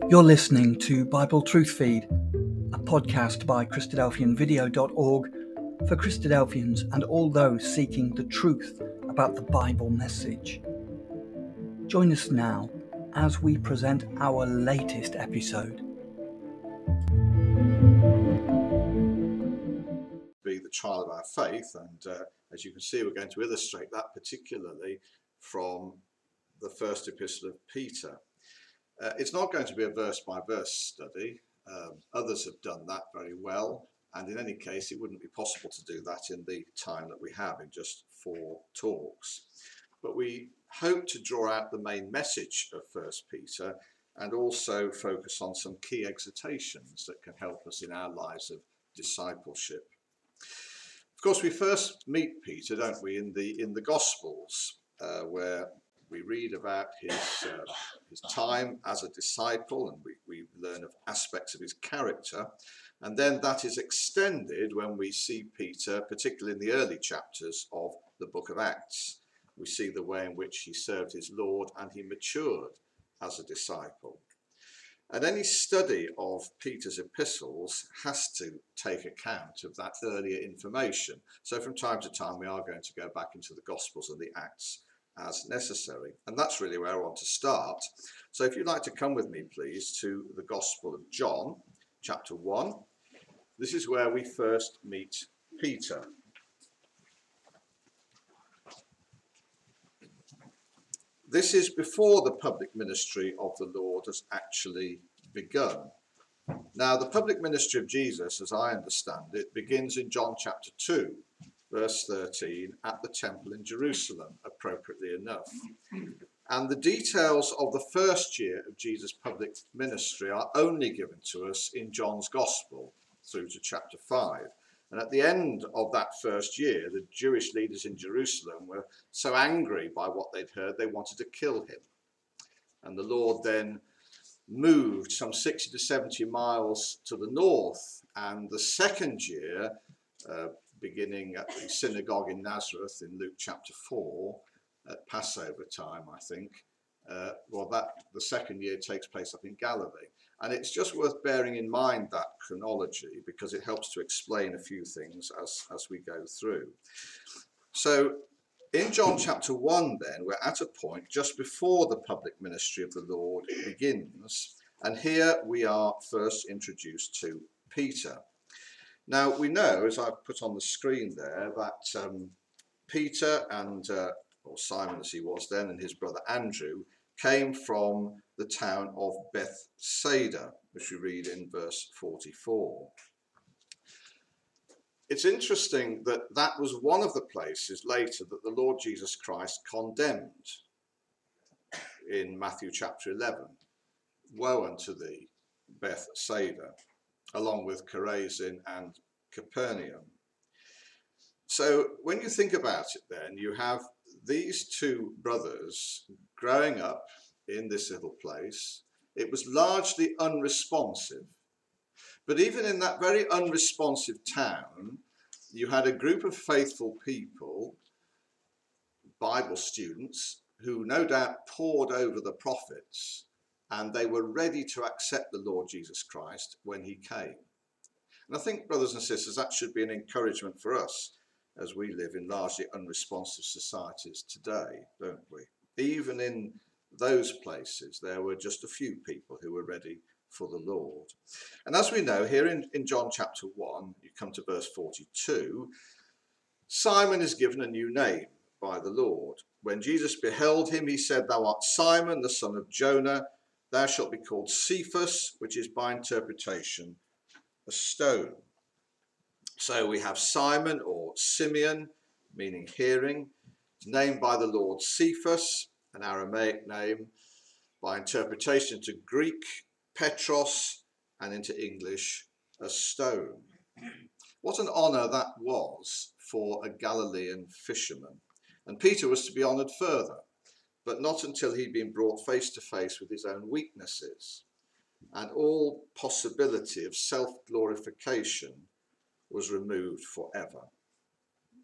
You're listening to Bible Truth Feed, a podcast by Christadelphianvideo.org for Christadelphians and all those seeking the truth about the Bible message. Join us now as we present our latest episode. Be the trial of our faith, and as you can see, we're going to illustrate that particularly from the first epistle of Peter. It's not going to be a verse-by-verse study. Others have done that very well, and in any case, it wouldn't be possible to do that in the time that we have in just 4 talks. But we hope to draw out the main message of 1 Peter and also focus on some key exhortations that can help us in our lives of discipleship. Of course, we first meet Peter, don't we, in the Gospels, where we read about his time as a disciple, and we learn of aspects of his character. And then that is extended when we see Peter, particularly in the early chapters of the book of Acts. We see the way in which he served his Lord and he matured as a disciple. And any study of Peter's epistles has to take account of that earlier information. So from time to time, we are going to go back into the Gospels and the Acts as necessary. And that's really where I want to start. So if you'd like to come with me, please, to the Gospel of John, chapter 1. This is where we first meet Peter. This is before the public ministry of the Lord has actually begun. Now, the public ministry of Jesus, as I understand it, begins in John chapter 2, verse 13, at the temple in Jerusalem, appropriately enough. And the details of the first year of Jesus' public ministry are only given to us in John's Gospel through to chapter 5. And at the end of that first year, the Jewish leaders in Jerusalem were so angry by what they'd heard, they wanted to kill him. And the Lord then moved some 60 to 70 miles to the north. And the second year, beginning at the synagogue in Nazareth in Luke chapter 4, at Passover time, I think, the second year takes place up in Galilee. And it's just worth bearing in mind that chronology because it helps to explain a few things as we go through. So in John chapter 1 then, we're at a point just before the public ministry of the Lord begins. And here we are first introduced to Peter. Now we know, as I've put on the screen there, that Peter and, or Simon as he was then, and his brother Andrew came from the town of Bethsaida, which we read in verse 44. It's interesting that that was one of the places later that the Lord Jesus Christ condemned in Matthew chapter 11. Woe unto thee, Bethsaida, along with Chorazin and Capernaum. So when you think about it then, you have these two brothers growing up in this little place. It was largely unresponsive. But even in that very unresponsive town, you had a group of faithful people, Bible students, who no doubt pored over the prophets, and they were ready to accept the Lord Jesus Christ when he came. And I think, brothers and sisters, that should be an encouragement for us as we live in largely unresponsive societies today, don't we? Even in those places, there were just a few people who were ready for the Lord. And as we know, here in John chapter 1, you come to verse 42, Simon is given a new name by the Lord. When Jesus beheld him, he said, Thou art Simon, the son of Jonah. Thou shalt be called Cephas, which is by interpretation a stone. So we have Simon, or Simeon, meaning hearing. It's named by the Lord Cephas, an Aramaic name, by interpretation to Greek, Petros, and into English, a stone. What an honour that was for a Galilean fisherman. And Peter was to be honoured further, but not until he'd been brought face to face with his own weaknesses. And all possibility of self-glorification was removed forever.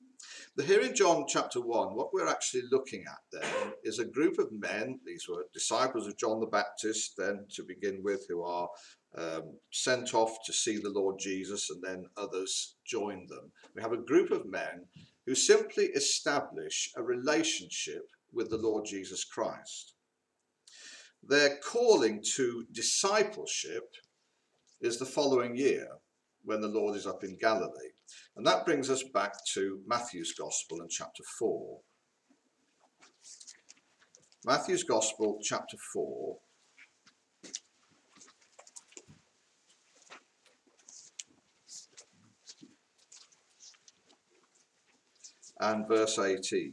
But here in John chapter 1, what we're actually looking at then is a group of men. These were disciples of John the Baptist, then to begin with, who are sent off to see the Lord Jesus, and then others join them. We have a group of men who simply establish a relationship with the Lord Jesus Christ. Their calling to discipleship is the following year, when the Lord is up in Galilee. And that brings us back to Matthew's Gospel in chapter 4. Matthew's Gospel, chapter 4. And verse 18,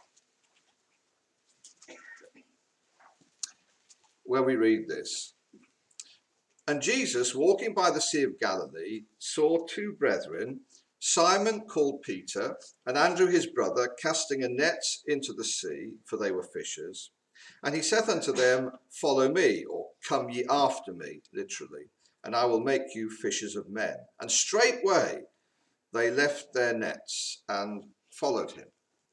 where we read this. And Jesus, walking by the Sea of Galilee, saw two brethren, Simon called Peter, and Andrew his brother, casting a net into the sea, for they were fishers. And he saith unto them, Follow me, or come ye after me, literally, and I will make you fishers of men. And straightway they left their nets and followed him.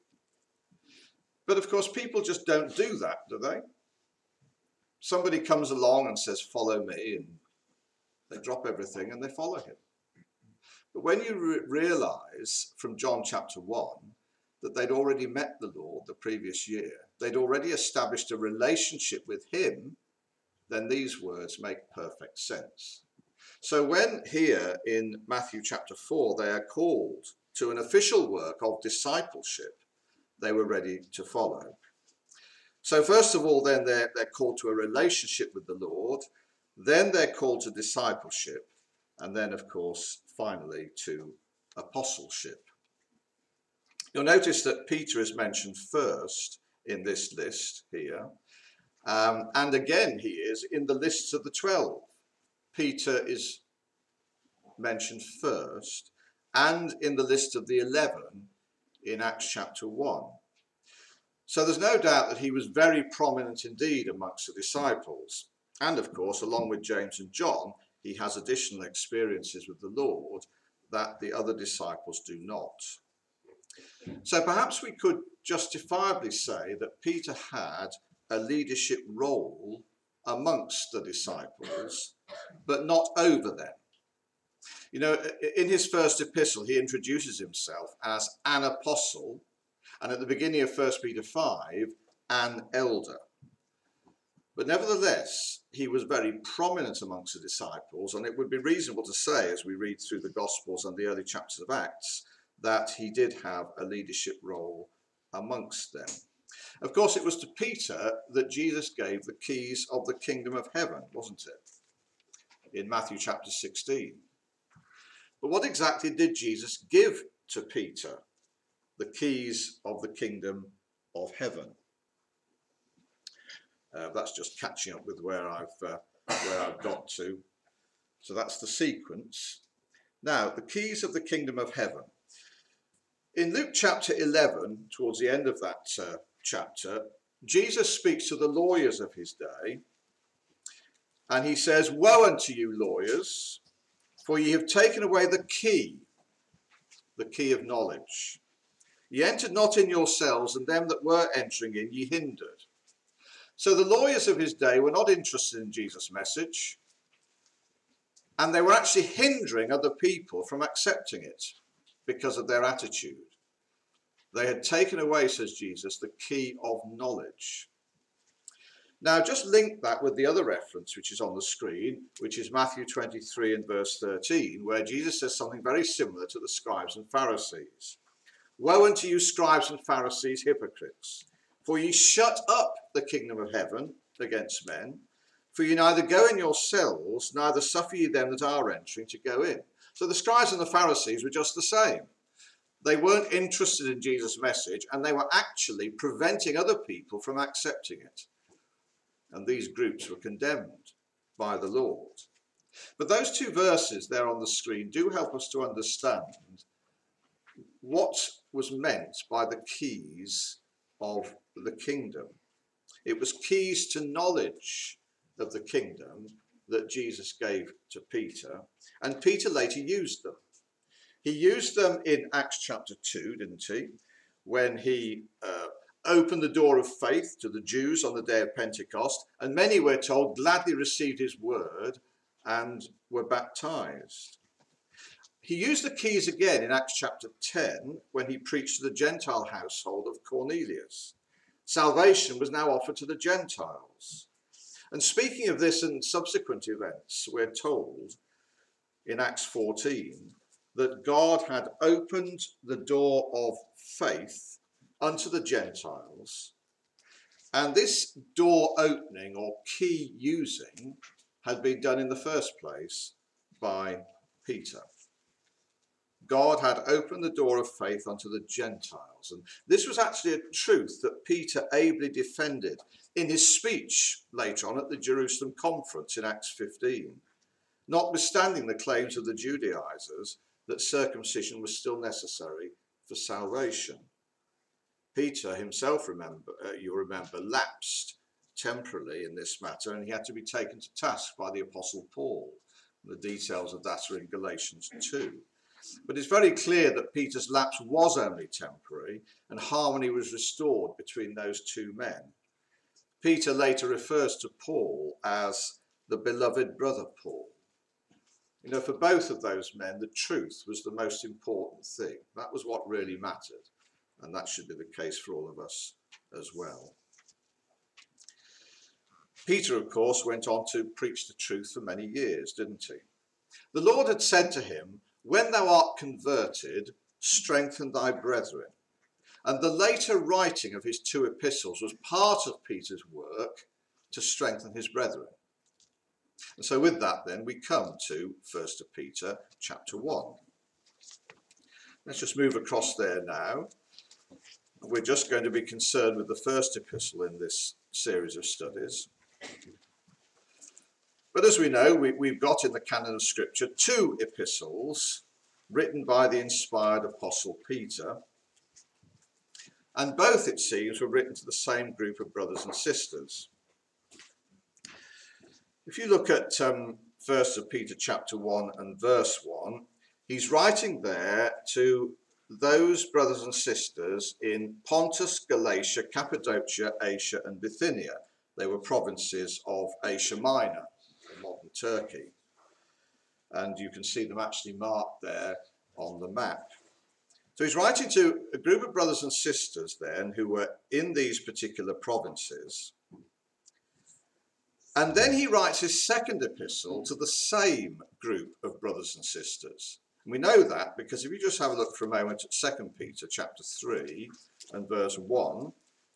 But of course, people just don't do that, do they? Somebody comes along and says, follow me, and they drop everything and they follow him. But when you realize from John chapter 1 that they'd already met the Lord the previous year, they'd already established a relationship with him, then these words make perfect sense. So when here in Matthew chapter 4 they are called to an official work of discipleship, they were ready to follow. So first of all, then they're called to a relationship with the Lord, then they're called to discipleship, and then, of course, finally to apostleship. You'll notice that Peter is mentioned first in this list here, and again he is in the lists of the 12. Peter is mentioned first, and in the list of the 11 in Acts chapter 1. So there's no doubt that he was very prominent indeed amongst the disciples. And of course, along with James and John, he has additional experiences with the Lord that the other disciples do not. So perhaps we could justifiably say that Peter had a leadership role amongst the disciples, but not over them. You know, in his first epistle, he introduces himself as an apostle, and at the beginning of 1 Peter 5, an elder. But nevertheless, he was very prominent amongst the disciples, and it would be reasonable to say, as we read through the Gospels and the early chapters of Acts, that he did have a leadership role amongst them. Of course, it was to Peter that Jesus gave the keys of the kingdom of heaven, wasn't it? In Matthew chapter 16. But what exactly did Jesus give to Peter? The keys of the kingdom of heaven. That's just catching up with where I've got to. So that's the sequence. Now, the keys of the kingdom of heaven. In Luke chapter 11, towards the end of that chapter, Jesus speaks to the lawyers of his day, and he says, Woe unto you, lawyers, for ye have taken away the key of knowledge. Ye entered not in yourselves, and them that were entering in ye hindered. So the lawyers of his day were not interested in Jesus' message, and they were actually hindering other people from accepting it because of their attitude. They had taken away, says Jesus, the key of knowledge. Now, just link that with the other reference which is on the screen, which is Matthew 23 and verse 13, where Jesus says something very similar to the scribes and Pharisees. Woe unto you, scribes and Pharisees, hypocrites, for ye shut up the kingdom of heaven against men, for ye neither go in yourselves, neither suffer ye them that are entering to go in. So the scribes and the Pharisees were just the same. They weren't interested in Jesus' message, and they were actually preventing other people from accepting it. And these groups were condemned by the Lord. But those two verses there on the screen do help us to understand what was meant by the keys of the kingdom. It was keys to knowledge of the kingdom that Jesus gave to Peter, and Peter later used them. He used them in Acts chapter 2, didn't he? when he opened the door of faith to the Jews on the day of Pentecost, and many, we're told, gladly received his word and were baptized. He used the keys again in Acts chapter 10 when he preached to the Gentile household of Cornelius. Salvation was now offered to the Gentiles. And speaking of this and subsequent events, we're told in Acts 14 that God had opened the door of faith unto the Gentiles, and this door opening or key using had been done in the first place by Peter. God had opened the door of faith unto the Gentiles, and this was actually a truth that Peter ably defended in his speech later on at the Jerusalem conference in Acts 15, notwithstanding the claims of the Judaizers that circumcision was still necessary for salvation. Peter himself, you remember, lapsed temporarily in this matter, and he had to be taken to task by the Apostle Paul. The details of that are in Galatians 2. But it's very clear that Peter's lapse was only temporary, and harmony was restored between those two men. Peter later refers to Paul as the beloved brother Paul. You know, for both of those men, the truth was the most important thing. That was what really mattered. And that should be the case for all of us as well. Peter, of course, went on to preach the truth for many years, didn't he? The Lord had said to him, "When thou art converted, strengthen thy brethren." And the later writing of his two epistles was part of Peter's work to strengthen his brethren. And so with that then, we come to 1 Peter chapter 1. Let's just move across there now. We're just going to be concerned with the first epistle in this series of studies. But as we know, we've got in the canon of Scripture two epistles written by the inspired Apostle Peter. And both, it seems, were written to the same group of brothers and sisters. If you look at 1 Peter chapter 1 and verse 1, he's writing there to those brothers and sisters in Pontus, Galatia, Cappadocia, Asia and Bithynia. They were provinces of Asia Minor, in modern Turkey. And you can see them actually marked there on the map. So he's writing to a group of brothers and sisters then who were in these particular provinces. And then he writes his second epistle to the same group of brothers and sisters. And we know that because if you just have a look for a moment at 2 Peter chapter 3 and verse 1,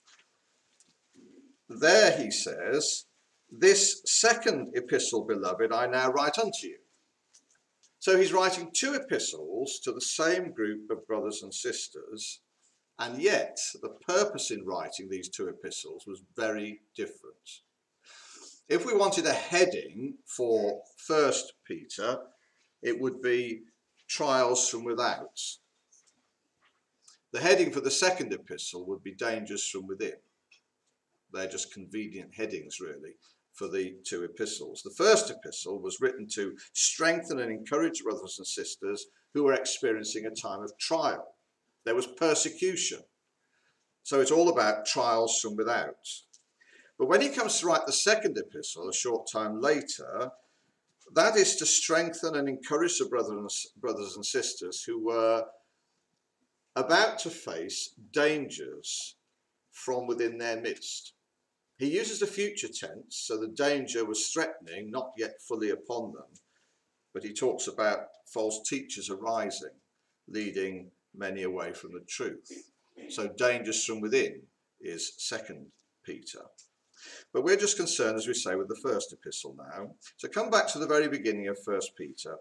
there he says, "This second epistle, beloved, I now write unto you." So he's writing two epistles to the same group of brothers and sisters, and yet the purpose in writing these two epistles was very different. If we wanted a heading for 1 Peter, it would be Trials from Without. The heading for the second epistle would be Dangers from Within. They're just convenient headings, really, for the two epistles. The first epistle was written to strengthen and encourage brothers and sisters who were experiencing a time of trial. There was persecution. So it's all about trials from without. But when he comes to write the second epistle a short time later, that is to strengthen and encourage the brothers and sisters who were about to face dangers from within their midst. He uses the future tense, so the danger was threatening, not yet fully upon them. But he talks about false teachers arising, leading many away from the truth. So dangers from within is 2 Peter. But we're just concerned, as we say, with the first epistle now. So come back to the very beginning of 1 Peter.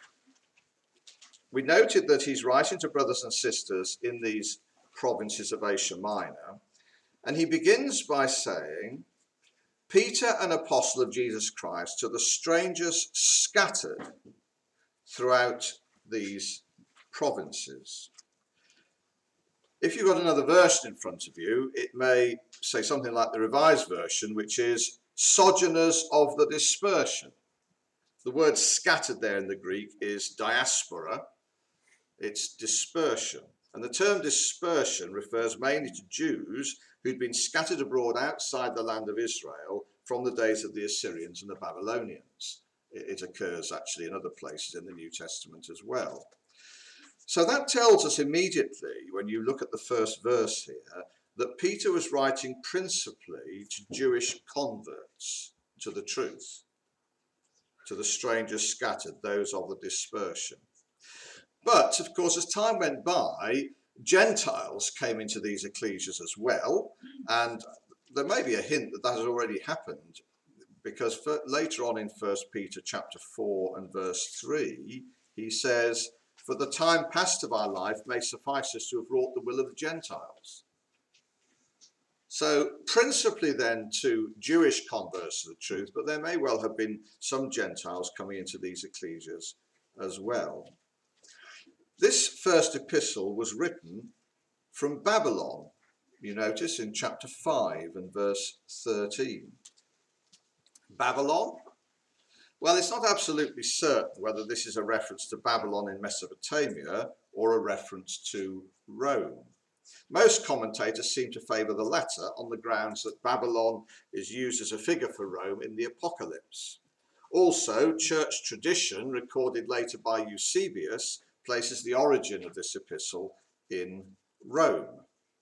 We noted that he's writing to brothers and sisters in these provinces of Asia Minor. And he begins by saying, "Peter, an apostle of Jesus Christ, to the strangers scattered throughout these provinces." If you've got another version in front of you, it may say something like the Revised Version, which is sojourners of the dispersion. The word scattered there in the Greek is diaspora. It's dispersion. And the term dispersion refers mainly to Jews who'd been scattered abroad outside the land of Israel from the days of the Assyrians and the Babylonians. It occurs actually in other places in the New Testament as well. So that tells us immediately, when you look at the first verse here, that Peter was writing principally to Jewish converts to the truth, to the strangers scattered, those of the dispersion. But, of course, as time went by, Gentiles came into these ecclesias as well, and there may be a hint that that has already happened, because later on in 1 Peter chapter 4 and verse 3, he says, "For the time past of our life may suffice us to have wrought the will of the Gentiles." So principally then to Jewish converts to the truth, but there may well have been some Gentiles coming into these ecclesias as well. This first epistle was written from Babylon, you notice in chapter 5 and verse 13. Babylon? Well, it's not absolutely certain whether this is a reference to Babylon in Mesopotamia or a reference to Rome. Most commentators seem to favour the latter on the grounds that Babylon is used as a figure for Rome in the Apocalypse. Also, church tradition, recorded later by Eusebius, places the origin of this epistle in Rome.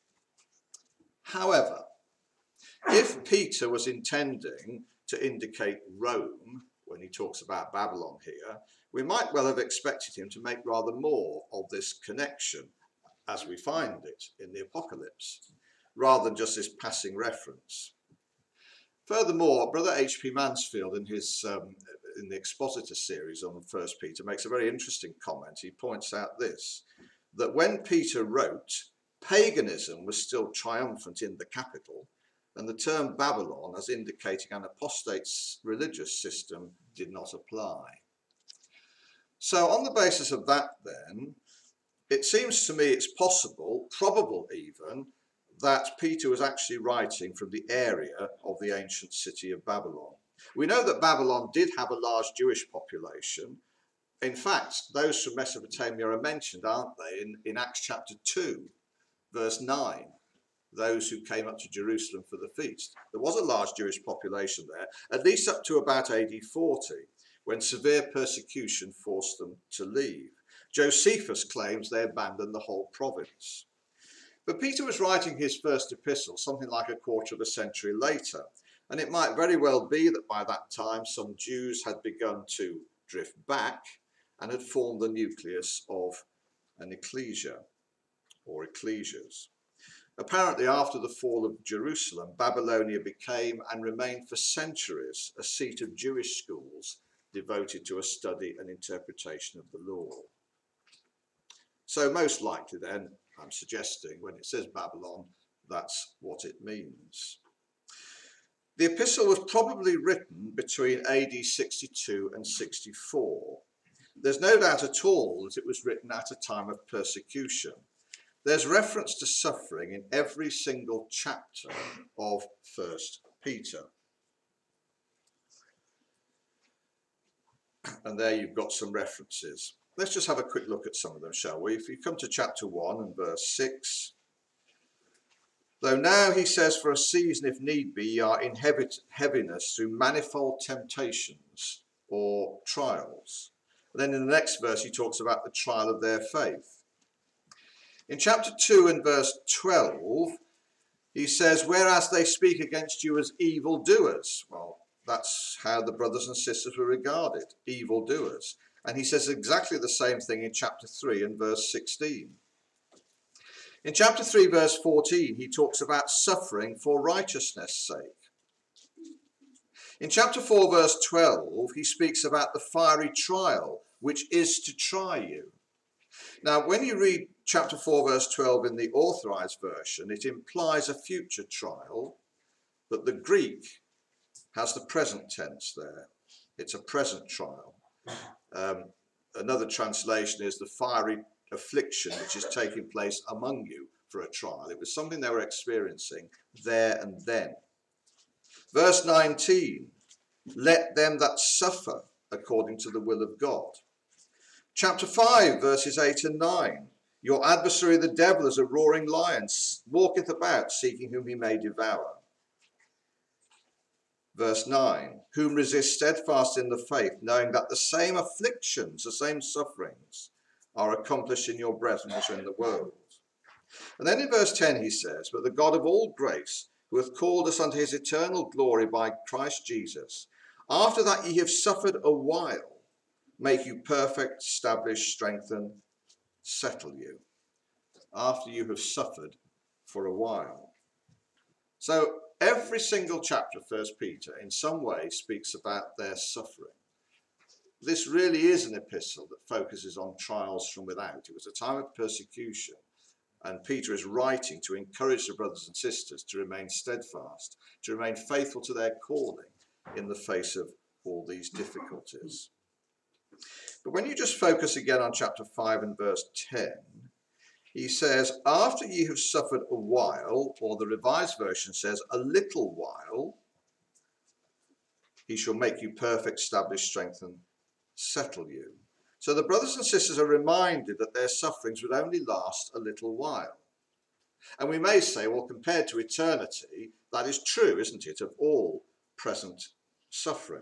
However, if Peter was intending to indicate Rome when he talks about Babylon here, we might well have expected him to make rather more of this connection as we find it in the Apocalypse, rather than just this passing reference. Furthermore, Brother H.P. Mansfield in his in the Expositor series on 1 Peter makes a very interesting comment. He points out this, that when Peter wrote, paganism was still triumphant in the capital, and the term Babylon as indicating an apostate religious system did not apply. So on the basis of that then, it seems to me it's possible, probable even, that Peter was actually writing from the area of the ancient city of Babylon. We know that Babylon did have a large Jewish population. In fact, those from Mesopotamia are mentioned, aren't they, in Acts chapter 2, verse 9, those who came up to Jerusalem for the feast. There was a large Jewish population there, at least up to about AD 40, when severe persecution forced them to leave. Josephus claims they abandoned the whole province. But Peter was writing his first epistle something like a quarter of a century later, and it might very well be that by that time some Jews had begun to drift back and had formed the nucleus of an ecclesia or ecclesias. Apparently, after the fall of Jerusalem, Babylonia became and remained for centuries a seat of Jewish schools devoted to a study and interpretation of the law. So most likely then, I'm suggesting, when it says Babylon, that's what it means. The epistle was probably written between AD 62 and 64. There's no doubt at all that it was written at a time of persecution. There's reference to suffering in every single chapter of 1 Peter. And there you've got some references. Let's just have a quick look at some of them, shall we? If you come to chapter 1 and verse 6. Though now, he says, for a season, if need be, ye are in heaviness through manifold temptations or trials. And then in the next verse, he talks about the trial of their faith. In chapter 2 and verse 12, he says, whereas they speak against you as evildoers. Well, that's how the brothers and sisters were regarded, evildoers. And he says exactly the same thing in chapter 3 and verse 16. In chapter 3, verse 14, he talks about suffering for righteousness' sake. In chapter 4, verse 12, he speaks about the fiery trial, which is to try you. Now, when you read chapter 4, verse 12 in the Authorized Version, it implies a future trial, but the Greek has the present tense there. It's a present trial. Another translation is the fiery affliction which is taking place among you for a trial. It was something they were experiencing there and then. Verse 19, let them that suffer according to the will of God. Chapter 5, verses 8 and 9, Your adversary the devil as a roaring lion walketh about, seeking whom he may devour. Verse 9, whom resist steadfast in the faith, knowing that the same afflictions, the same sufferings, are accomplished in your brethren as in the world. And then in verse 10 he says, but the God of all grace, who hath called us unto his eternal glory by Christ Jesus, after that ye have suffered a while, make you perfect, establish, strengthen, settle you. After you have suffered for a while. So every single chapter of 1 Peter in some way speaks about their suffering. This really is an epistle that focuses on trials from without. It was a time of persecution, and Peter is writing to encourage the brothers and sisters to remain steadfast, to remain faithful to their calling in the face of all these difficulties. But when you just focus again on chapter 5 and verse 10, he says, after ye have suffered a while, or the Revised Version says a little while, he shall make you perfect, establish, strengthen, settle you. So the brothers and sisters are reminded that their sufferings would only last a little while. And we may say, well, compared to eternity, that is true, isn't it, of all present suffering.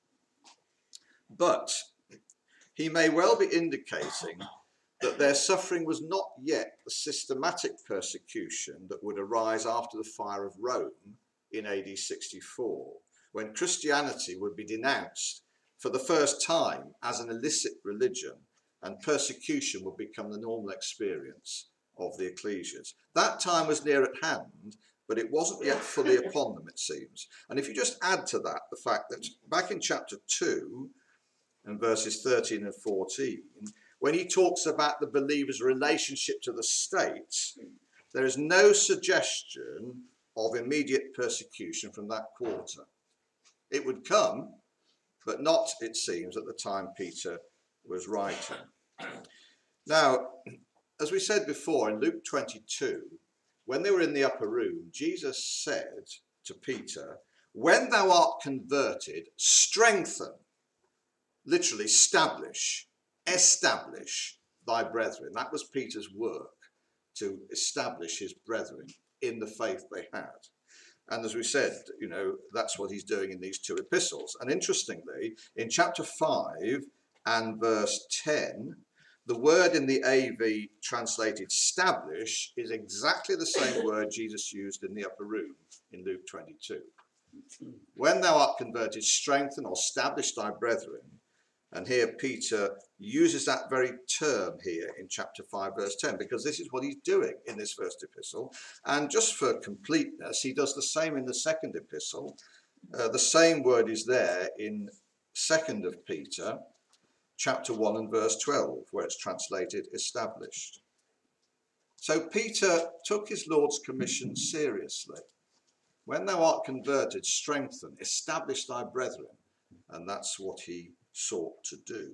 But he may well be indicating that their suffering was not yet the systematic persecution that would arise after the fire of Rome in AD 64, when Christianity would be denounced for the first time as an illicit religion, and persecution would become the normal experience of the ecclesias. That time was near at hand, but it wasn't yet fully upon them, it seems. And if you just add to that the fact that back in chapter 2 and verses 13 and 14, when he talks about the believer's relationship to the state, there is no suggestion of immediate persecution from that quarter. It would come, but not, it seems, at the time Peter was writing. Now, as we said before, in Luke 22, when they were in the upper room, Jesus said to Peter, when thou art converted, strengthen, literally establish thy brethren. That was Peter's work, to establish his brethren in the faith they had. And as we said, that's what he's doing in these two epistles. And interestingly, in chapter 5 and verse 10, the word in the AV translated establish is exactly the same word Jesus used in the upper room in Luke 22. When thou art converted, strengthen or establish thy brethren. And here Peter uses that very term here in chapter 5 verse 10, because this is what he's doing in this first epistle. And just for completeness, he does the same in the second epistle. The same word is there in 2 of Peter, chapter 1 and verse 12, where it's translated established. So Peter took his Lord's commission seriously. When thou art converted, strengthen, establish thy brethren. And that's what he sought to do.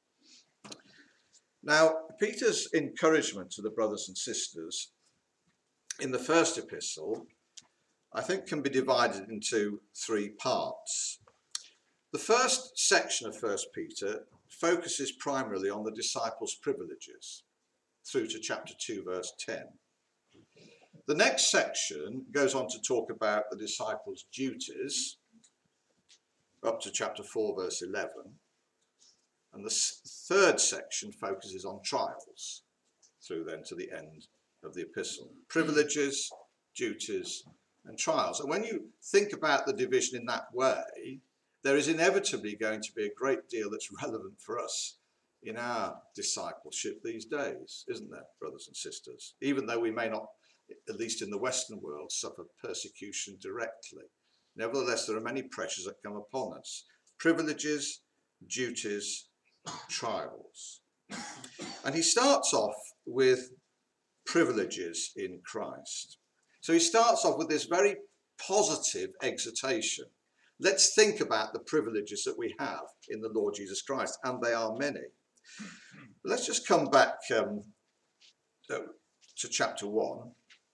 Now, Peter's encouragement to the brothers and sisters in the first epistle, I think, can be divided into three parts. The first section of 1 Peter focuses primarily on the disciples' privileges through to chapter 2, verse 10. The next section goes on to talk about the disciples' duties up to chapter 4, verse 11. And the third section focuses on trials through then to the end of the epistle. Privileges, duties, and trials. And when you think about the division in that way, there is inevitably going to be a great deal that's relevant for us in our discipleship these days, isn't there, brothers and sisters? Even though we may not, at least in the Western world, suffer persecution directly. Nevertheless, there are many pressures that come upon us. Privileges, duties, trials. And he starts off with privileges in Christ. So he starts off with this very positive exhortation. Let's think about the privileges that we have in the Lord Jesus Christ, and they are many. Let's just come back to chapter 1.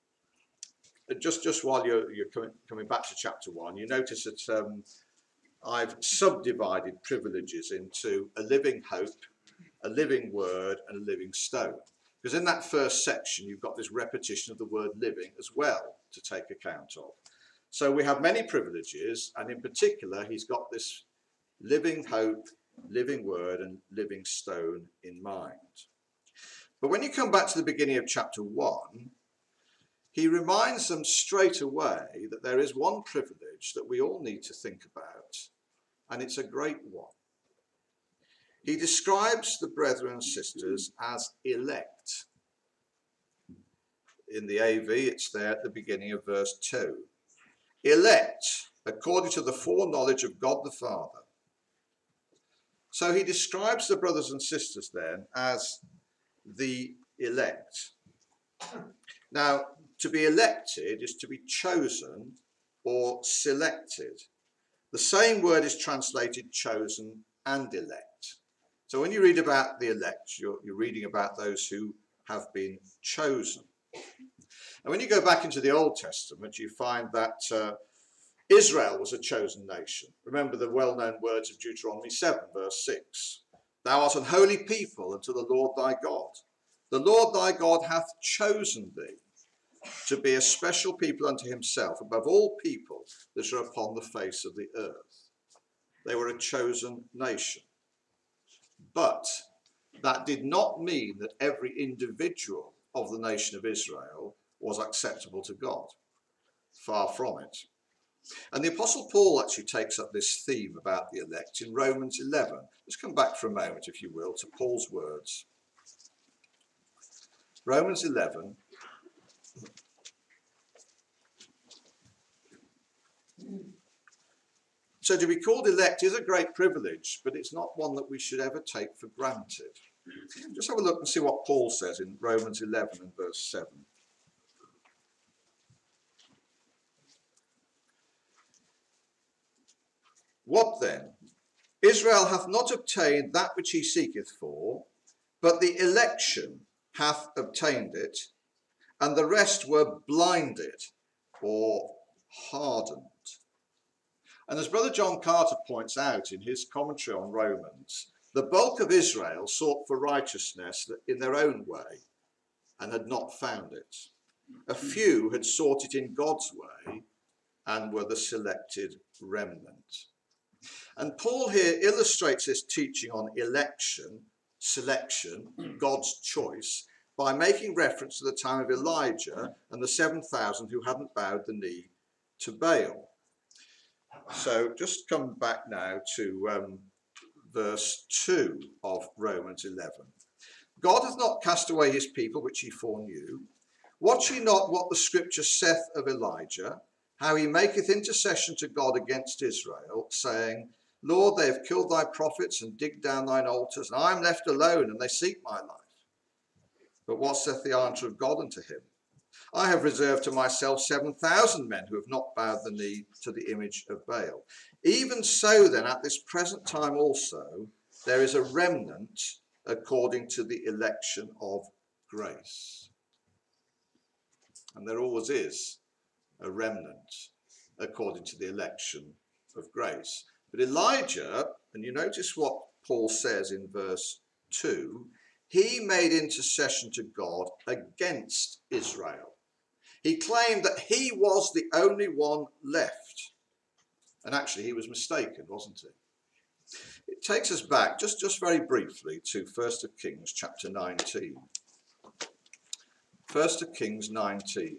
Just while you're coming back to chapter 1, you notice that I've subdivided privileges into a living hope, a living word, and a living stone. Because in that first section, you've got this repetition of the word living as well to take account of. So we have many privileges, and in particular, he's got this living hope, living word, and living stone in mind. But when you come back to the beginning of chapter 1, he reminds them straight away that there is one privilege that we all need to think about, and it's a great one. He describes the brethren and sisters as elect. In the AV, it's there at the beginning of verse 2. Elect according to the foreknowledge of God the Father. So he describes the brothers and sisters then as the elect. Now, to be elected is to be chosen or selected. The same word is translated chosen and elect. So when you read about the elect, you're reading about those who have been chosen. And when you go back into the Old Testament, you find that Israel was a chosen nation. Remember the well-known words of Deuteronomy 7, verse 6. Thou art an holy people unto the Lord thy God. The Lord thy God hath chosen thee to be a special people unto himself above all people that are upon the face of the earth. They were a chosen nation. But that did not mean that every individual of the nation of Israel was acceptable to God. Far from it. And the Apostle Paul actually takes up this theme about the elect in Romans 11. Let's come back for a moment, if you will, to Paul's words. Romans 11. So to be called elect is a great privilege, but it's not one that we should ever take for granted. Just have a look and see what Paul says in Romans 11 and verse 7. What then? Israel hath not obtained that which he seeketh for, but the election hath obtained it, and the rest were blinded or hardened. And as Brother John Carter points out in his commentary on Romans, the bulk of Israel sought for righteousness in their own way and had not found it. A few had sought it in God's way and were the selected remnant. And Paul here illustrates this teaching on election, selection, God's choice, by making reference to the time of Elijah and the 7,000 who hadn't bowed the knee to Baal. So just come back now to verse 2 of Romans 11. God hath not cast away his people which he foreknew. Watch ye not what the scripture saith of Elijah, how he maketh intercession to God against Israel, saying, Lord, they have killed thy prophets and digged down thine altars, and I am left alone, and they seek my life. But what saith the answer of God unto him? I have reserved to myself 7,000 men who have not bowed the knee to the image of Baal. Even so then, at this present time also, there is a remnant according to the election of grace. And there always is a remnant according to the election of grace. But Elijah, and you notice what Paul says in verse 2, he made intercession to God against Israel. He claimed that he was the only one left. And actually he was mistaken, wasn't he? It takes us back just very briefly to 1 Kings chapter 19. 1 Kings 19.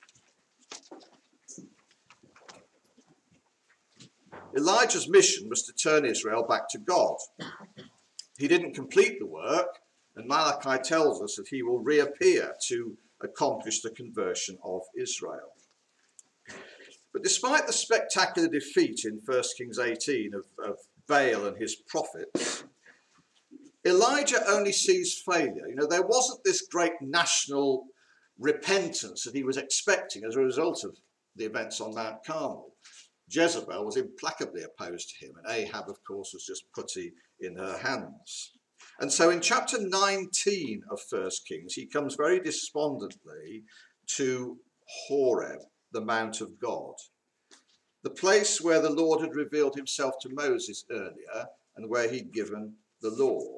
Elijah's mission was to turn Israel back to God. He didn't complete the work, and Malachi tells us that he will reappear to accomplish the conversion of Israel. But despite the spectacular defeat in 1 Kings 18 of Baal and his prophets, Elijah only sees failure. You know, there wasn't this great national repentance that he was expecting as a result of the events on Mount Carmel. Jezebel was implacably opposed to him, and Ahab, of course, was just putty in her hands. And so in chapter 19 of 1 Kings, he comes very despondently to Horeb, the Mount of God, the place where the Lord had revealed himself to Moses earlier and where he'd given the law.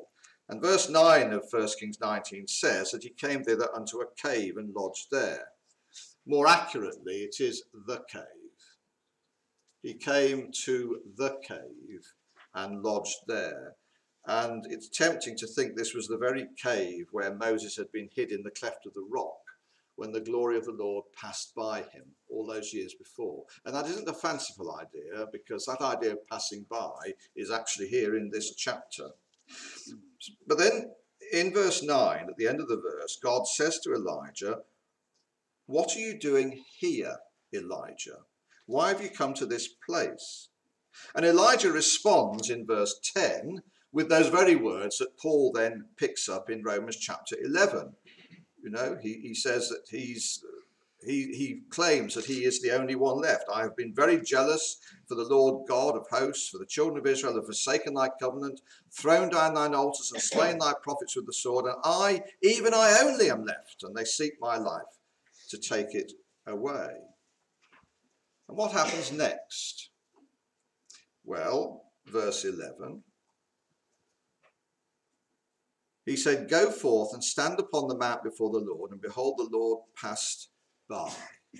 And verse 9 of 1 Kings 19 says that he came thither unto a cave and lodged there. More accurately, it is the cave. He came to the cave and lodged there. And it's tempting to think this was the very cave where Moses had been hid in the cleft of the rock when the glory of the Lord passed by him all those years before. And that isn't a fanciful idea, because that idea of passing by is actually here in this chapter. But then in verse 9, at the end of the verse, God says to Elijah, "What are you doing here, Elijah? Why have you come to this place?" And Elijah responds in verse 10 with those very words that Paul then picks up in Romans chapter 11. You know, he says that he claims that he is the only one left. "I have been very jealous for the Lord God of hosts, for the children of Israel have forsaken thy covenant, thrown down thine altars and slain thy prophets with the sword. And I, even I only am left, and they seek my life to take it away." And what happens next? Well, verse 11. He said, "Go forth and stand upon the mount before the Lord, and behold, the Lord passed by."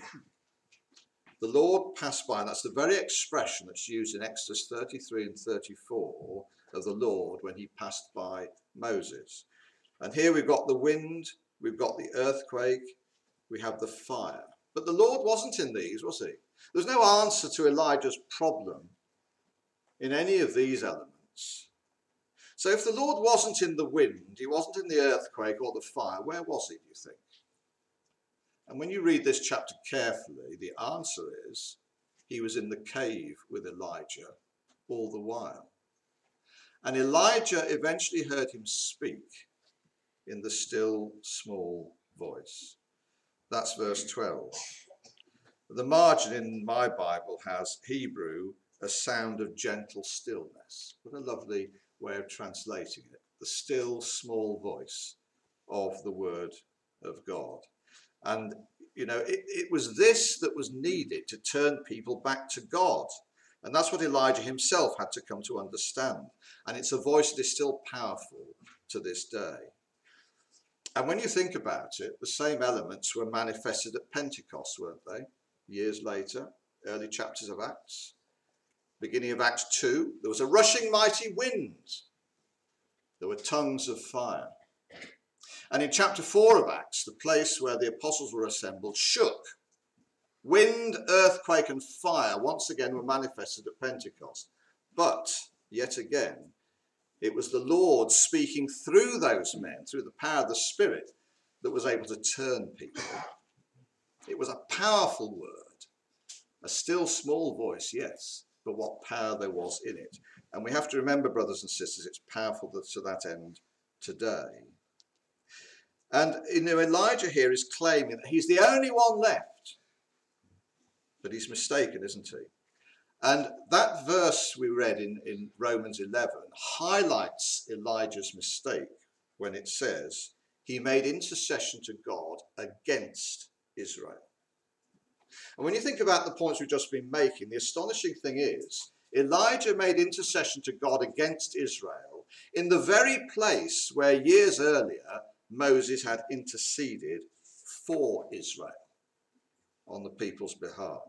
The Lord passed by, and that's the very expression that's used in Exodus 33 and 34 of the Lord when he passed by Moses. And here we've got the wind, we've got the earthquake, we have the fire. But the Lord wasn't in these, was he? There's no answer to Elijah's problem in any of these elements. So if the Lord wasn't in the wind, he wasn't in the earthquake or the fire, where was he, do you think? And when you read this chapter carefully, the answer is he was in the cave with Elijah all the while. And Elijah eventually heard him speak in the still small voice. That's verse 12. The margin in my Bible has Hebrew, "a sound of gentle stillness." What a lovely way of translating it. The still small voice of the word of God. And, you know, it was this that was needed to turn people back to God. And that's what Elijah himself had to come to understand. And it's a voice that is still powerful to this day. And when you think about it, the same elements were manifested at Pentecost, weren't they? Years later, early chapters of Acts. Beginning of Acts 2, there was a rushing mighty wind. There were tongues of fire. And in chapter 4 of Acts, the place where the apostles were assembled shook. Wind, earthquake and fire once again were manifested at Pentecost. But, yet again, it was the Lord speaking through those men, through the power of the Spirit, that was able to turn people. It was a powerful word. A still small voice, yes, but what power there was in it. And we have to remember, brothers and sisters, it's powerful to that end today. And you know, Elijah here is claiming that he's the only one left. But he's mistaken, isn't he? And that verse we read in Romans 11 highlights Elijah's mistake when it says he made intercession to God against Israel. And when you think about the points we've just been making, the astonishing thing is Elijah made intercession to God against Israel in the very place where years earlier Moses had interceded for Israel on the people's behalf.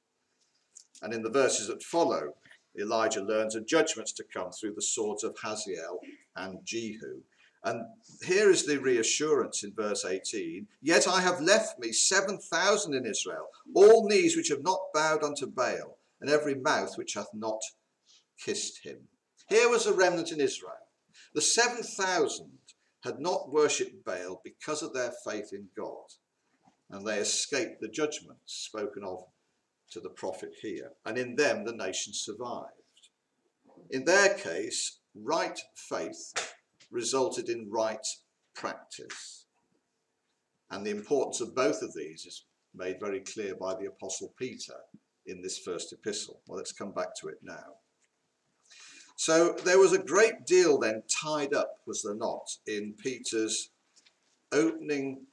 And in the verses that follow, Elijah learns of judgments to come through the swords of Hazael and Jehu. And here is the reassurance in verse 18. "Yet I have left me 7,000 in Israel, all knees which have not bowed unto Baal, and every mouth which hath not kissed him." Here was a remnant in Israel. The 7,000 had not worshipped Baal because of their faith in God. And they escaped the judgments spoken of to the prophet here. And in them the nation survived. In their case, right faith resulted in right practice. And the importance of both of these is made very clear by the Apostle Peter in this first epistle. Well, let's come back to it now. So there was a great deal then tied up, was there not, in Peter's opening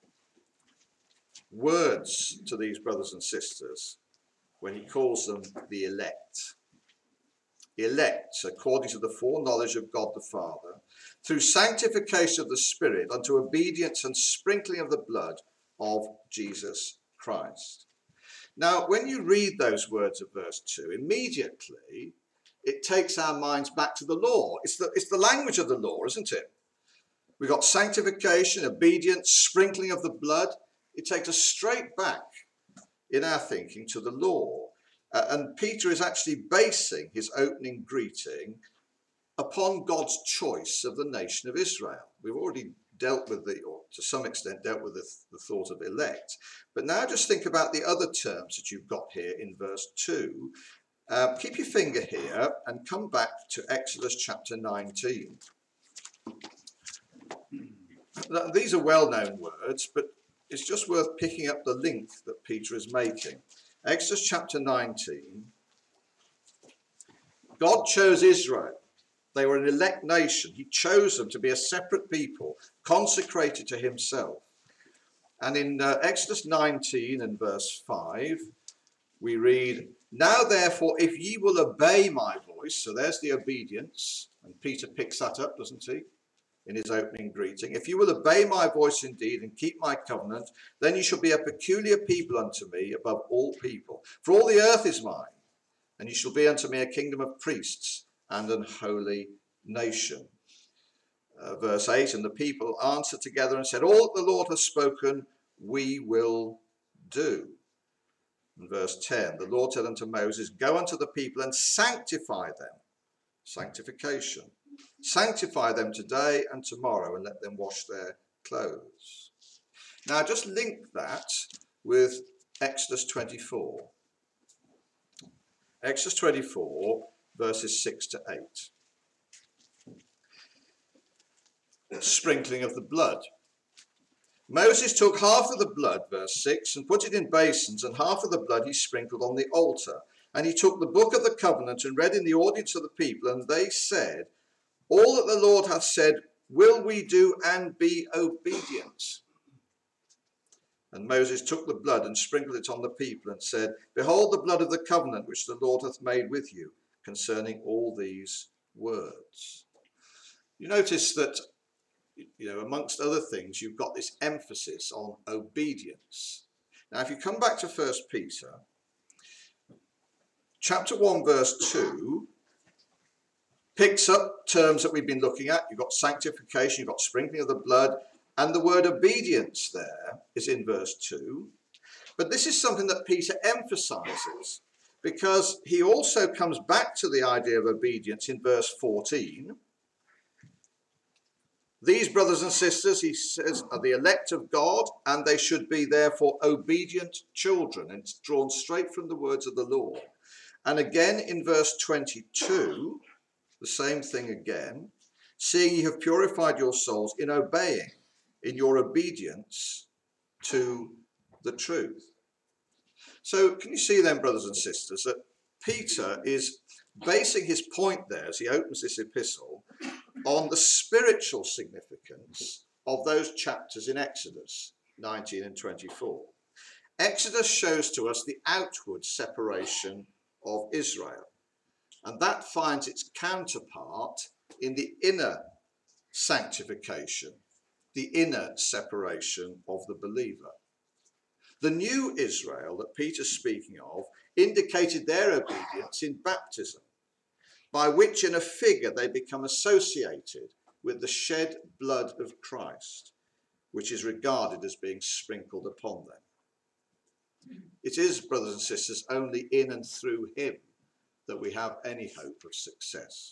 words to these brothers and sisters when he calls them the elect. elect according to the foreknowledge of God the Father, through sanctification of the Spirit, unto obedience and sprinkling of the blood of Jesus Christ. Now, when you read those words of verse 2, immediately it takes our minds back to the law. It's the language of the law, isn't it? We've got sanctification, obedience, sprinkling of the blood. It takes us straight back in our thinking to the law. And Peter is actually basing his opening greeting upon God's choice of the nation of Israel. We've already dealt with or to some extent dealt with the thought of elect. But now just think about the other terms that you've got here in verse 2. Keep your finger here and come back to Exodus chapter 19. Now, these are well-known words, but it's just worth picking up the link that Peter is making. Exodus chapter 19. God chose Israel. They were an elect nation. He chose them to be a separate people, consecrated to himself. And in Exodus 19 and verse 5, we read, "Now therefore, if ye will obey my voice," so there's the obedience, and Peter picks that up, doesn't he, in his opening greeting. "If you will obey my voice indeed and keep my covenant, then you shall be a peculiar people unto me above all people. For all the earth is mine, and you shall be unto me a kingdom of priests and an holy nation." Verse 8, "And the people answered together and said, All that the Lord has spoken, we will do." And verse 10, "The Lord said unto Moses, Go unto the people and sanctify them." Sanctification. "Sanctify them today and tomorrow, and let them wash their clothes." Now just link that with Exodus 24. Exodus 24, verses 6 to 8. Sprinkling of the blood. "Moses took half of the blood," verse 6, "and put it in basins, and half of the blood he sprinkled on the altar. And he took the book of the covenant and read in the audience of the people, and they said, All that the Lord hath said will we do, and be obedient. And Moses took the blood and sprinkled it on the people, and said, Behold the blood of the covenant which the Lord hath made with you concerning all these words." You notice that, amongst other things, you've got this emphasis on obedience. Now, if you come back to 1 Peter, chapter 1, verse 2, picks up terms that we've been looking at. You've got sanctification, you've got sprinkling of the blood, and the word obedience there is in verse 2. But this is something that Peter emphasizes, because he also comes back to the idea of obedience in verse 14. "These brothers and sisters," he says, "are the elect of God, and they should be therefore obedient children." And it's drawn straight from the words of the law. And again in verse 22, the same thing again. "Seeing ye have purified your souls in obeying, in your obedience to the truth." So can you see then, brothers and sisters, that Peter is basing his point there as he opens this epistle on the spiritual significance of those chapters in Exodus 19 and 24. Exodus shows to us the outward separation of Israel, and that finds its counterpart in the inner sanctification, the inner separation of the believer. The new Israel that Peter's speaking of indicated their obedience in baptism, by which in a figure they become associated with the shed blood of Christ, which is regarded as being sprinkled upon them. It is, brothers and sisters, only in and through him that we have any hope of success.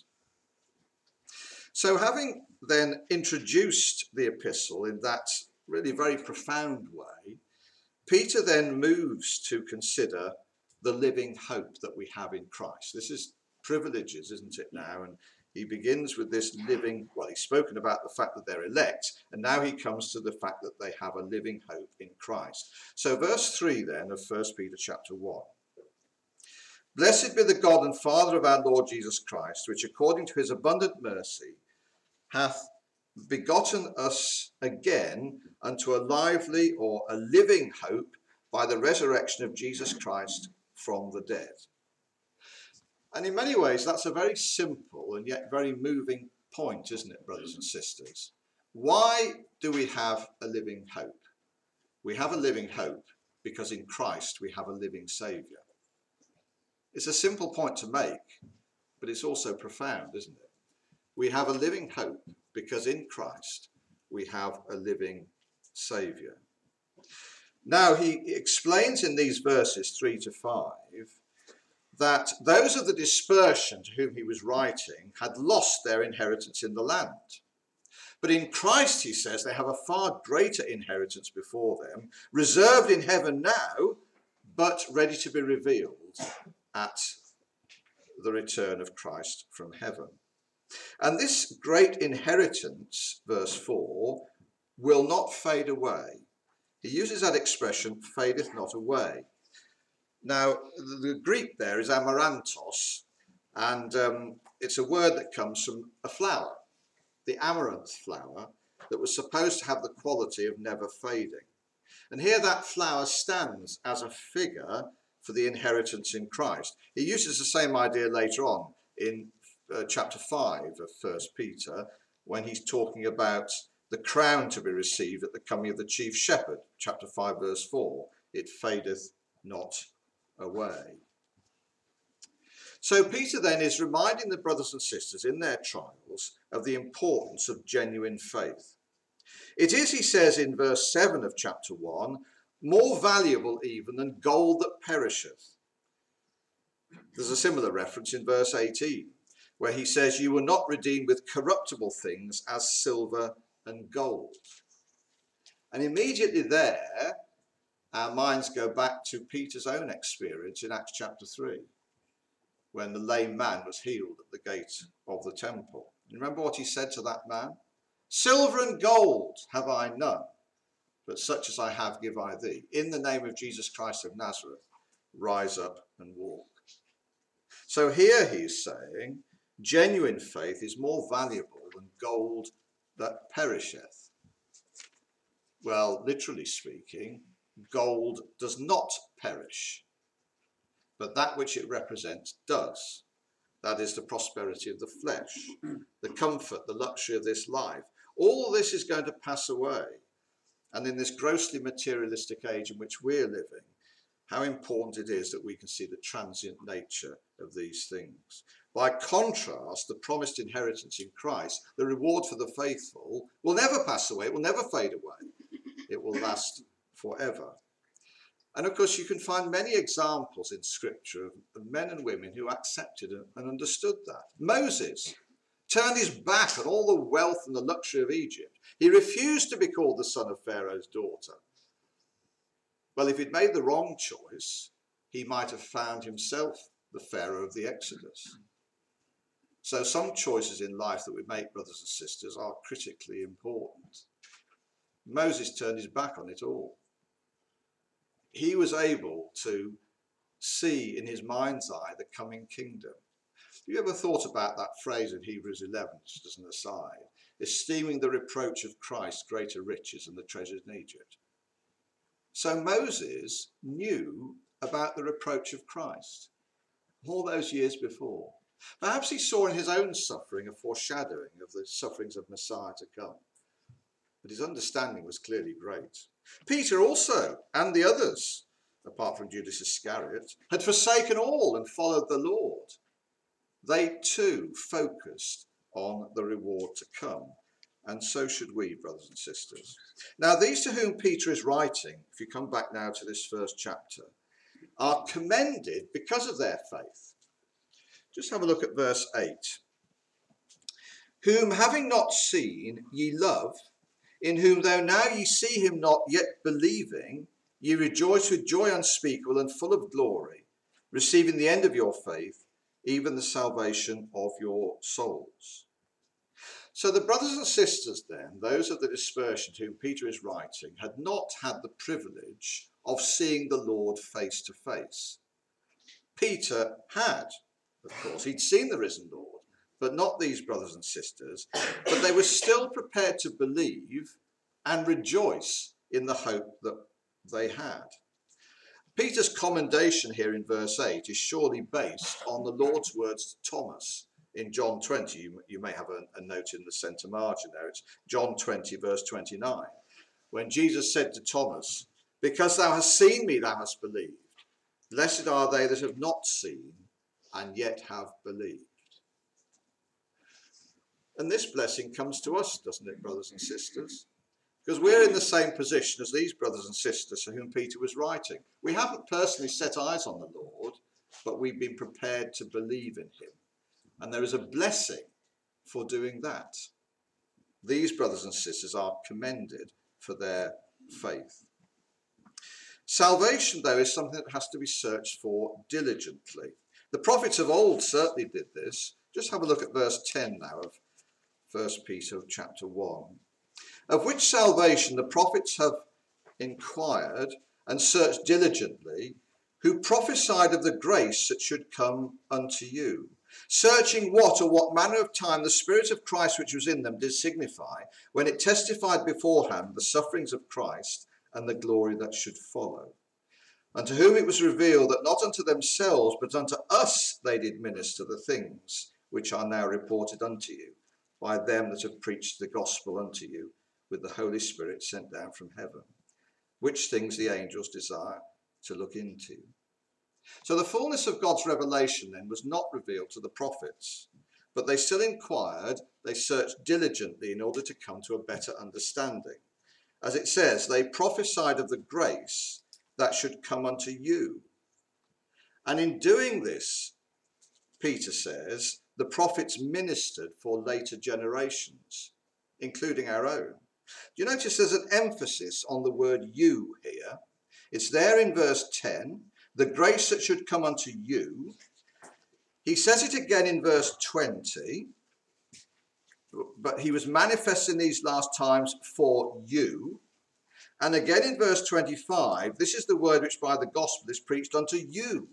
So having then introduced the epistle in that really very profound way, Peter then moves to consider the living hope that we have in Christ. This is privileges, isn't it now? And he begins with this living, well, he's spoken about the fact that they're elect, and now he comes to the fact that they have a living hope in Christ. So verse 3 then of 1 Peter chapter 1. "Blessed be the God and Father of our Lord Jesus Christ, which according to his abundant mercy hath begotten us again unto a lively or a living hope by the resurrection of Jesus Christ from the dead." And in many ways, that's a very simple and yet very moving point, isn't it, brothers and sisters? Why do we have a living hope? We have a living hope because in Christ we have a living Saviour. It's a simple point to make, but it's also profound, isn't it? We have a living hope because in Christ we have a living Saviour. Now he explains in these verses 3 to 5 that those of the dispersion to whom he was writing had lost their inheritance in the land. But in Christ, he says, they have a far greater inheritance before them, reserved in heaven now, but ready to be revealed at the return of Christ from heaven. And this great inheritance, verse 4, will not fade away. He uses that expression, fadeth not away. Now, the Greek there is amaranthos, and it's a word that comes from a flower, the amaranth flower, that was supposed to have the quality of never fading. And here that flower stands as a figure for the inheritance in Christ. He uses the same idea later on in chapter 5 of 1 Peter, when he's talking about the crown to be received at the coming of the chief shepherd. Chapter 5, verse 4, it fadeth not away. So Peter then is reminding the brothers and sisters in their trials of the importance of genuine faith. It is, he says in verse 7 of chapter 1, more valuable even than gold that perisheth. There's a similar reference in verse 18, where he says, you were not redeemed with corruptible things as silver and gold. And immediately there, our minds go back to Peter's own experience in Acts chapter 3, when the lame man was healed at the gate of the temple. You remember what he said to that man? Silver and gold have I none, but such as I have give I thee. In the name of Jesus Christ of Nazareth, rise up and walk. So here he's saying, genuine faith is more valuable than gold that perisheth. Well, literally speaking, gold does not perish, but that which it represents does. That is the prosperity of the flesh, the comfort, the luxury of this life. All this is going to pass away. And in this grossly materialistic age in which we're living, how important it is that we can see the transient nature of these things. By contrast, the promised inheritance in Christ, the reward for the faithful, will never pass away. It will never fade away. It will last forever. And of course, you can find many examples in Scripture of men and women who accepted and understood that. Moses turned his back on all the wealth and the luxury of Egypt. He refused to be called the son of Pharaoh's daughter. Well, if he'd made the wrong choice, he might have found himself the Pharaoh of the Exodus. So some choices in life that we make, brothers and sisters, are critically important. Moses turned his back on it all. He was able to see in his mind's eye the coming kingdom. Have you ever thought about that phrase in Hebrews 11, just as an aside? Esteeming the reproach of Christ greater riches than the treasures in Egypt. So Moses knew about the reproach of Christ all those years before. Perhaps he saw in his own suffering a foreshadowing of the sufferings of Messiah to come. But his understanding was clearly great. Peter also, and the others, apart from Judas Iscariot, had forsaken all and followed the Lord. They too focused on the reward to come. And so should we, brothers and sisters. Now, these to whom Peter is writing, if you come back now to this first chapter, are commended because of their faith. Just have a look at verse 8. Whom having not seen ye love, in whom though now ye see him not, yet believing, ye rejoice with joy unspeakable and full of glory, receiving the end of your faith, even the salvation of your souls. So the brothers and sisters then, those of the dispersion to whom Peter is writing, had not had the privilege of seeing the Lord face to face. Peter had, of course, he'd seen the risen Lord, but not these brothers and sisters, but they were still prepared to believe and rejoice in the hope that they had. Peter's commendation here in verse 8 is surely based on the Lord's words to Thomas in John 20. You may have a note in the centre margin there. It's John 20, verse 29, when Jesus said to Thomas, "Because thou hast seen me, thou hast believed. Blessed are they that have not seen and yet have believed." And this blessing comes to us, doesn't it, brothers and sisters? Because we're in the same position as these brothers and sisters to whom Peter was writing. We haven't personally set eyes on the Lord, but we've been prepared to believe in him. And there is a blessing for doing that. These brothers and sisters are commended for their faith. Salvation, though, is something that has to be searched for diligently. The prophets of old certainly did this. Just have a look at verse 10 now of 1 Peter chapter 1. "Of which salvation the prophets have inquired and searched diligently, who prophesied of the grace that should come unto you, searching what or what manner of time the Spirit of Christ which was in them did signify, when it testified beforehand the sufferings of Christ and the glory that should follow. Unto whom it was revealed that not unto themselves, but unto us they did minister the things which are now reported unto you, by them that have preached the gospel unto you, with the Holy Spirit sent down from heaven, which things the angels desire to look into." So the fullness of God's revelation then was not revealed to the prophets, but they still inquired, they searched diligently in order to come to a better understanding. As it says, they prophesied of the grace that should come unto you. And in doing this, Peter says, the prophets ministered for later generations, including our own. Do you notice there's an emphasis on the word you here? It's there in verse 10, the grace that should come unto you. He says it again in verse 20, but he was manifest in these last times for you. And again in verse 25, this is the word which by the gospel is preached unto you.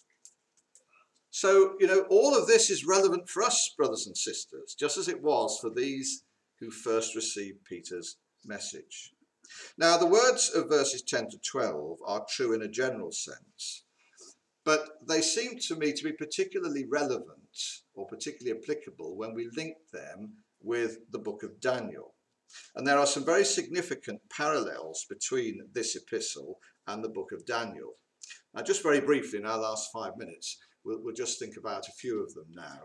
So, all of this is relevant for us, brothers and sisters, just as it was for these who first received Peter's message. Now, the words of verses 10 to 12 are true in a general sense, but they seem to me to be particularly relevant or particularly applicable when we link them with the book of Daniel. And there are some very significant parallels between this epistle and the book of Daniel. Now, just very briefly in our last 5 minutes, we'll just think about a few of them now.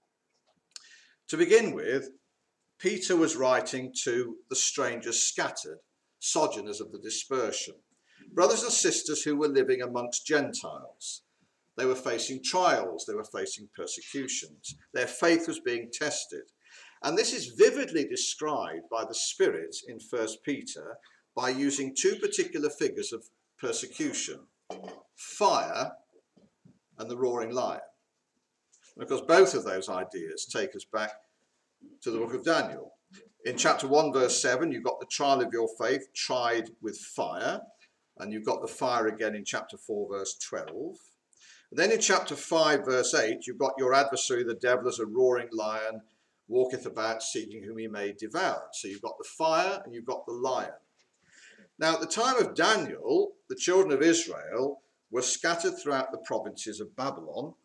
To begin with, Peter was writing to the strangers scattered, sojourners of the dispersion, brothers and sisters who were living amongst Gentiles. They were facing trials, they were facing persecutions. Their faith was being tested. And this is vividly described by the Spirit in 1 Peter by using two particular figures of persecution, fire and the roaring lion. And of course, both of those ideas take us back to the book of Daniel. In chapter 1, verse 7, you've got the trial of your faith tried with fire, and you've got the fire again in chapter 4, verse 12. And then in chapter 5, verse 8, you've got your adversary, the devil, as a roaring lion, walketh about seeking whom he may devour. So you've got the fire and you've got the lion. Now, at the time of Daniel, the children of Israel were scattered throughout the provinces of Babylon.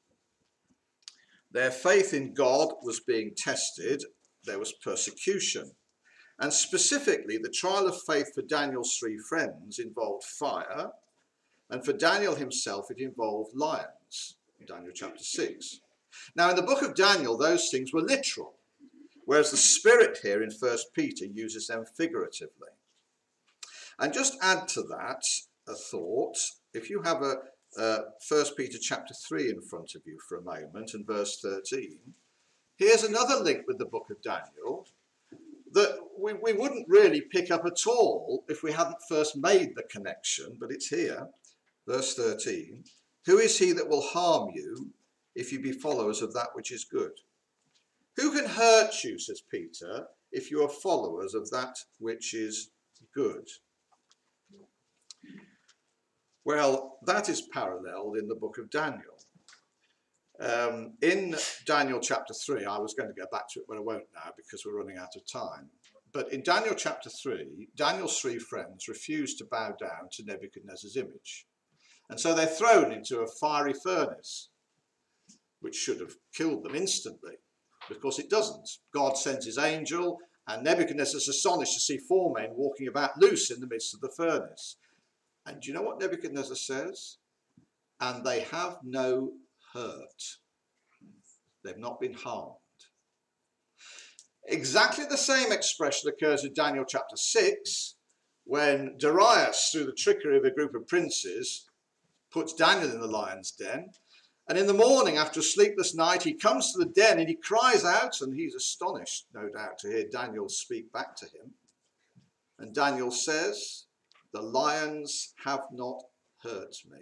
Their faith in God was being tested. There was persecution. And specifically, the trial of faith for Daniel's three friends involved fire. And for Daniel himself, it involved lions, in Daniel chapter 6. Now, in the book of Daniel, those things were literal, whereas the Spirit here in 1 Peter uses them figuratively. And just add to that a thought. If you have a 1 Peter chapter 3 in front of you for a moment and verse 13, here's another link with the book of Daniel that we wouldn't really pick up at all if we hadn't first made the connection, but it's here. Verse 13, who is he that will harm you if you be followers of that which is good? Who can hurt you, says Peter, if you are followers of that which is good? Well, that is paralleled in the book of Daniel. In Daniel chapter 3, I was going to go back to it, but I won't now because we're running out of time. But in Daniel chapter 3, Daniel's three friends refused to bow down to Nebuchadnezzar's image. And so they're thrown into a fiery furnace, which should have killed them instantly. Of course it doesn't. God sends his angel, and Nebuchadnezzar is astonished to see 4 men walking about loose in the midst of the furnace. And do you know what Nebuchadnezzar says? And they have no hurt. They've not been harmed. Exactly the same expression occurs in Daniel chapter 6, when Darius, through the trickery of a group of princes, puts Daniel in the lion's den. And in the morning, after a sleepless night, he comes to the den and he cries out, and he's astonished, no doubt, to hear Daniel speak back to him. And Daniel says, the lions have not hurt me.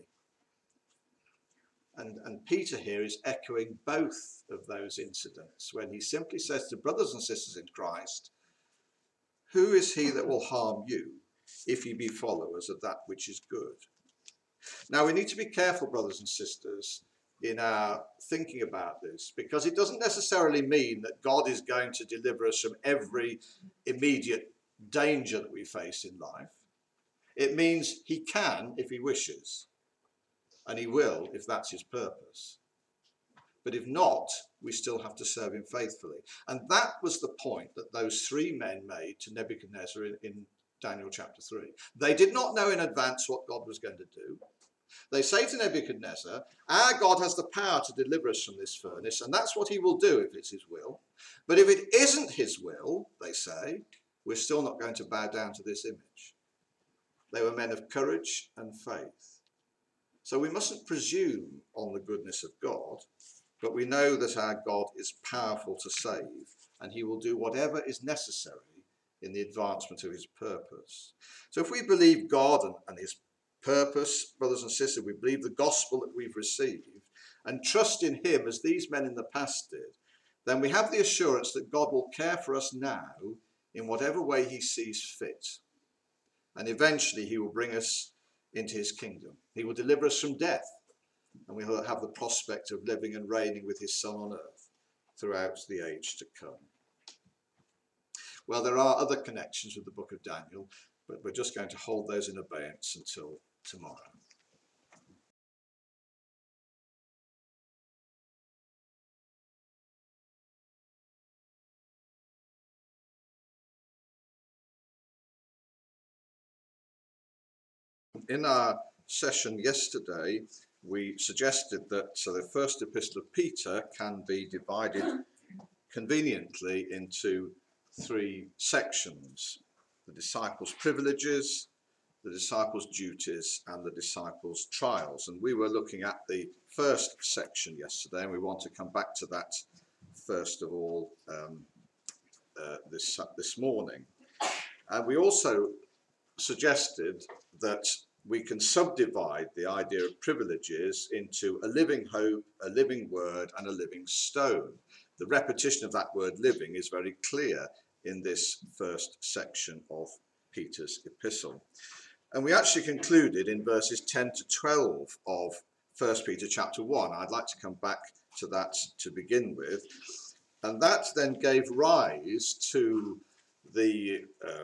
And Peter here is echoing both of those incidents when he simply says to brothers and sisters in Christ, who is he that will harm you if ye be followers of that which is good? Now we need to be careful, brothers and sisters, in our thinking about this, because it doesn't necessarily mean that God is going to deliver us from every immediate danger that we face in life. It means he can if he wishes. And he will if that's his purpose. But if not, we still have to serve him faithfully. And that was the point that those 3 men made to Nebuchadnezzar in Daniel chapter 3. They did not know in advance what God was going to do. They say to Nebuchadnezzar, our God has the power to deliver us from this furnace, and that's what he will do if it's his will. But if it isn't his will, they say, we're still not going to bow down to this image. They were men of courage and faith. So we mustn't presume on the goodness of God, but we know that our God is powerful to save, and he will do whatever is necessary in the advancement of his purpose. So if we believe God and his purpose, brothers and sisters, we believe the gospel that we've received, and trust in him as these men in the past did, then we have the assurance that God will care for us now in whatever way he sees fit. And eventually he will bring us into his kingdom. He will deliver us from death, and we will have the prospect of living and reigning with his Son on earth throughout the age to come. Well, there are other connections with the book of Daniel, but we're just going to hold those in abeyance until tomorrow. In our session yesterday, we suggested that the first epistle of Peter can be divided conveniently into 3 sections: the disciples' privileges, the disciples' duties, and the disciples' trials. And we were looking at the first section yesterday, and we want to come back to that first of all this morning. And we also suggested that we can subdivide the idea of privileges into a living hope, a living word, and a living stone. The repetition of that word living is very clear in this first section of Peter's epistle. And we actually concluded in verses 10 to 12 of 1 Peter chapter 1. I'd like to come back to that to begin with. And that then gave rise to the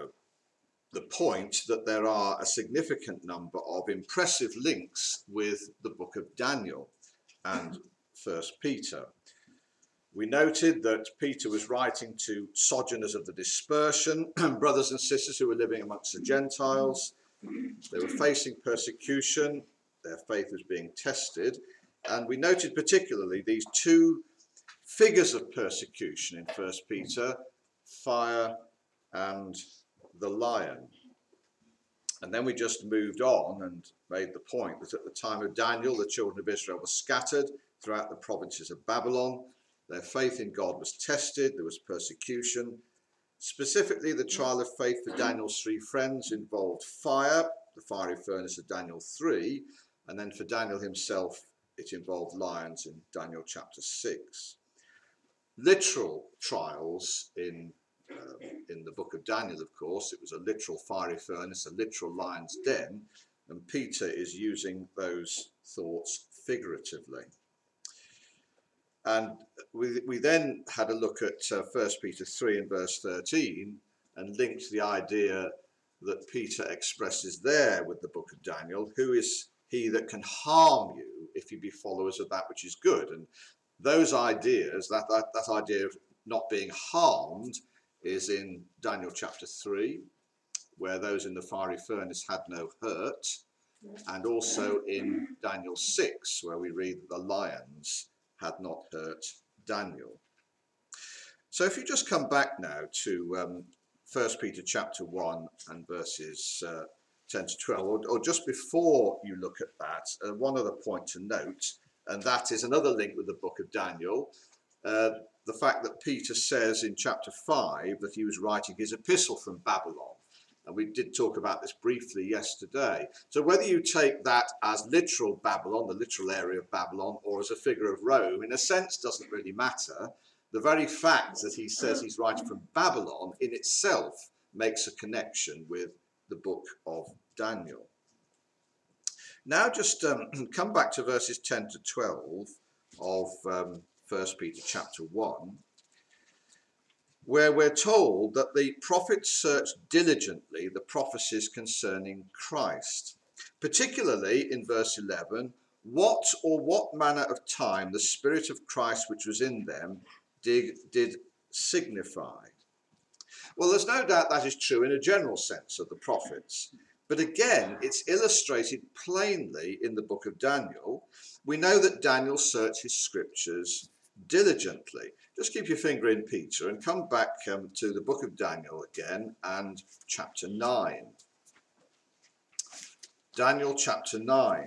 point that there are a significant number of impressive links with the book of Daniel and 1 Peter. We noted that Peter was writing to sojourners of the dispersion, brothers and sisters who were living amongst the Gentiles. They were facing persecution, their faith was being tested, and we noted particularly these 2 figures of persecution in 1 Peter, fire and the lion. And then we just moved on and made the point that at the time of Daniel, the children of Israel were scattered throughout the provinces of Babylon. Their faith in God was tested. There was persecution. Specifically, the trial of faith for Daniel's 3 friends involved fire, the fiery furnace of Daniel 3, and then for Daniel himself, it involved lions in Daniel chapter 6. Literal trials in the book of Daniel, of course, it was a literal fiery furnace, a literal lion's den, and Peter is using those thoughts figuratively. And we then had a look at 1 Peter 3 and verse 13 and linked the idea that Peter expresses there with the book of Daniel, who is he that can harm you if you be followers of that which is good. And those ideas, that idea of not being harmed, is in Daniel chapter 3, where those in the fiery furnace had no hurt, and also in Daniel 6, where we read that the lions had not hurt Daniel. So if you just come back now to 1 Peter chapter 1 and verses 10 to 12, or just before you look at that, one other point to note, and that is another link with the book of Daniel, the fact that Peter says in chapter 5 that he was writing his epistle from Babylon. And we did talk about this briefly yesterday. So whether you take that as literal Babylon, the literal area of Babylon, or as a figure of Rome, in a sense doesn't really matter. The very fact that he says he's writing from Babylon in itself makes a connection with the book of Daniel. Now just come back to verses 10 to 12 of 1 Peter chapter 1, where we're told that the prophets searched diligently the prophecies concerning Christ, particularly in verse 11, what manner of time the Spirit of Christ which was in them did signify. Well, there's no doubt that is true in a general sense of the prophets, but again, it's illustrated plainly in the book of Daniel. We know that Daniel searched his scriptures diligently. Just keep your finger in Peter and come back to the book of Daniel again and chapter 9. Daniel chapter 9.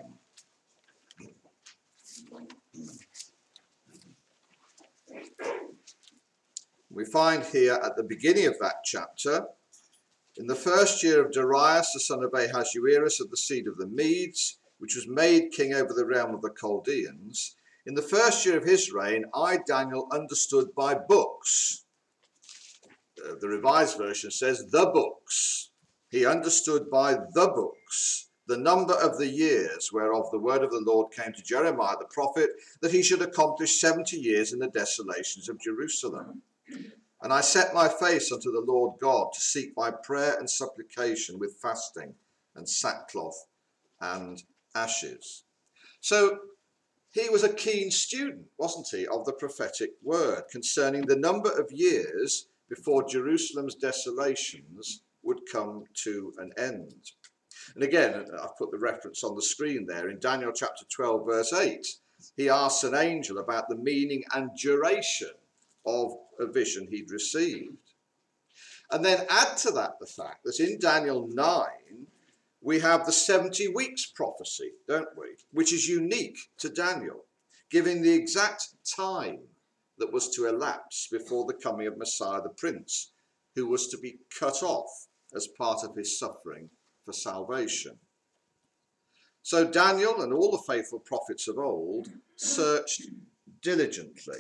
We find here at the beginning of that chapter, in the first year of Darius, the son of Ahasuerus of the seed of the Medes, which was made king over the realm of the Chaldeans, in the first year of his reign, I, Daniel, understood by books. The Revised Version says the books. He understood by the books the number of the years whereof the word of the Lord came to Jeremiah the prophet, that he should accomplish 70 years in the desolations of Jerusalem. And I set my face unto the Lord God to seek by prayer and supplication with fasting and sackcloth and ashes. So he was a keen student, wasn't he, of the prophetic word concerning the number of years before Jerusalem's desolations would come to an end. And again, I've put the reference on the screen there in Daniel chapter 12, verse 8. He asks an angel about the meaning and duration of a vision he'd received. And then add to that the fact that in Daniel 9, we have the 70 weeks prophecy, don't we? Which is unique to Daniel, giving the exact time that was to elapse before the coming of Messiah the Prince, who was to be cut off as part of his suffering for salvation. So Daniel and all the faithful prophets of old searched diligently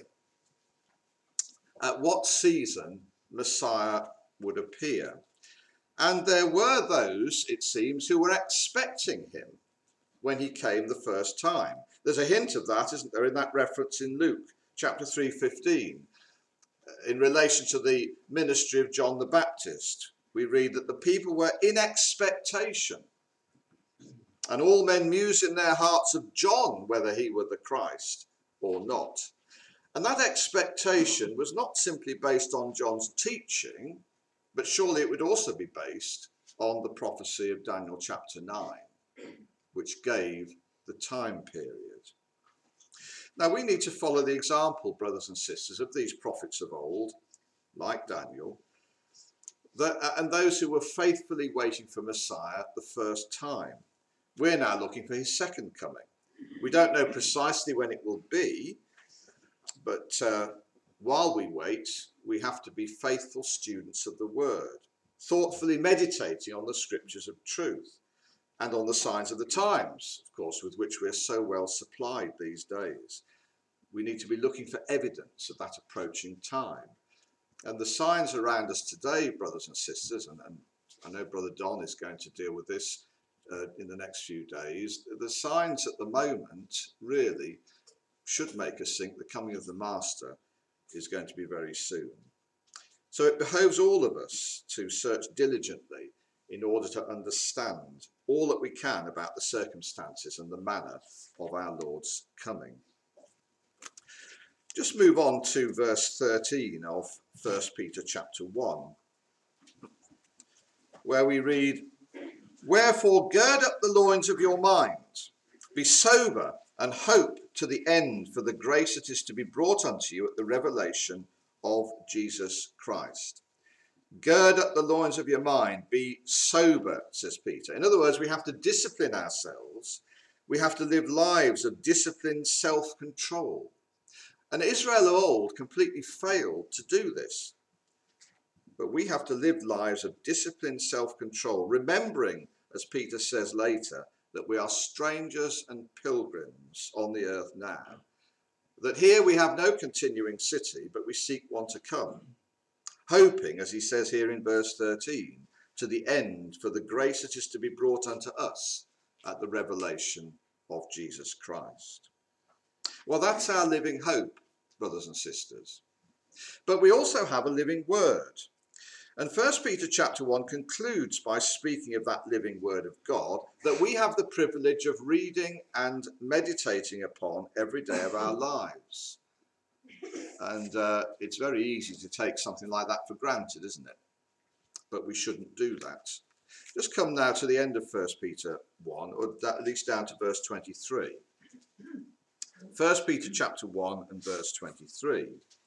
at what season Messiah would appear. And there were those, it seems, who were expecting him when he came the first time. There's a hint of that, isn't there, in that reference in Luke chapter 3:15. In relation to the ministry of John the Baptist, we read that the people were in expectation, and all men mused in their hearts of John whether he were the Christ or not. And that expectation was not simply based on John's teaching, but surely it would also be based on the prophecy of Daniel chapter 9, which gave the time period. Now we need to follow the example, brothers and sisters, of these prophets of old, like Daniel, and those who were faithfully waiting for Messiah the first time. We're now looking for his second coming. We don't know precisely when it will be, but while we wait, we have to be faithful students of the word, thoughtfully meditating on the scriptures of truth and on the signs of the times, of course, with which we are so well supplied these days. We need to be looking for evidence of that approaching time. And the signs around us today, brothers and sisters, and I know Brother Don is going to deal with this in the next few days, the signs at the moment really should make us think the coming of the Master is going to be very soon. So it behoves all of us to search diligently in order to understand all that we can about the circumstances and the manner of our Lord's coming. Just move on to verse 13 of 1 Peter chapter 1, where we read, "Wherefore gird up the loins of your mind, be sober, and hope to the end for the grace that is to be brought unto you at the revelation of Jesus Christ." Gird up the loins of your mind, be sober, says Peter. In other words, we have to discipline ourselves. We have to live lives of disciplined self-control. And Israel of old completely failed to do this. But we have to live lives of disciplined self-control, remembering, as Peter says later, that we are strangers and pilgrims on the earth now. That here we have no continuing city, but we seek one to come. Hoping, as he says here in verse 13, to the end for the grace that is to be brought unto us at the revelation of Jesus Christ. Well, that's our living hope, brothers and sisters. But we also have a living word. And 1 Peter chapter 1 concludes by speaking of that living word of God that we have the privilege of reading and meditating upon every day of our lives. And it's very easy to take something like that for granted, isn't it? But we shouldn't do that. Just come now to the end of 1 Peter 1, or at least down to verse 23. 1 Peter chapter 1 and verse 23,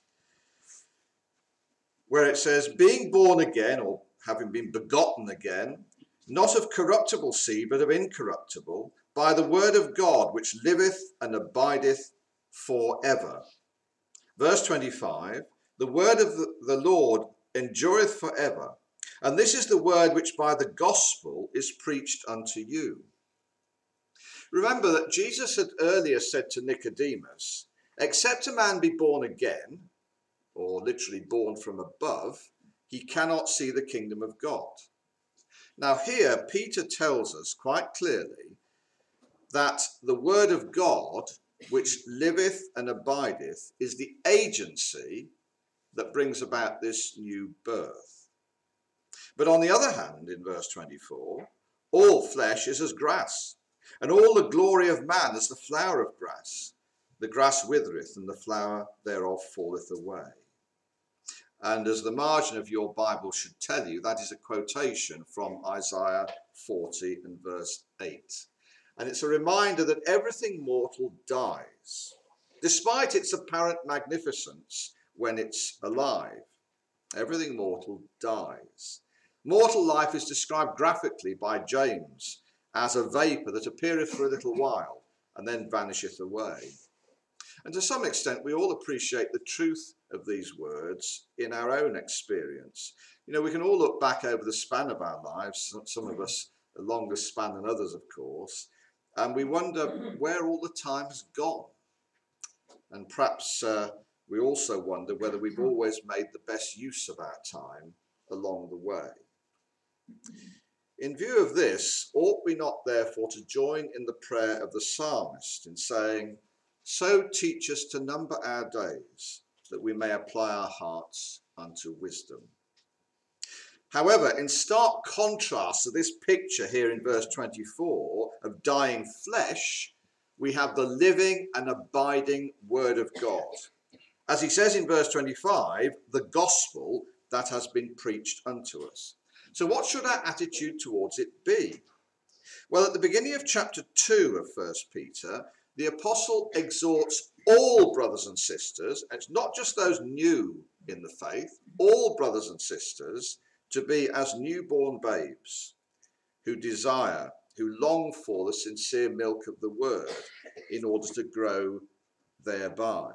where it says, "Being born again," or having been begotten again, "not of corruptible seed, but of incorruptible, by the word of God, which liveth and abideth for ever." Verse 25, "The word of the Lord endureth for ever, and this is the word which by the gospel is preached unto you." Remember that Jesus had earlier said to Nicodemus, "Except a man be born again," or literally born from above, "he cannot see the kingdom of God." Now here Peter tells us quite clearly that the word of God, which liveth and abideth, is the agency that brings about this new birth. But on the other hand, in verse 24, "All flesh is as grass, and all the glory of man as the flower of grass. The grass withereth, and the flower thereof falleth away." And as the margin of your Bible should tell you, that is a quotation from Isaiah 40 and verse 8. And it's a reminder that everything mortal dies, despite its apparent magnificence when it's alive. Everything mortal dies. Mortal life is described graphically by James as a vapour that appeareth for a little while and then vanisheth away. And to some extent, we all appreciate the truth of these words in our own experience. You know, we can all look back over the span of our lives, some of us a longer span than others, of course, and we wonder where all the time has gone. And perhaps we also wonder whether we've always made the best use of our time along the way. In view of this, ought we not therefore to join in the prayer of the psalmist in saying, "So teach us to number our days, that we may apply our hearts unto wisdom." However, in stark contrast to this picture here in verse 24 of dying flesh, we have the living and abiding word of God. As he says in verse 25, the gospel that has been preached unto us. So what should our attitude towards it be? Well, at the beginning of chapter 2 of 1 Peter, the apostle exhorts all brothers and sisters, and it's not just those new in the faith, all brothers and sisters, to be as newborn babes who desire, who long for the sincere milk of the word in order to grow thereby.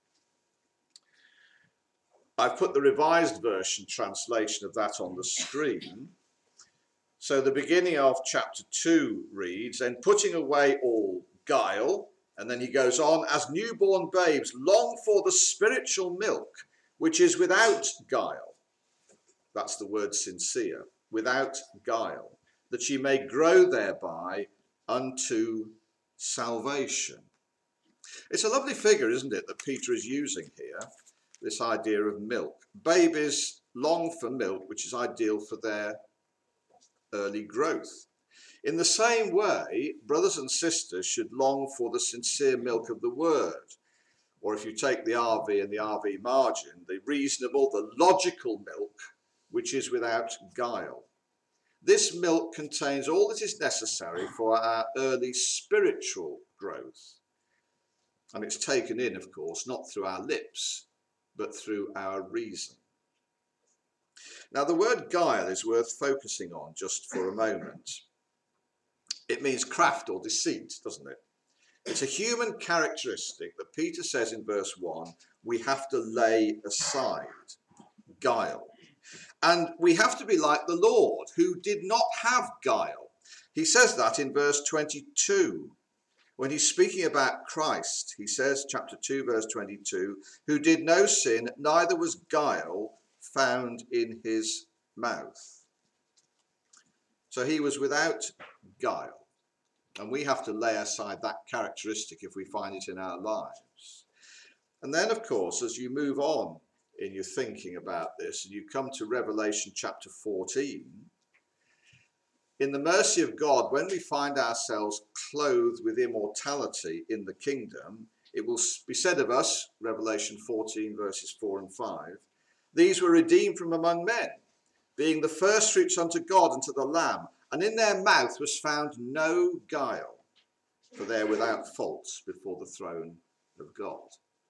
I've put the Revised Version translation of that on the screen. So the beginning of chapter 2 reads, "And putting away all guile," and then he goes on, "as newborn babes long for the spiritual milk, which is without guile." That's the word sincere, without guile, "that ye may grow thereby unto salvation." It's a lovely figure, isn't it, that Peter is using here, this idea of milk. Babies long for milk, which is ideal for their early growth. In the same way, brothers and sisters should long for the sincere milk of the word, or if you take the RV and the RV margin, the reasonable, the logical milk, which is without guile. This milk contains all that is necessary for our early spiritual growth. And it's taken in, of course, not through our lips, but through our reason. Now, the word guile is worth focusing on just for a moment. It means craft or deceit, doesn't it? It's a human characteristic that Peter says in verse 1, we have to lay aside. Guile. And we have to be like the Lord, who did not have guile. He says that in verse 22. When he's speaking about Christ, he says, chapter 2, verse 22, who did no sin, neither was guile found in his mouth. So he was without guile. And we have to lay aside that characteristic if we find it in our lives. And then, of course, as you move on in your thinking about this, and you come to Revelation chapter 14, in the mercy of God, when we find ourselves clothed with immortality in the kingdom, it will be said of us, Revelation 14, verses 4 and 5, these were redeemed from among men, being the firstfruits unto God and to the Lamb, and in their mouth was found no guile, for they are without fault before the throne of God.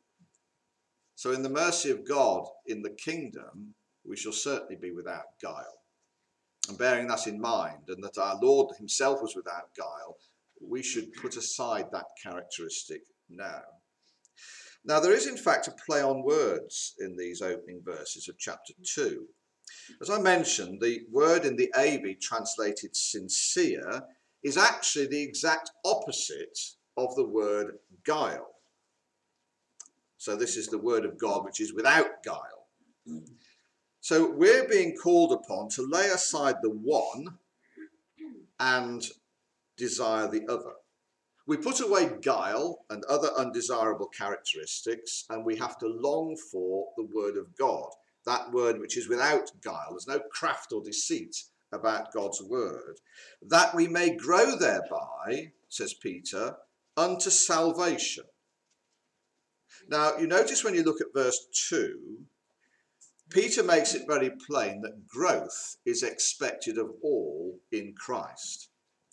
So in the mercy of God in the kingdom, we shall certainly be without guile. And bearing that in mind, and that our Lord himself was without guile, we should put aside that characteristic now. Now, there is in fact a play on words in these opening verses of chapter 2. As I mentioned, the word in the AV translated sincere is actually the exact opposite of the word guile. So this is the word of God which is without guile. So we're being called upon to lay aside the one and desire the other. We put away guile and other undesirable characteristics, and we have to long for the word of God, that word which is without guile. There's no craft or deceit about God's word, that we may grow thereby, says Peter, unto salvation. Now, you notice when you look at verse 2, Peter makes it very plain that growth is expected of all in Christ,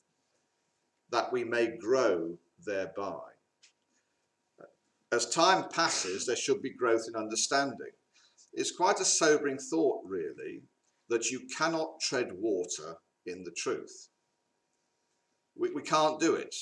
that we may grow thereby. As time passes, there should be growth in understanding. It's quite a sobering thought, really, that you cannot tread water in the truth. We can't do it.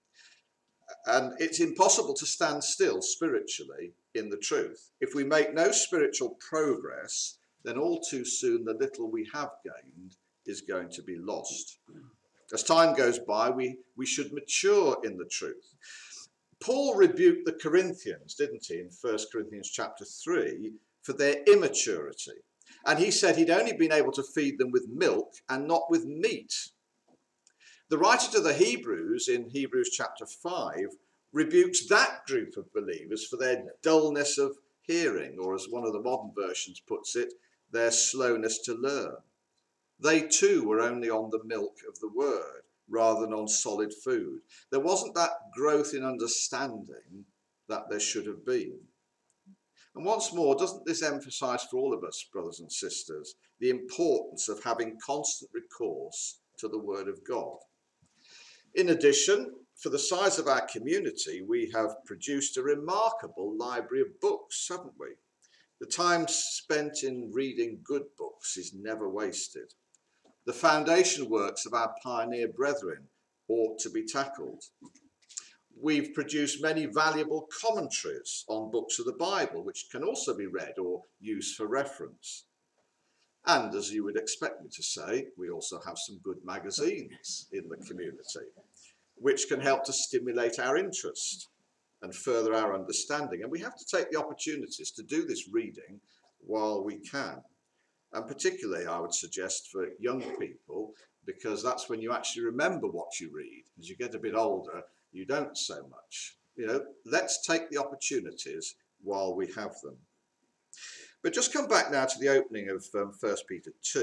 And it's impossible to stand still spiritually in the truth. If we make no spiritual progress, then all too soon the little we have gained is going to be lost. As time goes by, we should mature in the truth. Paul rebuked the Corinthians, didn't he, in 1 Corinthians chapter 3, for their immaturity. And he said he'd only been able to feed them with milk and not with meat. The writer to the Hebrews in Hebrews chapter 5 rebukes that group of believers for their dullness of hearing, or as one of the modern versions puts it, their slowness to learn. They too were only on the milk of the word rather than on solid food. There wasn't that growth in understanding that there should have been. And once more, doesn't this emphasize for all of us, brothers and sisters, the importance of having constant recourse to the word of God? In addition, for the size of our community, we have produced a remarkable library of books, haven't we? The time spent in reading good books is never wasted. The foundation works of our pioneer brethren ought to be tackled. We've produced many valuable commentaries on books of the Bible, which can also be read or used for reference. And as you would expect me to say, we also have some good magazines in the community, which can help to stimulate our interest and further our understanding. And we have to take the opportunities to do this reading while we can. And particularly, I would suggest for young people, because that's when you actually remember what you read. As you get a bit older, you don't so much. Let's take the opportunities while we have them. But just come back now to the opening of 1 Peter 2,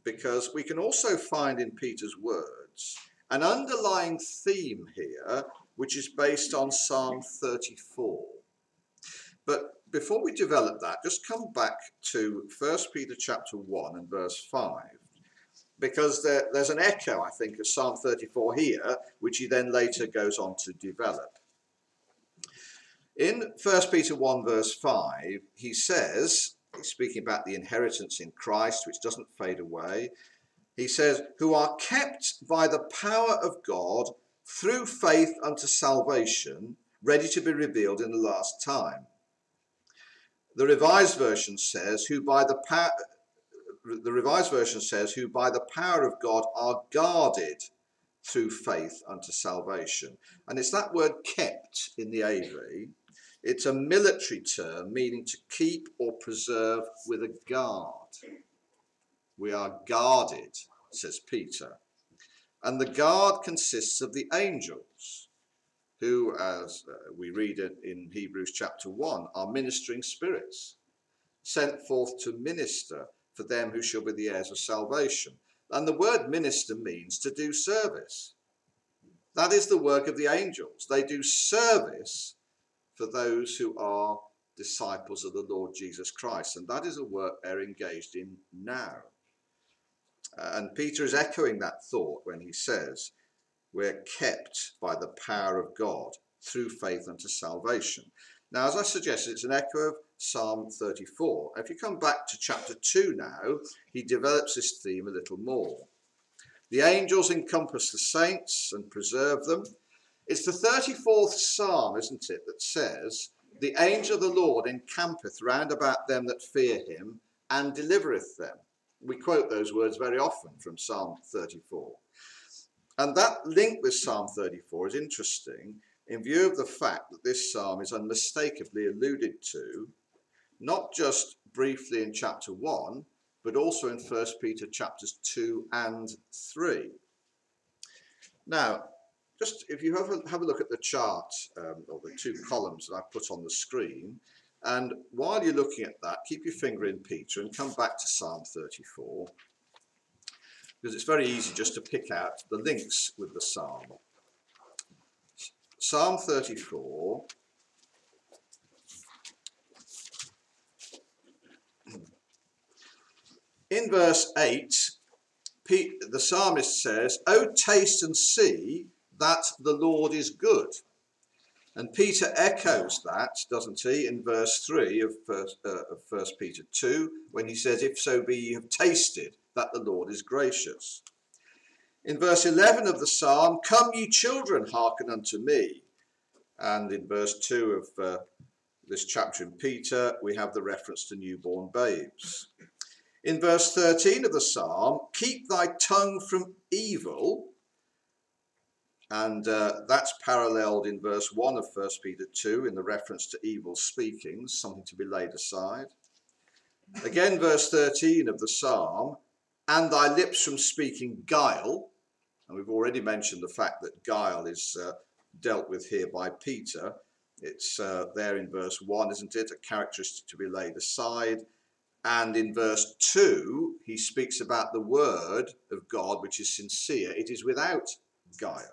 because we can also find in Peter's words an underlying theme here, which is based on Psalm 34. But before we develop that, just come back to 1 Peter chapter 1 and verse 5, because there's an echo, I think, of Psalm 34 here, which he then later goes on to develop. In 1 Peter 1 verse 5, he says, speaking about the inheritance in Christ, which doesn't fade away, he says, who are kept by the power of God through faith unto salvation, ready to be revealed in the last time. The Revised Version says, who by the power of God are guarded through faith unto salvation. And it's that word kept in the AV. It's a military term meaning to keep or preserve with a guard. We are guarded, says Peter. And the guard consists of the angels, who, as we read it in Hebrews chapter 1, are ministering spirits, sent forth to minister for them who shall be the heirs of salvation. And the word minister means to do service. That is the work of the angels. They do service for those who are disciples of the Lord Jesus Christ. And that is a work they're engaged in now. And Peter is echoing that thought when he says, we're kept by the power of God through faith unto salvation. Now, as I suggested, it's an echo of Psalm 34. If you come back to chapter 2 now, he develops this theme a little more. The angels encompass the saints and preserve them. It's the 34th Psalm, isn't it, that says, the angel of the Lord encampeth round about them that fear him and delivereth them. We quote those words very often from Psalm 34. And that link with Psalm 34 is interesting in view of the fact that this psalm is unmistakably alluded to, not just briefly in chapter 1, but also in 1 Peter chapters 2 and 3. Now, just if you have a look at the chart, or the two columns that I've put on the screen, and while you're looking at that, keep your finger in Peter and come back to Psalm 34, because it's very easy just to pick out the links with the psalm. Psalm 34, in verse 8, the psalmist says, "O taste and see that the Lord is good." And Peter echoes that, doesn't he, in verse 3 of 1 Peter 2, when he says, "If so be ye have tasted that the Lord is gracious." In verse 11 of the psalm, "Come ye children, hearken unto me." And in verse 2 of this chapter in Peter, we have the reference to newborn babes. In verse 13 of the psalm, "Keep thy tongue from evil." And that's paralleled in verse 1 of 1 Peter 2 in the reference to evil speakings, something to be laid aside. Again, verse 13 of the psalm, "And thy lips from speaking guile." And we've already mentioned the fact that guile is dealt with here by Peter. It's there in verse 1, isn't it? A characteristic to be laid aside. And in verse 2, he speaks about the word of God, which is sincere. It is without guile.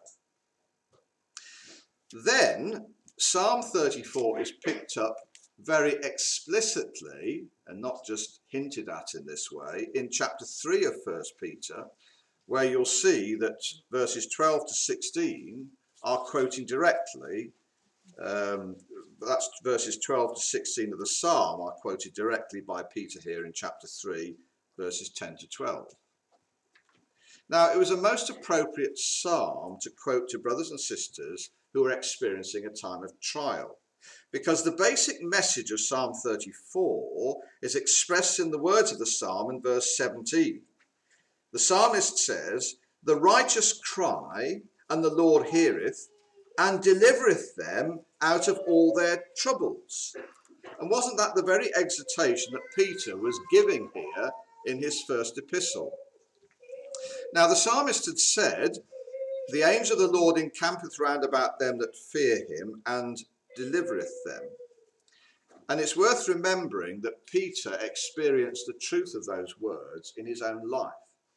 Then Psalm 34 is picked up very explicitly, and not just hinted at in this way, in chapter 3 of 1 Peter, where you'll see that verses 12 to 16 are quoting directly. That's verses 12 to 16 of the psalm are quoted directly by Peter here in chapter 3, verses 10 to 12. Now, it was a most appropriate psalm to quote to brothers and sisters who are experiencing a time of trial, because the basic message of Psalm 34 is expressed in the words of the psalm in verse 17. The psalmist says, "The righteous cry, and the Lord heareth, and delivereth them out of all their troubles." And wasn't that the very exhortation that Peter was giving here in his first epistle? Now, the psalmist had said, "The angel of the Lord encampeth round about them that fear him, and delivereth them." And it's worth remembering that Peter experienced the truth of those words in his own life.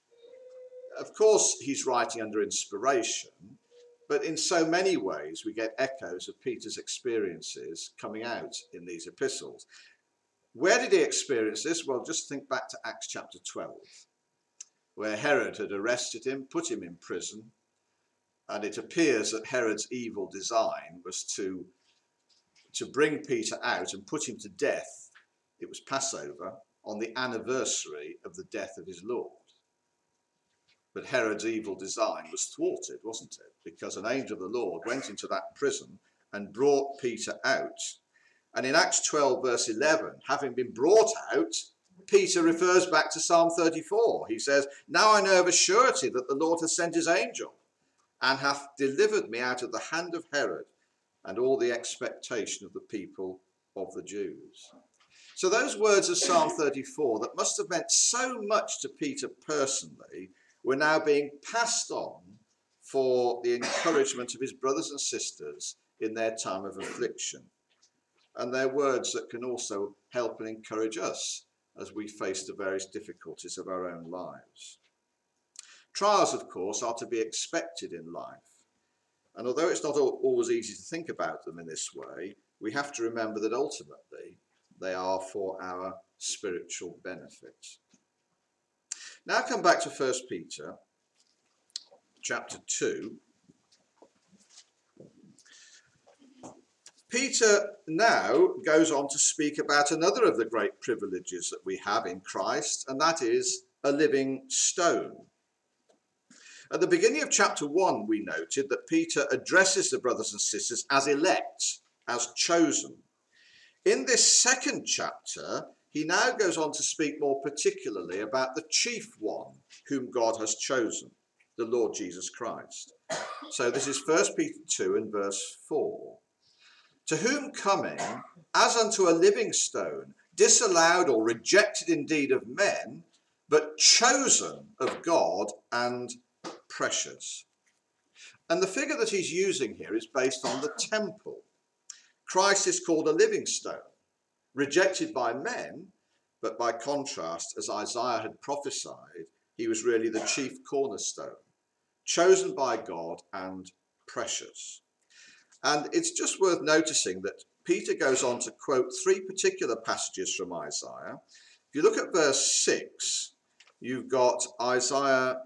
Of course, he's writing under inspiration, but in so many ways we get echoes of Peter's experiences coming out in these epistles. Where did he experience this? Well, just think back to Acts chapter 12, where Herod had arrested him, put him in prison, and it appears that Herod's evil design was to bring Peter out and put him to death. It was Passover, on the anniversary of the death of his Lord. But Herod's evil design was thwarted, wasn't it? Because an angel of the Lord went into that prison and brought Peter out. And in Acts 12, verse 11, having been brought out, Peter refers back to Psalm 34. He says, "Now I know of a surety that the Lord has sent his angel and hath delivered me out of the hand of Herod and all the expectation of the people of the Jews." So those words of Psalm 34 that must have meant so much to Peter personally were now being passed on for the encouragement of his brothers and sisters in their time of affliction. And they're words that can also help and encourage us as we face the various difficulties of our own lives. Trials, of course, are to be expected in life. And although it's not always easy to think about them in this way, we have to remember that ultimately they are for our spiritual benefit. Now come back to 1 Peter chapter 2. Peter now goes on to speak about another of the great privileges that we have in Christ, and that is a living stone. At the beginning of chapter 1, we noted that Peter addresses the brothers and sisters as elect, as chosen. In this second chapter, he now goes on to speak more particularly about the chief one whom God has chosen, the Lord Jesus Christ. So this is 1 Peter 2 and verse 4. "To whom coming, as unto a living stone, disallowed or rejected indeed of men, but chosen of God and precious." And the figure that he's using here is based on the temple. Christ is called a living stone, rejected by men, but by contrast, as Isaiah had prophesied, he was really the chief cornerstone, chosen by God and precious. And it's just worth noticing that Peter goes on to quote three particular passages from Isaiah. If you look at verse 6, you've got Isaiah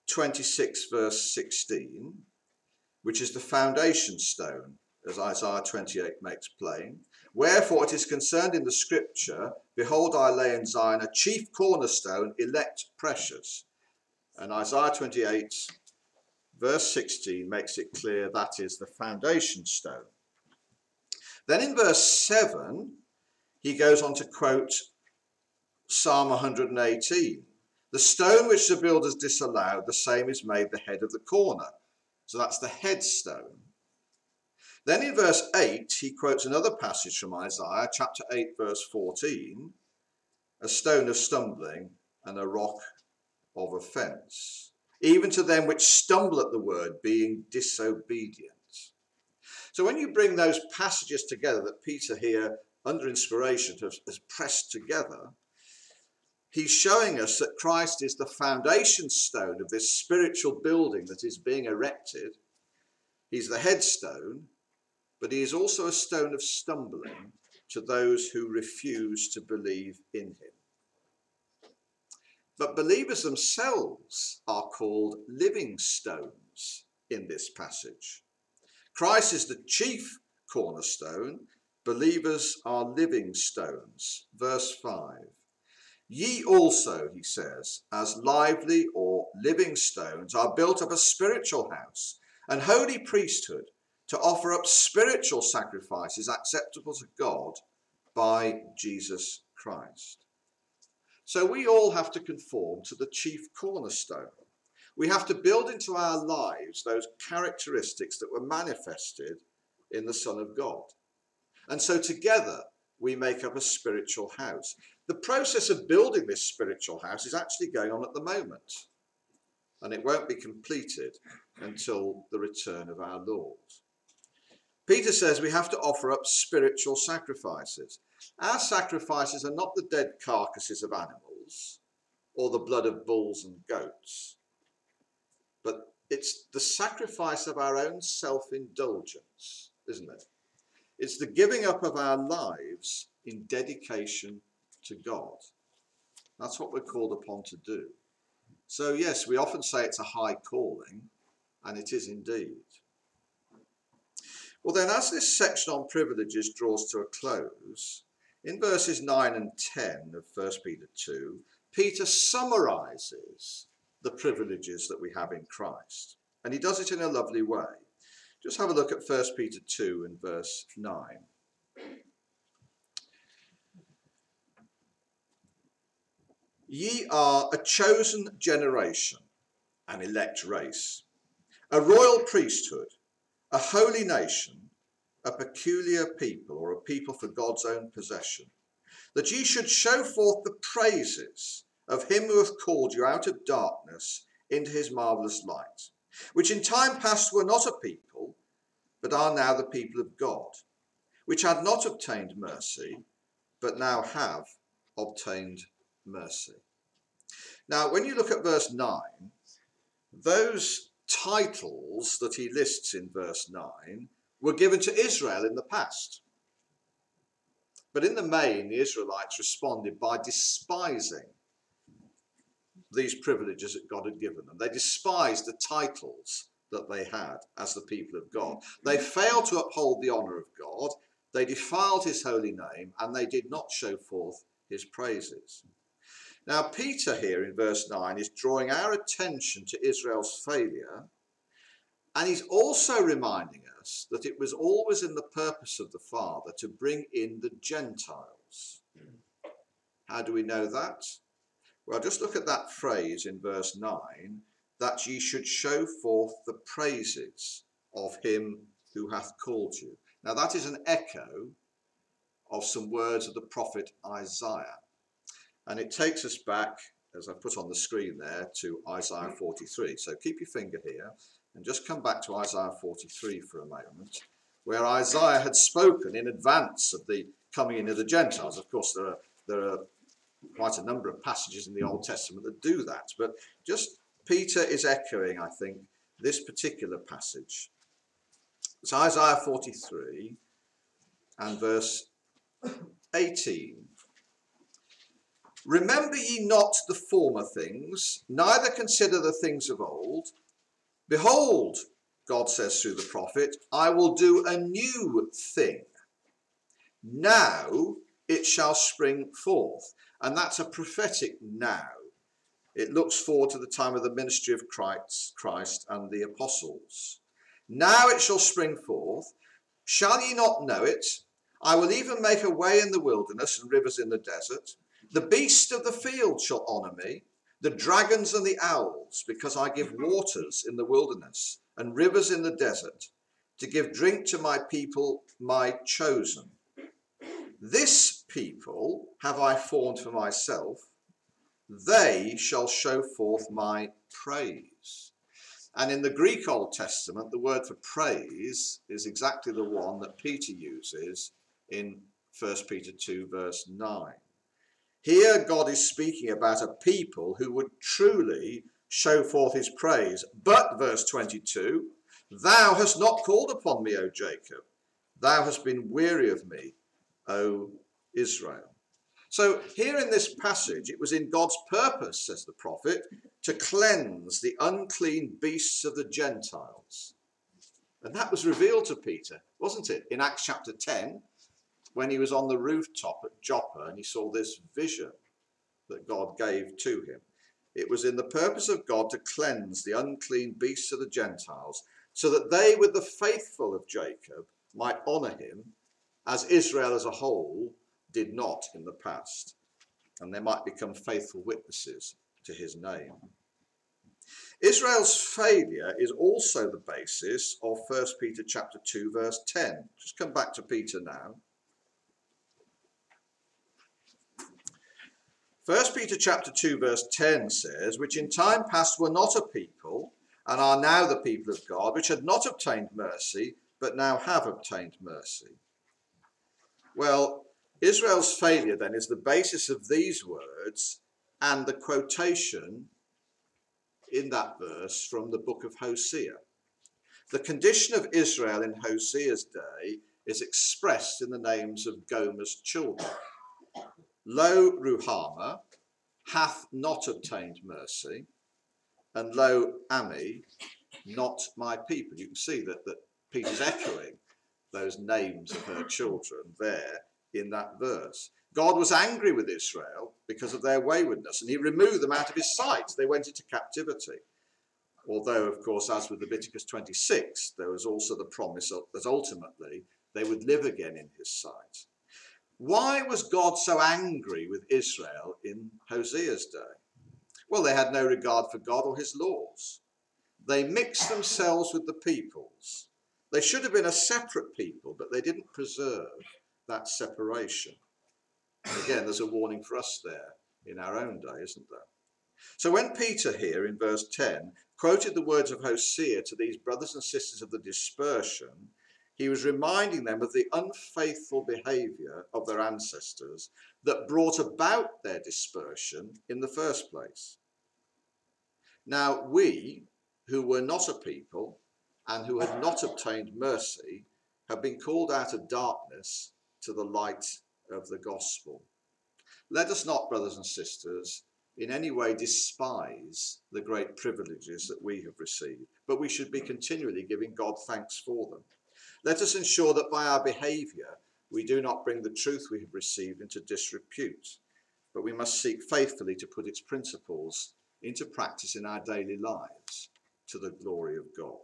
26 verse 16, which is the foundation stone, as Isaiah 28 makes plain. "Wherefore it is concerned in the scripture, behold, I lay in Zion a chief cornerstone, elect precious." And Isaiah 28 verse 16 makes it clear that is the foundation stone. Then in verse 7, he goes on to quote Psalm 118. "The stone which the builders disallowed, the same is made the head of the corner." So that's the headstone. Then in verse 8, he quotes another passage from Isaiah, chapter 8, verse 14, "A stone of stumbling and a rock of offence, even to them which stumble at the word, being disobedient." So when you bring those passages together that Peter here, under inspiration, has pressed together, he's showing us that Christ is the foundation stone of this spiritual building that is being erected. He's the headstone, but he is also a stone of stumbling to those who refuse to believe in him. But believers themselves are called living stones in this passage. Christ is the chief cornerstone. Believers are living stones. Verse 5. "Ye also," he says, "as lively or living stones are built up a spiritual house, an holy priesthood, to offer up spiritual sacrifices acceptable to God by Jesus Christ." So we all have to conform to the chief cornerstone. We have to build into our lives those characteristics that were manifested in the Son of God. And so together we make up a spiritual house. The process of building this spiritual house is actually going on at the moment, and it won't be completed until the return of our Lord. Peter says we have to offer up spiritual sacrifices. Our sacrifices are not the dead carcasses of animals or the blood of bulls and goats. it's the sacrifice of our own self-indulgence, isn't it? It's the giving up of our lives in dedication to God. That's what we're called upon to do. So yes, we often say it's a high calling, and it is indeed. Well then, as this section on privileges draws to a close, in verses 9 and 10 of 1 Peter 2, Peter summarises the privileges that we have in Christ. And he does it in a lovely way. Just have a look at 1 Peter 2 and verse 9. Ye are a chosen generation, an elect race, a royal priesthood, a holy nation, a peculiar people, or a people for God's own possession, that ye should show forth the praises of him who hath called you out of darkness into his marvellous light, which in time past were not a people, but are now the people of God, which had not obtained mercy, but now have obtained mercy. Now, when you look at verse 9, those titles that he lists in verse 9 were given to Israel in the past. But in the main, the Israelites responded by despising these privileges that God had given them. They despised the titles that they had as the people of God. They failed to uphold the honour of God. They defiled his holy name, and they did not show forth his praises. Now, Peter here in verse 9 is drawing our attention to Israel's failure, and he's also reminding us that it was always in the purpose of the Father to bring in the Gentiles. How do we know that? Well, just look at that phrase in verse 9, that ye should show forth the praises of him who hath called you. Now, that is an echo of some words of the prophet Isaiah. And it takes us back, as I put on the screen there, to Isaiah 43. So keep your finger here and just come back to Isaiah 43 for a moment, where Isaiah had spoken in advance of the coming in of the Gentiles. Of course, there are quite a number of passages in the Old Testament that do that. But just Peter is echoing, I think, this particular passage. It's Isaiah 43 and verse 18. Remember ye not the former things, neither consider the things of old. Behold, God says through the prophet, I will do a new thing. Now it shall spring forth. And that's a prophetic now. It looks forward to the time of the ministry of Christ and the apostles. Now it shall spring forth. Shall ye not know it? I will even make a way in the wilderness and rivers in the desert. The beast of the field shall honour me, the dragons and the owls, because I give waters in the wilderness and rivers in the desert, to give drink to my people, my chosen. This people have I formed for myself, they shall show forth my praise. And in the Greek Old Testament, the word for praise is exactly the one that Peter uses in 1 Peter 2 verse 9. Here God is speaking about a people who would truly show forth his praise. But, verse 22, thou hast not called upon me, O Jacob. Thou hast been weary of me, O Israel. So here in this passage, it was in God's purpose, says the prophet, to cleanse the unclean beasts of the Gentiles. And that was revealed to Peter, wasn't it? In Acts chapter 10, when he was on the rooftop at Joppa and he saw this vision that God gave to him. It was in the purpose of God to cleanse the unclean beasts of the Gentiles, so that they, with the faithful of Jacob, might honour him, as Israel as a whole did not in the past, and they might become faithful witnesses to his name. Israel's failure is also the basis of 1 Peter chapter 2 verse 10. Just come back to Peter now. 1 Peter chapter 2 verse 10 says, which in time past were not a people, and are now the people of God, which had not obtained mercy, but now have obtained mercy. Well, Israel's failure then is the basis of these words and the quotation in that verse from the book of Hosea. The condition of Israel in Hosea's day is expressed in the names of Gomer's children. Lo Ruhamah hath not obtained mercy, and Lo Ami, not my people. You can see that Peter's echoing those names of her children there in that verse. God was angry with Israel because of their waywardness, and he removed them out of his sight. They went into captivity. Although, of course, as with Leviticus 26, there was also the promise that ultimately they would live again in his sight. Why was God so angry with Israel in Hosea's day? Well, they had no regard for God or his laws. They mixed themselves with the peoples. They should have been a separate people, but they didn't preserve that separation. And again, there's a warning for us there in our own day, isn't there? So when Peter here in verse 10 quoted the words of Hosea to these brothers and sisters of the dispersion, he was reminding them of the unfaithful behaviour of their ancestors that brought about their dispersion in the first place. Now we, who were not a people and who had not obtained mercy, have been called out of darkness to the light of the gospel. Let us not, brothers and sisters, in any way despise the great privileges that we have received, but we should be continually giving God thanks for them. Let us ensure that by our behaviour we do not bring the truth we have received into disrepute, but we must seek faithfully to put its principles into practice in our daily lives to the glory of God.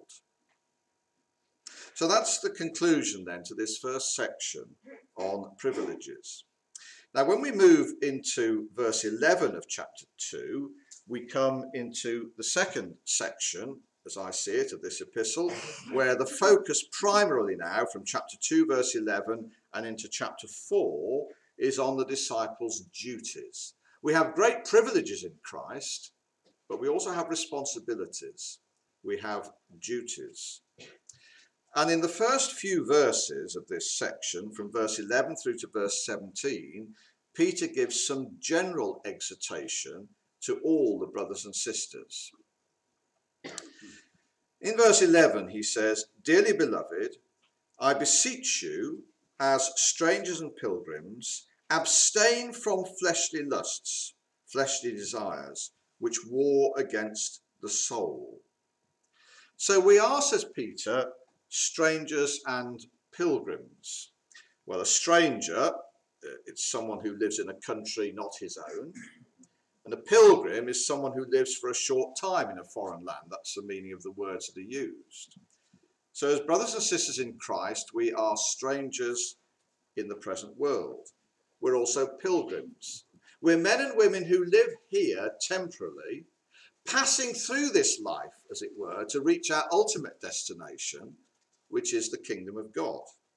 So that's the conclusion then to this first section on privileges. Now, when we move into verse 11 of chapter 2, we come into the second section, as I see it, of this epistle, where the focus primarily now from chapter 2, verse 11, and into chapter 4 is on the disciples' duties. We have great privileges in Christ, but we also have responsibilities. We have duties. And in the first few verses of this section, from verse 11 through to verse 17, Peter gives some general exhortation to all the brothers and sisters. In verse 11, he says, "Dearly beloved, I beseech you, as strangers and pilgrims, abstain from fleshly lusts, fleshly desires, which war against the soul." So we are, says Peter, strangers and pilgrims. Well, a stranger, it's someone who lives in a country not his own. And a pilgrim is someone who lives for a short time in a foreign land. That's the meaning of the words that are used. So as brothers and sisters in Christ, we are strangers in the present world. We're also pilgrims. We're men and women who live here temporarily, passing through this life, as it were, to reach our ultimate destination, which is the kingdom of God.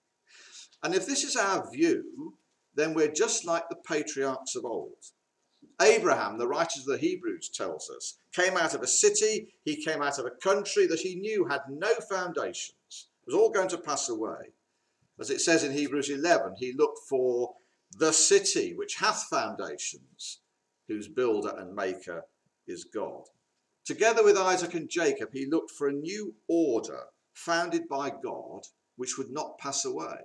And if this is our view, then we're just like the patriarchs of old. Abraham, the writer of the Hebrews tells us, came out of a city, he came out of a country that he knew had no foundations. It was all going to pass away. As it says in Hebrews 11, he looked for the city which hath foundations, whose builder and maker is God. Together with Isaac and Jacob, he looked for a new order founded by God, which would not pass away.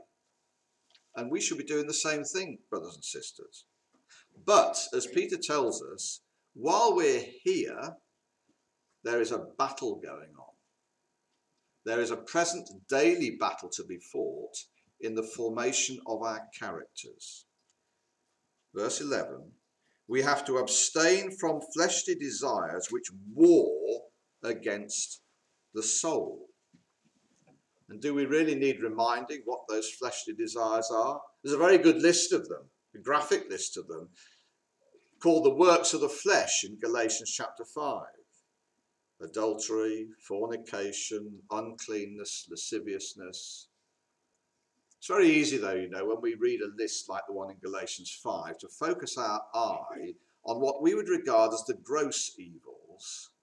And we should be doing the same thing, brothers and sisters. But, as Peter tells us, while we're here, there is a battle going on. There is a present daily battle to be fought in the formation of our characters. Verse 11, we have to abstain from fleshly desires which war against the soul. And do we really need reminding what those fleshly desires are? There's a very good list of them, a graphic list of them, called the works of the flesh in Galatians chapter 5. Adultery, fornication, uncleanness, lasciviousness. It's very easy though, when we read a list like the one in Galatians 5, to focus our eye on what we would regard as the gross evils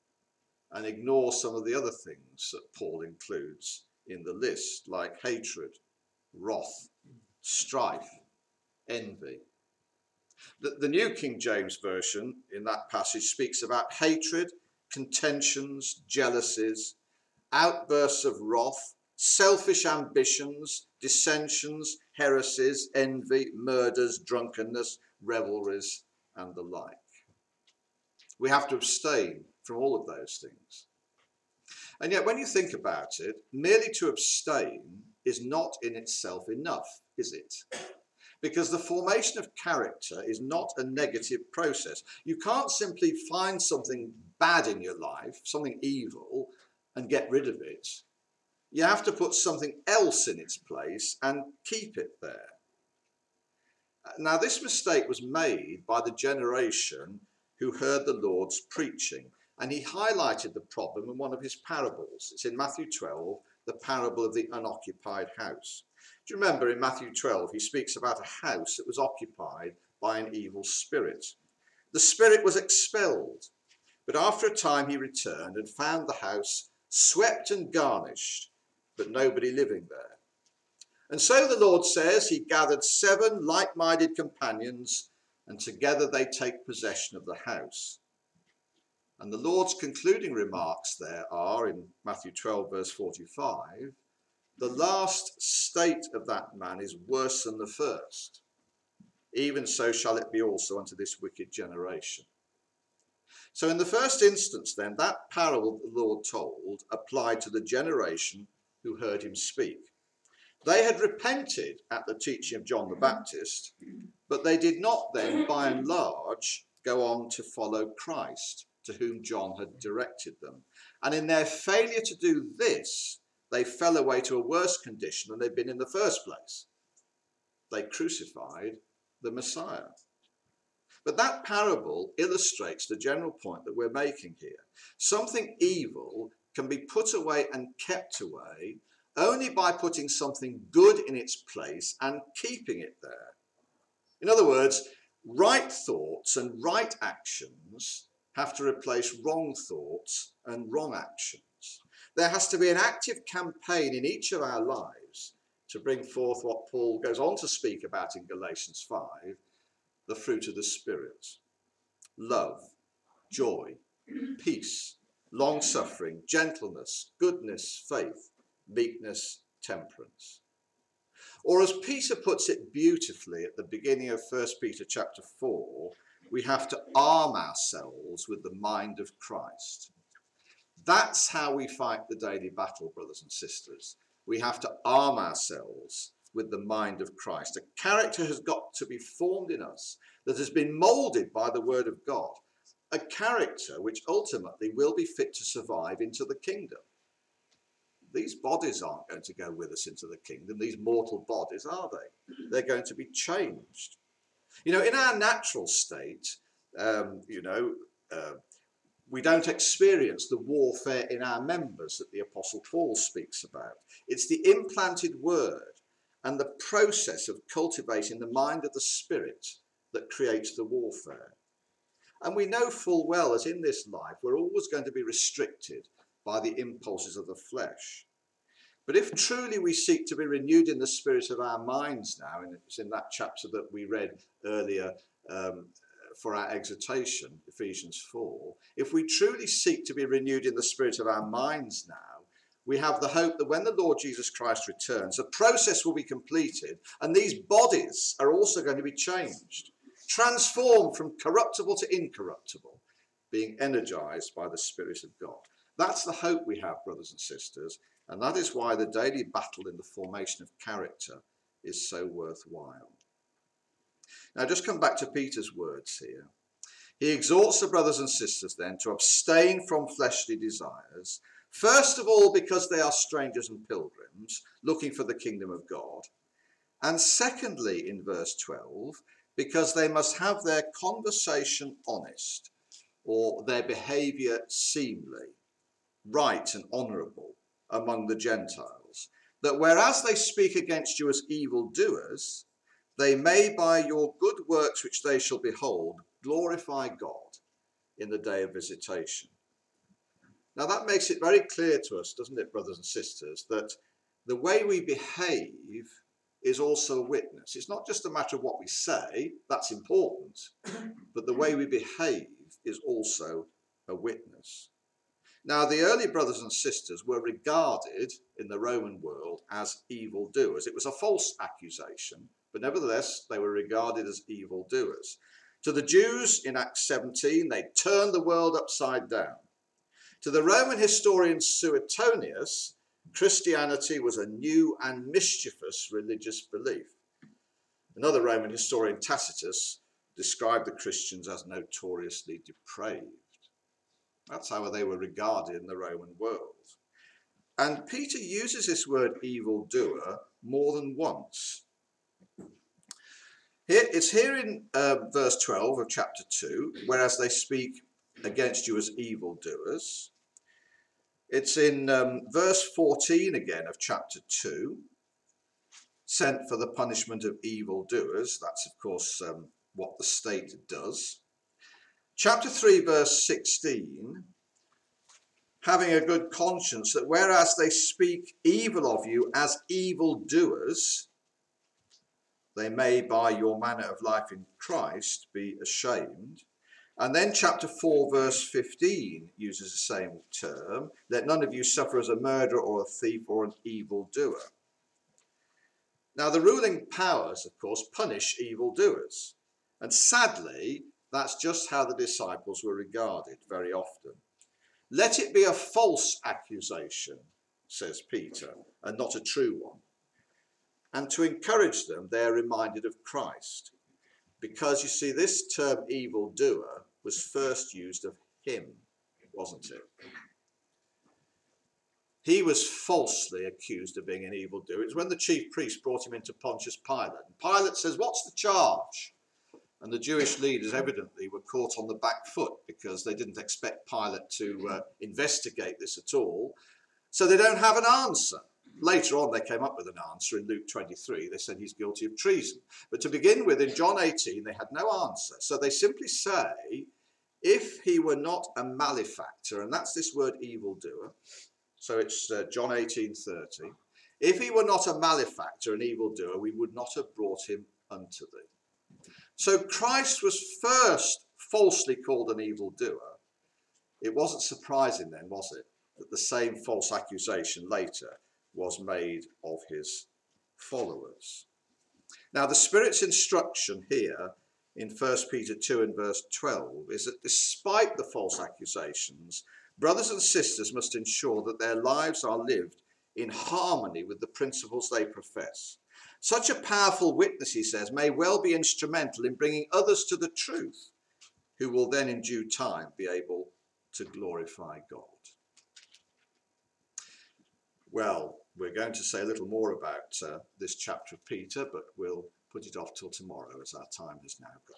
and ignore some of the other things that Paul includes in the list, like hatred, wrath, strife, envy. The New King James Version in that passage speaks about hatred, contentions, jealousies, outbursts of wrath, selfish ambitions, dissensions, heresies, envy, murders, drunkenness, revelries, and the like. We have to abstain from all of those things. And yet, when you think about it, merely to abstain is not in itself enough, is it? Because the formation of character is not a negative process. You can't simply find something bad in your life, something evil, and get rid of it. You have to put something else in its place and keep it there. Now, this mistake was made by the generation who heard the Lord's preaching, and he highlighted the problem in one of his parables. It's in Matthew 12, the parable of the unoccupied house. Do you remember in Matthew 12, he speaks about a house that was occupied by an evil spirit. The spirit was expelled, but after a time he returned and found the house swept and garnished, but nobody living there. And so the Lord says he gathered 7 like-minded companions, and together they take possession of the house. And the Lord's concluding remarks there are, in Matthew 12, verse 45, the last state of that man is worse than the first. Even so shall it be also unto this wicked generation. So in the first instance then, that parable the Lord told applied to the generation who heard him speak. They had repented at the teaching of John the Baptist, but they did not then, by and large, go on to follow Christ, to whom John had directed them. And in their failure to do this, they fell away to a worse condition than they'd been in the first place. They crucified the Messiah. But that parable illustrates the general point that we're making here. Something evil can be put away and kept away only by putting something good in its place and keeping it there. In other words, right thoughts and right actions have to replace wrong thoughts and wrong actions. There has to be an active campaign in each of our lives to bring forth what Paul goes on to speak about in Galatians 5, the fruit of the Spirit: love, joy, peace, long-suffering, gentleness, goodness, faith, meekness, temperance. Or as Peter puts it beautifully at the beginning of 1 Peter chapter 4, we have to arm ourselves with the mind of Christ. That's how we fight the daily battle, brothers and sisters. We have to arm ourselves with the mind of Christ. A character has got to be formed in us that has been moulded by the word of God. A character which ultimately will be fit to survive into the kingdom. These bodies aren't going to go with us into the kingdom. These mortal bodies, are they? They're going to be changed. You know, in our natural state, we don't experience the warfare in our members that the Apostle Paul speaks about. It's the implanted word and the process of cultivating the mind of the Spirit that creates the warfare. And we know full well that in this life we're always going to be restricted by the impulses of the flesh. But if truly we seek to be renewed in the spirit of our minds now, and it's in that chapter that we read earlier for our exhortation, Ephesians 4, if we truly seek to be renewed in the spirit of our minds now, we have the hope that when the Lord Jesus Christ returns, the process will be completed, and these bodies are also going to be changed, transformed from corruptible to incorruptible, being energized by the Spirit of God. That's the hope we have, brothers and sisters, and that is why the daily battle in the formation of character is so worthwhile. Now, just come back to Peter's words here. He exhorts the brothers and sisters then to abstain from fleshly desires, first of all because they are strangers and pilgrims looking for the kingdom of God, and secondly, in verse 12, because they must have their conversation honest, or their behaviour seemly, right and honourable among the Gentiles, that whereas they speak against you as evildoers, they may by your good works which they shall behold glorify God in the day of visitation. Now that makes it very clear to us, doesn't it, brothers and sisters, that the way we behave is also a witness. It's not just a matter of what we say, that's important, but the way we behave is also a witness. Now, the early brothers and sisters were regarded in the Roman world as evildoers. It was a false accusation, but nevertheless, they were regarded as evildoers. To the Jews in Acts 17, they turned the world upside down. To the Roman historian Suetonius, Christianity was a new and mischievous religious belief. Another Roman historian, Tacitus, described the Christians as notoriously depraved. That's how they were regarded in the Roman world. And Peter uses this word evildoer more than once. It's here in verse 12 of chapter 2, whereas they speak against you as evildoers. It's in verse 14 again of chapter 2, sent for the punishment of evildoers. That's, of course, what the state does. Chapter 3, verse 16, having a good conscience, that whereas they speak evil of you as evildoers, they may by your manner of life in Christ be ashamed. And then chapter 4, verse 15 uses the same term. Let none of you suffer as a murderer or a thief or an evildoer. Now, the ruling powers, of course, punish evildoers. And sadly, that's just how the disciples were regarded very often. Let it be a false accusation, says Peter, and not a true one. And to encourage them, they're reminded of Christ. Because, you see, this term evildoer was first used of him, wasn't it? He was falsely accused of being an evildoer. It was when the chief priest brought him into Pontius Pilate. And Pilate says, what's the charge? And the Jewish leaders evidently were caught on the back foot because they didn't expect Pilate to investigate this at all. So they don't have an answer. Later on, they came up with an answer in Luke 23. They said he's guilty of treason. But to begin with, in John 18, they had no answer. So they simply say, if he were not a malefactor, and that's this word evildoer, so it's John 18:30, if he were not a malefactor, an evildoer, we would not have brought him unto thee. So Christ was first falsely called an evildoer. It wasn't surprising then, was it, that the same false accusation later was made of his followers. Now, the Spirit's instruction here in 1 Peter 2 and verse 12 is that despite the false accusations, brothers and sisters must ensure that their lives are lived in harmony with the principles they profess. Such a powerful witness, he says, may well be instrumental in bringing others to the truth, who will then in due time be able to glorify God. Well, we're going to say a little more about this chapter of Peter, but we'll put it off till tomorrow as our time has now gone.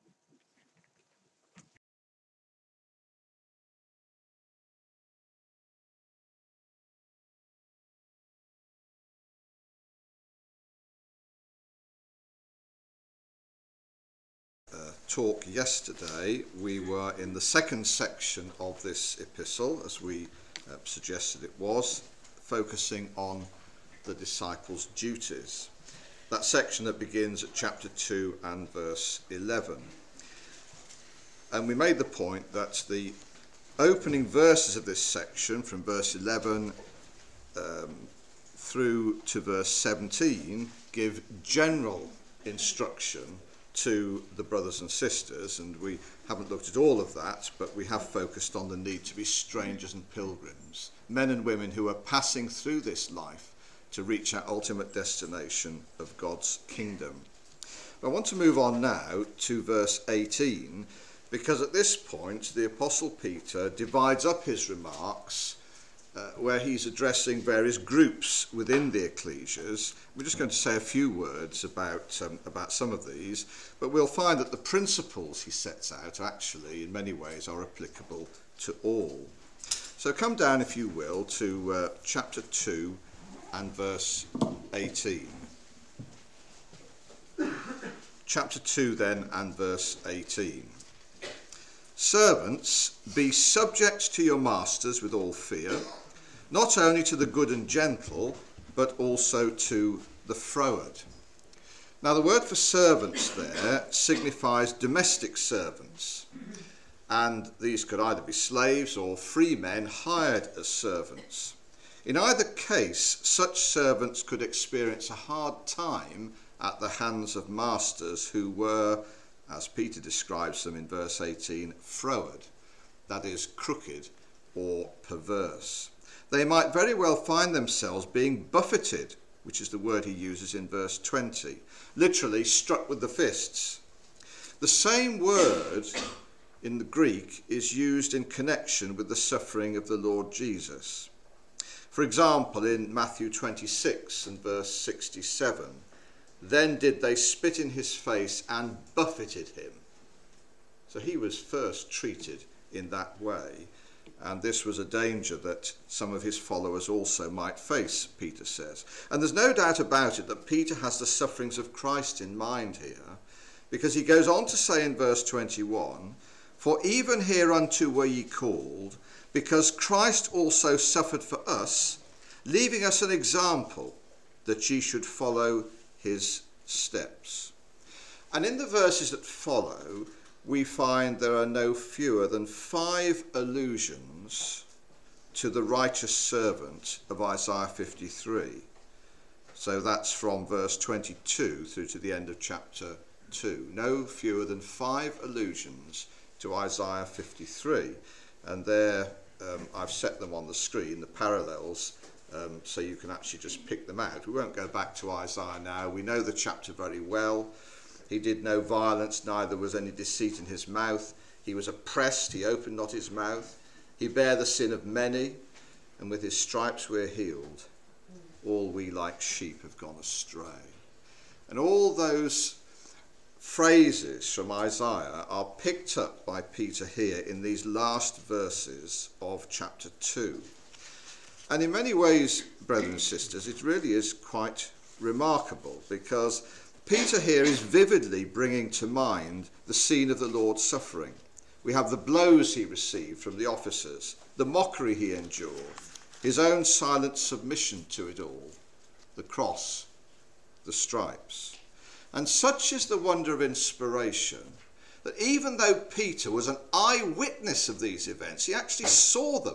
Talk yesterday, we were in the second section of this epistle, as we suggested it was, focusing on the disciples' duties. That section that begins at chapter 2 and verse 11. And we made the point that the opening verses of this section, from verse 11 through to verse 17, give general instruction to the brothers and sisters, and we haven't looked at all of that, but we have focused on the need to be strangers and pilgrims, men and women who are passing through this life to reach our ultimate destination of God's kingdom. I want to move on now to verse 18, because at this point the Apostle Peter divides up his remarks where he's addressing various groups within the ecclesias. We're just going to say a few words about some of these, but we'll find that the principles he sets out actually in many ways are applicable to all. So come down, if you will, to chapter 2 and verse 18. Chapter 2 then and verse 18. Servants, be subject to your masters with all fear, not only to the good and gentle, but also to the froward. Now the word for servants there signifies domestic servants. and these could either be slaves or free men hired as servants. In either case, such servants could experience a hard time at the hands of masters who were, as Peter describes them in verse 18, froward, that is, crooked or perverse. They might very well find themselves being buffeted, which is the word he uses in verse 20, literally struck with the fists. The same word in the Greek is used in connection with the suffering of the Lord Jesus. For example, in Matthew 26 and verse 67, then did they spit in his face and buffeted him. So he was first treated in that way, and this was a danger that some of his followers also might face, Peter says. And there's no doubt about it that Peter has the sufferings of Christ in mind here, because he goes on to say in verse 21, for even hereunto were ye called, because Christ also suffered for us, leaving us an example that ye should follow his steps. And in the verses that follow, we find there are no fewer than 5 allusions to the righteous servant of Isaiah 53. So that's from verse 22 through to the end of chapter 2. No fewer than 5 allusions to Isaiah 53. And there, I've set them on the screen, the parallels, so you can actually just pick them out. We won't go back to Isaiah now. We know the chapter very well. He did no violence, neither was any deceit in his mouth. He was oppressed, he opened not his mouth. He bare the sin of many, and with his stripes we're healed. All we like sheep have gone astray. And all those phrases from Isaiah are picked up by Peter here in these last verses of chapter 2. And in many ways, brethren and sisters, it really is quite remarkable, because Peter here is vividly bringing to mind the scene of the Lord's suffering. We have the blows he received from the officers, the mockery he endured, his own silent submission to it all, the cross, the stripes. And such is the wonder of inspiration that even though Peter was an eyewitness of these events, he actually saw them.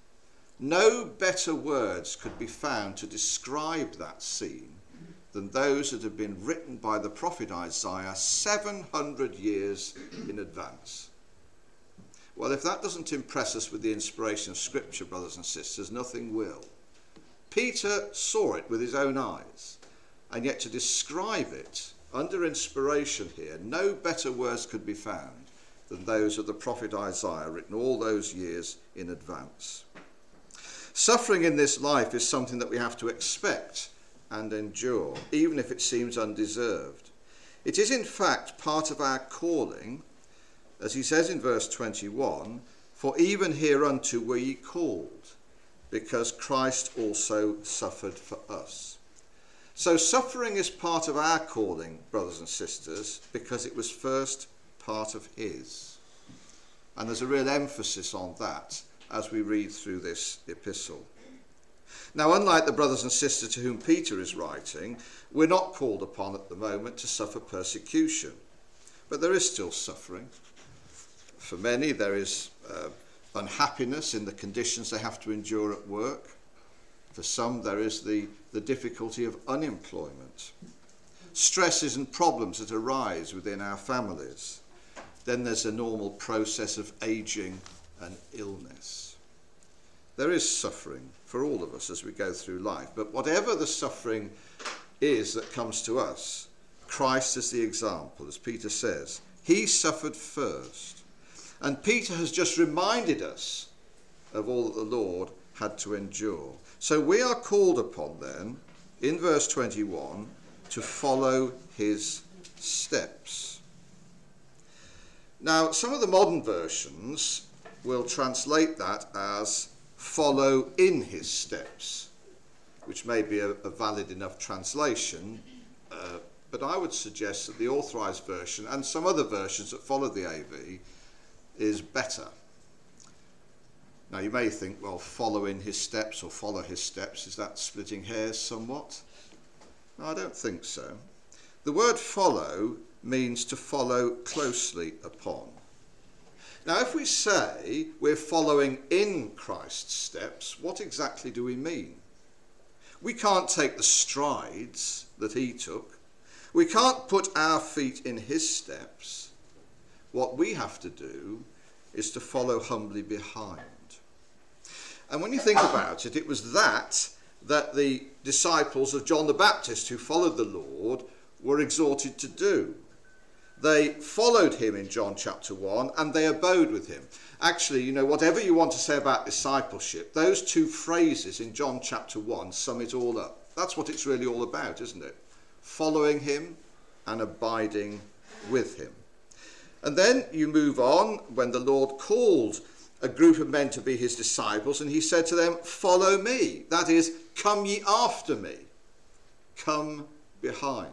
No better words could be found to describe that scene than those that have been written by the prophet Isaiah 700 years in advance. Well, if that doesn't impress us with the inspiration of Scripture, brothers and sisters, nothing will. Peter saw it with his own eyes, and yet to describe it under inspiration here, no better words could be found than those of the prophet Isaiah, written all those years in advance. Suffering in this life is something that we have to expect and endure, even if it seems undeserved. It is in fact part of our calling, as he says in verse 21, for even hereunto were ye called, because Christ also suffered for us. So suffering is part of our calling, brothers and sisters, because it was first part of his. And there's a real emphasis on that as we read through this epistle. Now, unlike the brothers and sisters to whom Peter is writing, we're not called upon at the moment to suffer persecution. But there is still suffering. For many, there is unhappiness in the conditions they have to endure at work. For some, there is the difficulty of unemployment. Stresses and problems that arise within our families. Then there's a normal process of aging and illness. There is suffering for all of us as we go through life. But whatever the suffering is that comes to us, Christ is the example, as Peter says. He suffered first. And Peter has just reminded us of all that the Lord had to endure. So we are called upon then, in verse 21, to follow his steps. Now, some of the modern versions will translate that as follow in his steps, which may be a valid enough translation, but I would suggest that the Authorized Version and some other versions that follow the AV is better. Now you may think, well, follow in his steps or follow his steps, is that splitting hairs somewhat? No, I don't think so. The word follow means to follow closely upon. Now, if we say we're following in Christ's steps, what exactly do we mean? We can't take the strides that he took. We can't put our feet in his steps. What we have to do is to follow humbly behind. And when you think about it, it was that the disciples of John the Baptist who followed the Lord were exhorted to do. They followed him in John chapter 1 and they abode with him. Actually, whatever you want to say about discipleship, those two phrases in John chapter 1 sum it all up. That's what it's really all about, isn't it? Following him and abiding with him. And then you move on when the Lord called a group of men to be his disciples, and he said to them, follow me. That is, come ye after me. Come behind.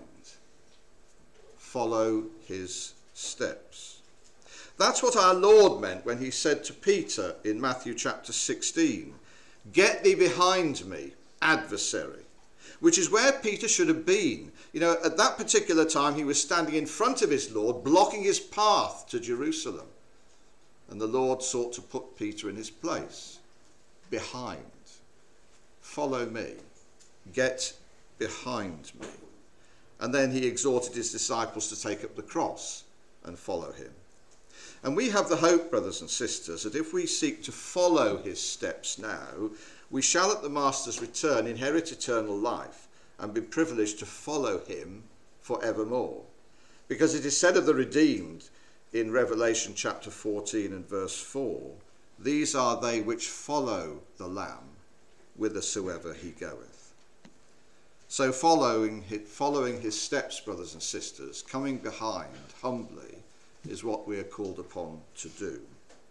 Follow his steps. That's what our Lord meant when he said to Peter in Matthew chapter 16, get thee behind me, adversary, which is where Peter should have been. At that particular time, he was standing in front of his Lord, blocking his path to Jerusalem. And the Lord sought to put Peter in his place, behind. Follow me. Get behind me. And then he exhorted his disciples to take up the cross and follow him. And we have the hope, brothers and sisters, that if we seek to follow his steps now, we shall at the Master's return inherit eternal life and be privileged to follow him forevermore. Because it is said of the redeemed in Revelation chapter 14 and verse 4, these are they which follow the Lamb whithersoever he goeth. So following his steps, brothers and sisters, coming behind humbly, is what we are called upon to do.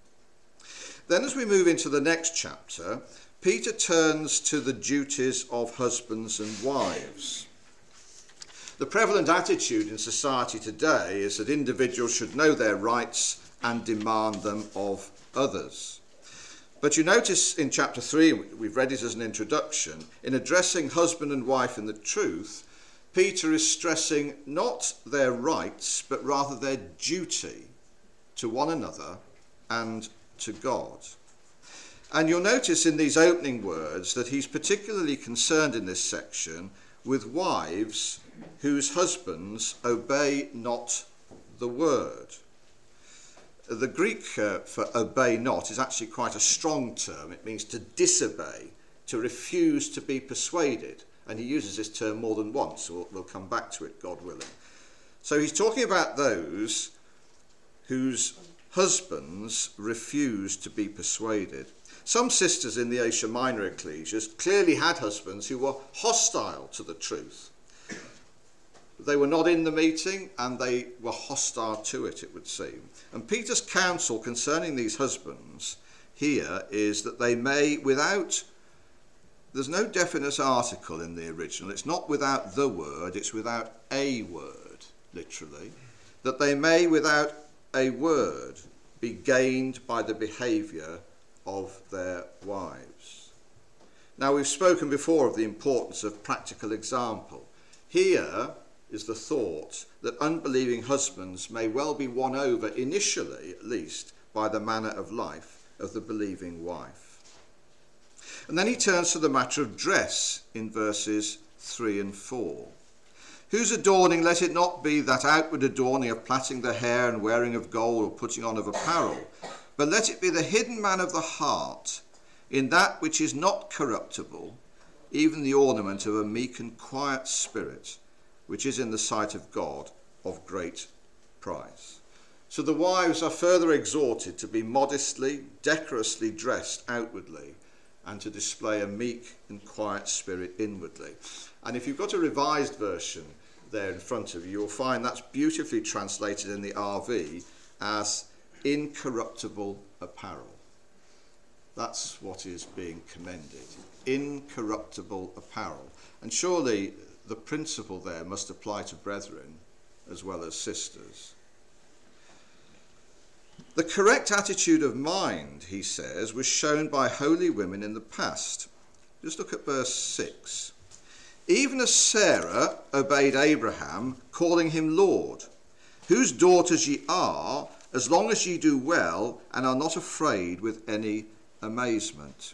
Then as we move into the next chapter, Peter turns to the duties of husbands and wives. The prevalent attitude in society today is that individuals should know their rights and demand them of others. But you notice in chapter 3, we've read it as an introduction, in addressing husband and wife in the truth, Peter is stressing not their rights, but rather their duty to one another and to God. And you'll notice in these opening words that he's particularly concerned in this section with wives whose husbands obey not the word. The Greek for obey not is actually quite a strong term. It means to disobey, to refuse to be persuaded. And he uses this term more than once, so we'll come back to it, God willing. So he's talking about those whose husbands refuse to be persuaded. Some sisters in the Asia Minor ecclesias clearly had husbands who were hostile to the truth. They were not in the meeting and they were hostile to it, it would seem. And Peter's counsel concerning these husbands here is that they may, without, there's no definite article in the original, it's not without the word, it's without a word, literally, that they may, without a word, be gained by the behaviour of their wives. Now, we've spoken before of the importance of practical example. Here is the thought that unbelieving husbands may well be won over, initially at least, by the manner of life of the believing wife. And then he turns to the matter of dress in verses 3 and 4. Whose adorning, let it not be that outward adorning of plaiting the hair and wearing of gold or putting on of apparel, but let it be the hidden man of the heart, in that which is not corruptible, even the ornament of a meek and quiet spirit, which is in the sight of God of great price. So the wives are further exhorted to be modestly, decorously dressed outwardly, and to display a meek and quiet spirit inwardly. And if you've got a revised version there in front of you, you'll find that's beautifully translated in the RV as incorruptible apparel. That's what is being commended. Incorruptible apparel. And surely the principle there must apply to brethren as well as sisters. The correct attitude of mind, he says, was shown by holy women in the past. Just look at verse 6. Even as Sarah obeyed Abraham, calling him Lord, whose daughters ye are, as long as ye do well and are not afraid with any amazement.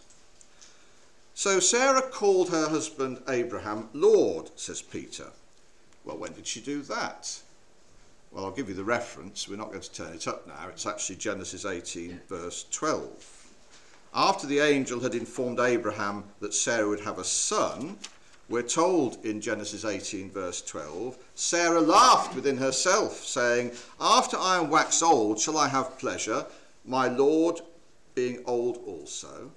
So Sarah called her husband Abraham Lord, says Peter. Well, when did she do that? Well, I'll give you the reference. We're not going to turn it up now. It's actually Genesis 18, verse 12. After the angel had informed Abraham that Sarah would have a son, we're told in Genesis 18, verse 12, Sarah laughed within herself, saying, after I am waxed old, shall I have pleasure, my Lord being old also?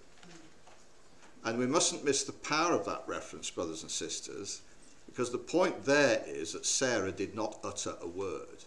And we mustn't miss the power of that reference, brothers and sisters, because the point there is that Sarah did not utter a word.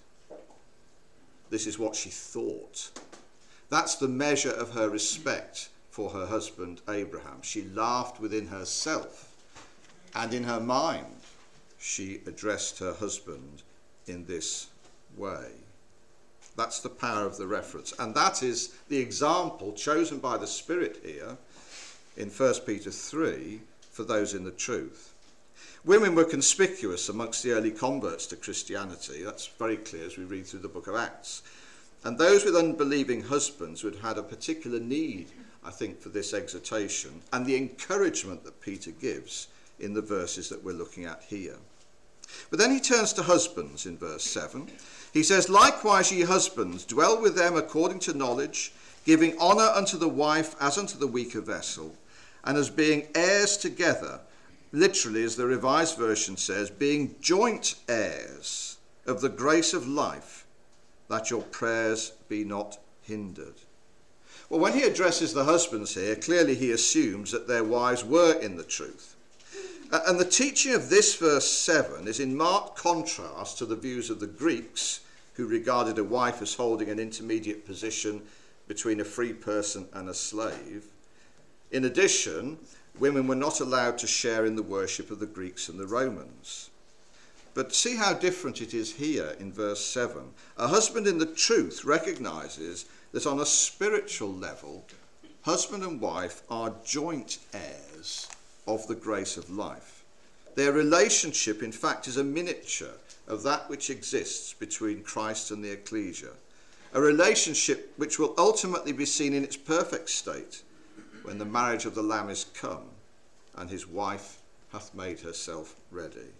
This is what she thought. That's the measure of her respect for her husband Abraham. She laughed within herself, and in her mind she addressed her husband in this way. That's the power of the reference, and that is the example chosen by the Spirit here in 1 Peter 3 for those in the truth. Women were conspicuous amongst the early converts to Christianity. That's very clear as we read through the book of Acts. And those with unbelieving husbands would have had a particular need, I think, for this exhortation and the encouragement that Peter gives in the verses that we're looking at here. But then he turns to husbands in verse 7. He says, likewise ye husbands, dwell with them according to knowledge, giving honour unto the wife as unto the weaker vessel, and as being heirs together, literally as the Revised Version says, being joint heirs of the grace of life, that your prayers be not hindered. Well, when he addresses the husbands here, clearly he assumes that their wives were in the truth. And the teaching of this verse 7 is in marked contrast to the views of the Greeks, who regarded a wife as holding an intermediate position between a free person and a slave. In addition, women were not allowed to share in the worship of the Greeks and the Romans. But see how different it is here in verse 7. A husband in the truth recognizes that on a spiritual level, husband and wife are joint heirs of the grace of life. Their relationship, in fact, is a miniature of that which exists between Christ and the ecclesia, a relationship which will ultimately be seen in its perfect state when the marriage of the Lamb is come and his wife hath made herself ready.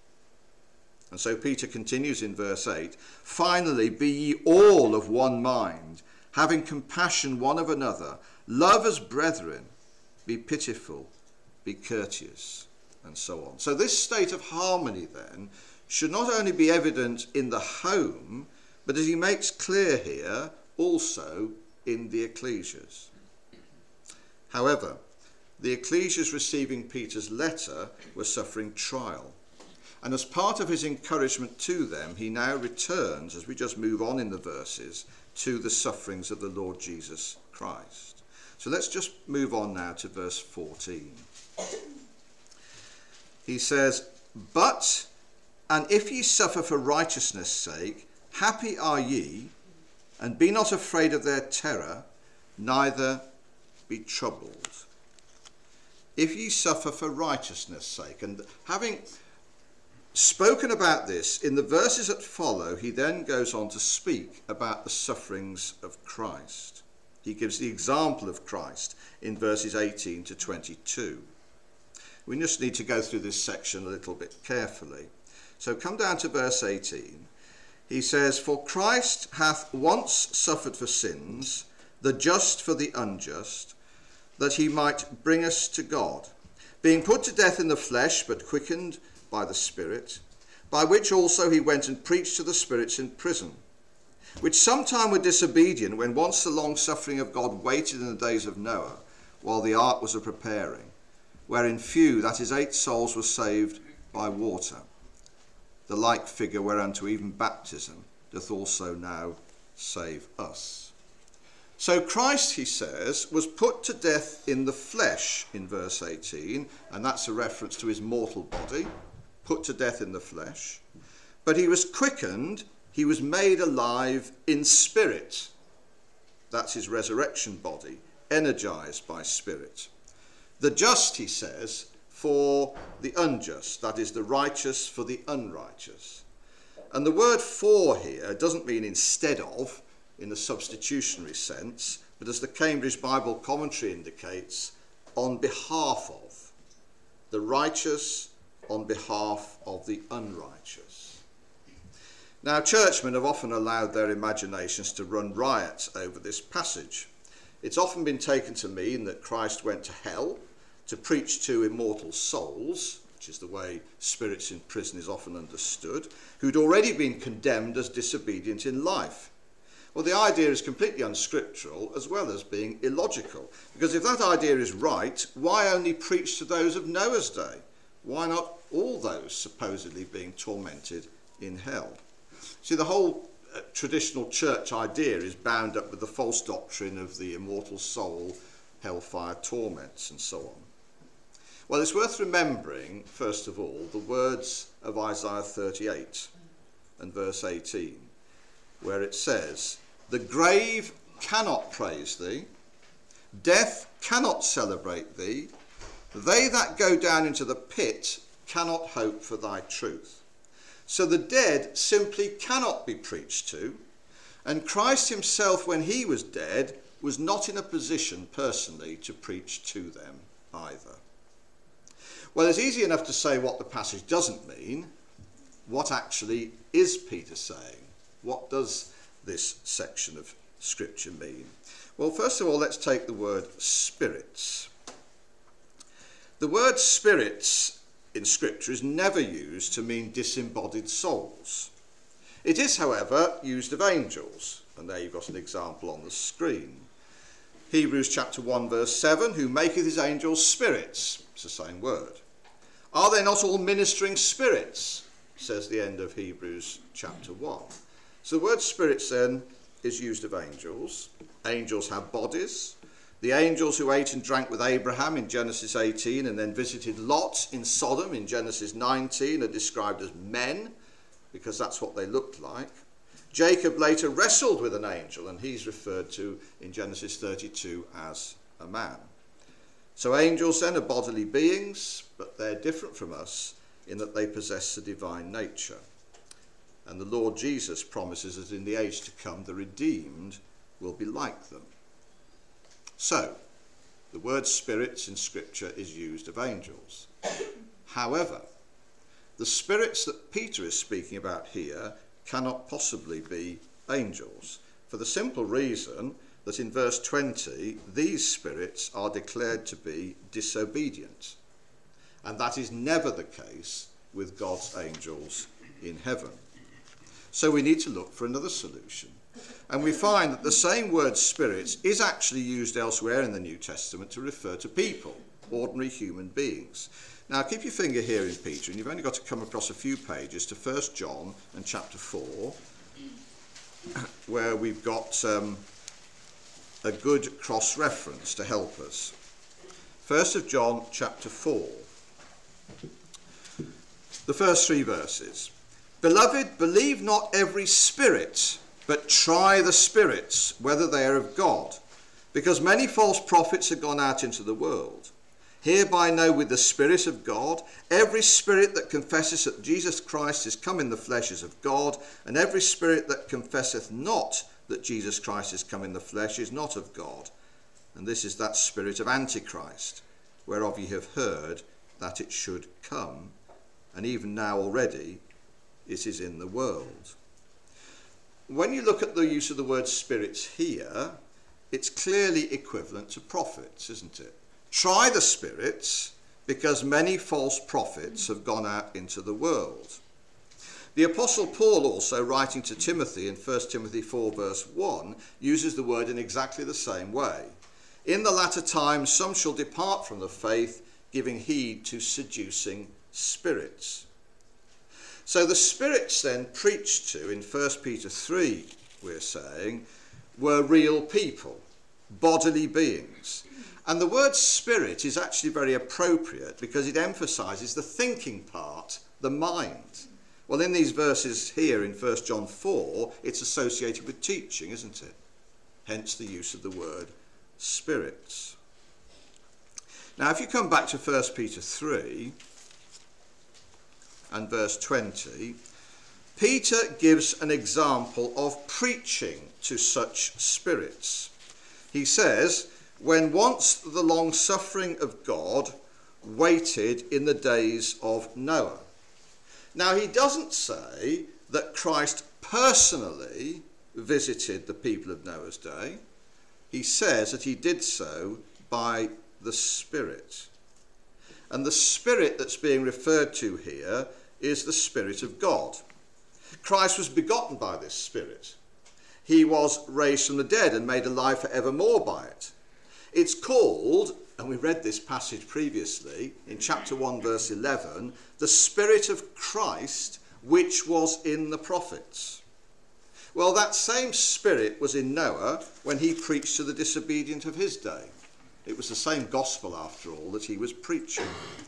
And so Peter continues in verse 8, finally be ye all of one mind, having compassion one of another, love as brethren, be pitiful, be courteous, and so on. So this state of harmony then should not only be evident in the home, but as he makes clear here, also in the ecclesias. However, the ecclesias receiving Peter's letter were suffering trial. And as part of his encouragement to them, he now returns, as we just move on in the verses, to the sufferings of the Lord Jesus Christ. So let's just move on now to verse 14. He says, but, and if ye suffer for righteousness' sake, happy are ye, and be not afraid of their terror, neither be troubled. If ye suffer for righteousness' sake. And having spoken about this, in the verses that follow, he then goes on to speak about the sufferings of Christ. He gives the example of Christ in verses 18 to 22. We just need to go through this section a little bit carefully. So come down to verse 18. He says, for Christ hath once suffered for sins, the just for the unjust, that he might bring us to God, being put to death in the flesh, but quickened by the Spirit, by which also he went and preached to the spirits in prison, which sometime were disobedient, when once the long suffering of God waited in the days of Noah, while the ark was a preparing, wherein few, that is 8 souls, were saved by water. The like figure whereunto even baptism doth also now save us. So Christ, he says, was put to death in the flesh in verse 18, and that's a reference to his mortal body, put to death in the flesh. But he was quickened, he was made alive in spirit. That's his resurrection body, energized by spirit. The just, he says, for the unjust, that is the righteous for the unrighteous. And the word for here doesn't mean instead of. in the substitutionary sense, but as the Cambridge Bible Commentary indicates, on behalf of the righteous, on behalf of the unrighteous. Now, churchmen have often allowed their imaginations to run riot over this passage. It's often been taken to mean that Christ went to hell to preach to immortal souls, which is the way spirits in prison is often understood, who'd already been condemned as disobedient in life. Well, the idea is completely unscriptural as well as being illogical, because if that idea is right, why only preach to those of Noah's day? Why not all those supposedly being tormented in hell? See, the whole traditional church idea is bound up with the false doctrine of the immortal soul, hellfire torments, and so on. Well, it's worth remembering, first of all, the words of Isaiah 38 and verse 18, where it says, "The grave cannot praise thee, death cannot celebrate thee, they that go down into the pit cannot hope for thy truth." So the dead simply cannot be preached to, and Christ himself, when he was dead, was not in a position personally to preach to them either. Well, it's easy enough to say what the passage doesn't mean. What actually is Peter saying? What does this section of Scripture mean? Well, first of all, let's take the word spirits. The word spirits in Scripture is never used to mean disembodied souls. It is, however, used of angels, and there you've got an example on the screen. Hebrews chapter 1 verse 7, "Who maketh his angels spirits." It's the same word. "Are they not all ministering spirits?" says the end of Hebrews chapter 1. So the word spirits then is used of angels. Angels have bodies. The angels who ate and drank with Abraham in Genesis 18 and then visited Lot in Sodom in Genesis 19 are described as men, because that's what they looked like. Jacob later wrestled with an angel, and he's referred to in Genesis 32 as a man. So angels then are bodily beings, but they're different from us in that they possess the divine nature. And the Lord Jesus promises that in the age to come, the redeemed will be like them. So, the word spirits in Scripture is used of angels. However, the spirits that Peter is speaking about here cannot possibly be angels, for the simple reason that in verse 20, these spirits are declared to be disobedient. And that is never the case with God's angels in heaven. So we need to look for another solution. And we find that the same word spirits is actually used elsewhere in the New Testament to refer to people, ordinary human beings. Now keep your finger here in Peter, and you've only got to come across a few pages to 1 John and chapter 4, where we've got a good cross-reference to help us. 1 John chapter 4, the first 3 verses. "Beloved, believe not every spirit, but try the spirits, whether they are of God, because many false prophets are gone out into the world. Hereby know with the Spirit of God, every spirit that confesses that Jesus Christ is come in the flesh is of God, and every spirit that confesseth not that Jesus Christ is come in the flesh is not of God. And this is that spirit of Antichrist, whereof ye have heard that it should come, and even now already it is in the world." When you look at the use of the word spirits here, it's clearly equivalent to prophets, isn't it? Try the spirits, because many false prophets have gone out into the world. The Apostle Paul also, writing to Timothy in 1 Timothy 4 verse 1, uses the word in exactly the same way. "In the latter times some shall depart from the faith, giving heed to seducing spirits." So the spirits then preached to in 1 Peter 3, we're saying, were real people, bodily beings. And the word spirit is actually very appropriate because it emphasises the thinking part, the mind. Well, in these verses here in 1 John 4, it's associated with teaching, isn't it? Hence the use of the word spirits. Now, if you come back to 1 Peter 3 and verse 20, Peter gives an example of preaching to such spirits. He says, when once the long suffering of God waited in the days of Noah. Now, he doesn't say that Christ personally visited the people of Noah's day. He says that he did so by the Spirit. And the Spirit that's being referred to here is the Spirit of God. Christ was begotten by this Spirit. He was raised from the dead and made alive forevermore by it. It's called, and we read this passage previously in chapter 1 verse 11, the Spirit of Christ which was in the prophets. Well, that same Spirit was in Noah when he preached to the disobedient of his day. It was the same gospel, after all, that he was preaching.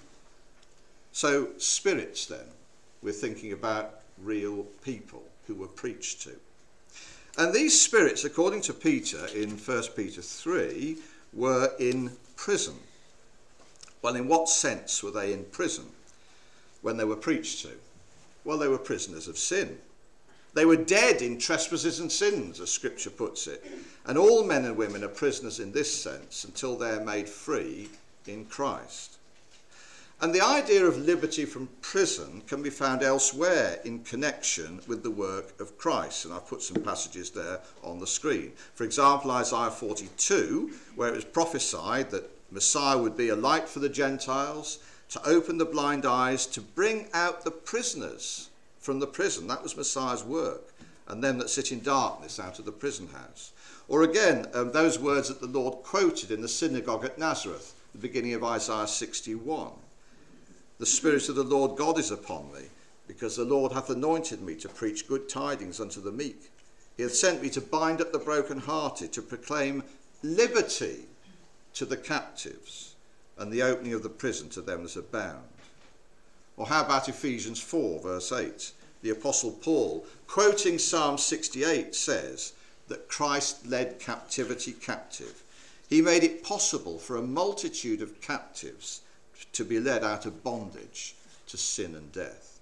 So, spirits then, we're thinking about real people who were preached to. And these spirits, according to Peter in 1 Peter 3, were in prison. Well, in what sense were they in prison when they were preached to? Well, they were prisoners of sin. They were dead in trespasses and sins, as Scripture puts it. And all men and women are prisoners in this sense until they are made free in Christ. And the idea of liberty from prison can be found elsewhere in connection with the work of Christ. And I've put some passages there on the screen. For example, Isaiah 42, where it was prophesied that Messiah would be a light for the Gentiles, to open the blind eyes, to bring out the prisoners from the prison. That was Messiah's work. And them that sit in darkness out of the prison house. Or again, those words that the Lord quoted in the synagogue at Nazareth, the beginning of Isaiah 61. The Spirit of the Lord God is upon me, because the Lord hath anointed me to preach good tidings unto the meek. He hath sent me to bind up the brokenhearted, to proclaim liberty to the captives, and the opening of the prison to them that are bound. Or how about Ephesians 4, verse 8? The Apostle Paul, quoting Psalm 68, says that Christ led captivity captive. He made it possible for a multitude of captives to be led out of bondage to sin and death.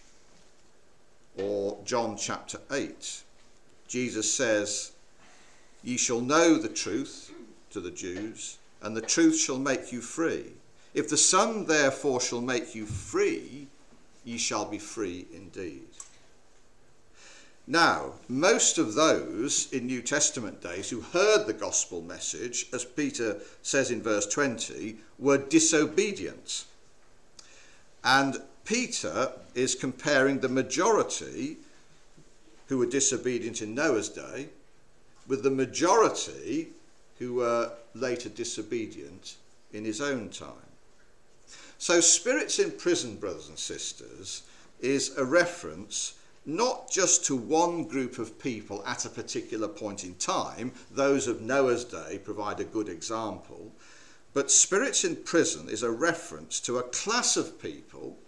Or John chapter 8, Jesus says, ye shall know the truth, to the Jews, and the truth shall make you free. If the Son therefore shall make you free, ye shall be free indeed. Now, most of those in New Testament days who heard the gospel message, as Peter says in verse 20, were disobedient. And Peter is comparing the majority who were disobedient in Noah's day with the majority who were later disobedient in his own time. So spirits in prison, brothers and sisters, is a reference not just to one group of people at a particular point in time. Those of Noah's day provide a good example. But spirits in prison is a reference to a class of people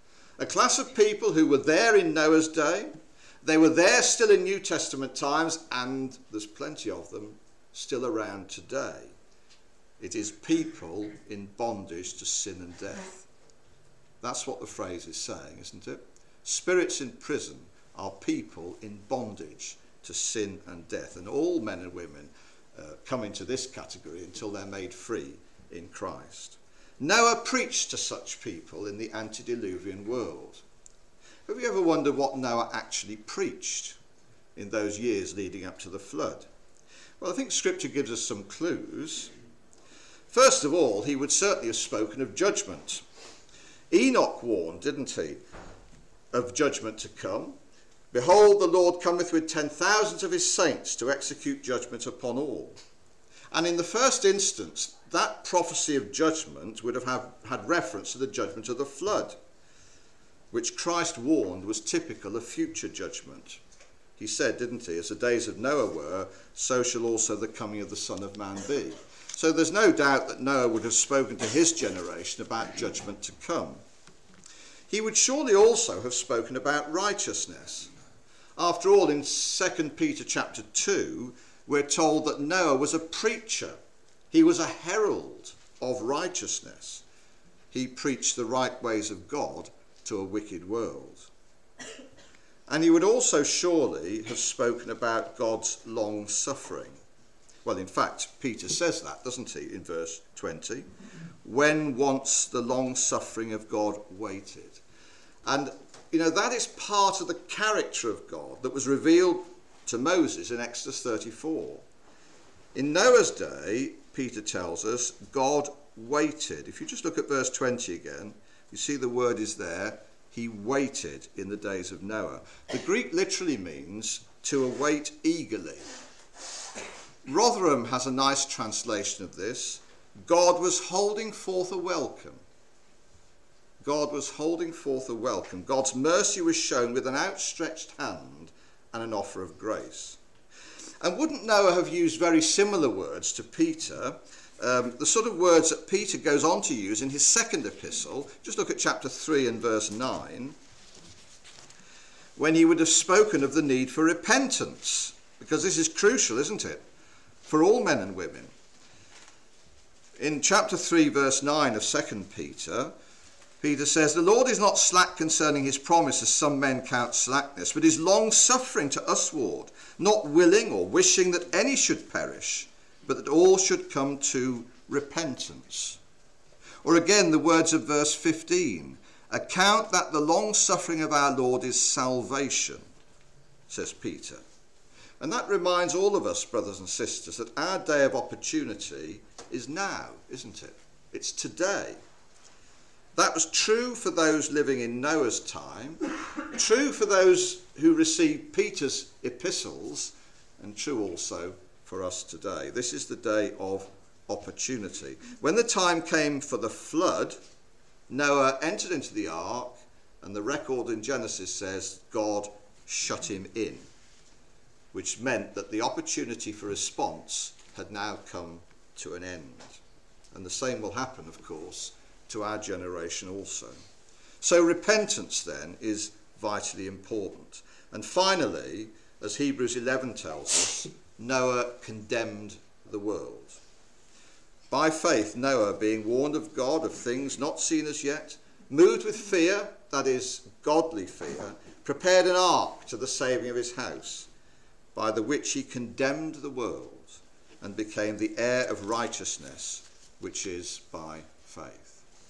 who were there in Noah's day. They were there still in New Testament times, and there's plenty of them still around today. It is people in bondage to sin and death. That's what the phrase is saying, isn't it? Spirits in prison are people in bondage to sin and death. And all men and women come into this category until they're made free in Christ. Noah preached to such people in the antediluvian world. Have you ever wondered what Noah actually preached in those years leading up to the flood? Well, I think Scripture gives us some clues. First of all, he would certainly have spoken of judgment. Enoch warned, didn't he, of judgment to come. Behold, the Lord cometh with 10,000 of his saints to execute judgment upon all. And in the first instance, that prophecy of judgment would have had reference to the judgment of the flood, which Christ warned was typical of future judgment. He said, didn't he, as the days of Noah were, so shall also the coming of the Son of Man be. So there's no doubt that Noah would have spoken to his generation about judgment to come. He would surely also have spoken about righteousness. After all, in 2 Peter chapter 2, we're told that Noah was a preacher. He was a herald of righteousness. He preached the right ways of God to a wicked world. And he would also surely have spoken about God's long suffering. Well, in fact, Peter says that, doesn't he, in verse 20? When once the long suffering of God waited. And, that is part of the character of God that was revealed to Moses in Exodus 34. In Noah's day, Peter tells us, God waited. If you just look at verse 20 again, you see the word is there. He waited in the days of Noah. The Greek literally means to await eagerly. Rotherham has a nice translation of this. God was holding forth a welcome. God was holding forth a welcome. God's mercy was shown with an outstretched hand and an offer of grace. And wouldn't Noah have used very similar words to Peter? The sort of words that Peter goes on to use in his second epistle. Just look at chapter 3 and verse 9. When he would have spoken of the need for repentance. Because this is crucial, isn't it? For all men and women. In chapter 3 verse 9 of 2 Peter, Peter says, the Lord is not slack concerning his promise, as some men count slackness, but is long-suffering to usward, not willing or wishing that any should perish, but that all should come to repentance. Or again, the words of verse 15, account that the long-suffering of our Lord is salvation, says Peter. And that reminds all of us, brothers and sisters, that our day of opportunity is now, isn't it? It's today. That was true for those living in Noah's time, true for those who received Peter's epistles, and true also for us today. This is the day of opportunity. When the time came for the flood, Noah entered into the ark, and the record in Genesis says God shut him in, which meant that the opportunity for response had now come to an end. And the same will happen, of course, to our generation also. So repentance then is vitally important. And finally, as Hebrews 11 tells us, Noah condemned the world. By faith, Noah, being warned of God of things not seen as yet, moved with fear, that is, godly fear, prepared an ark to the saving of his house, by the which he condemned the world and became the heir of righteousness, which is by faith.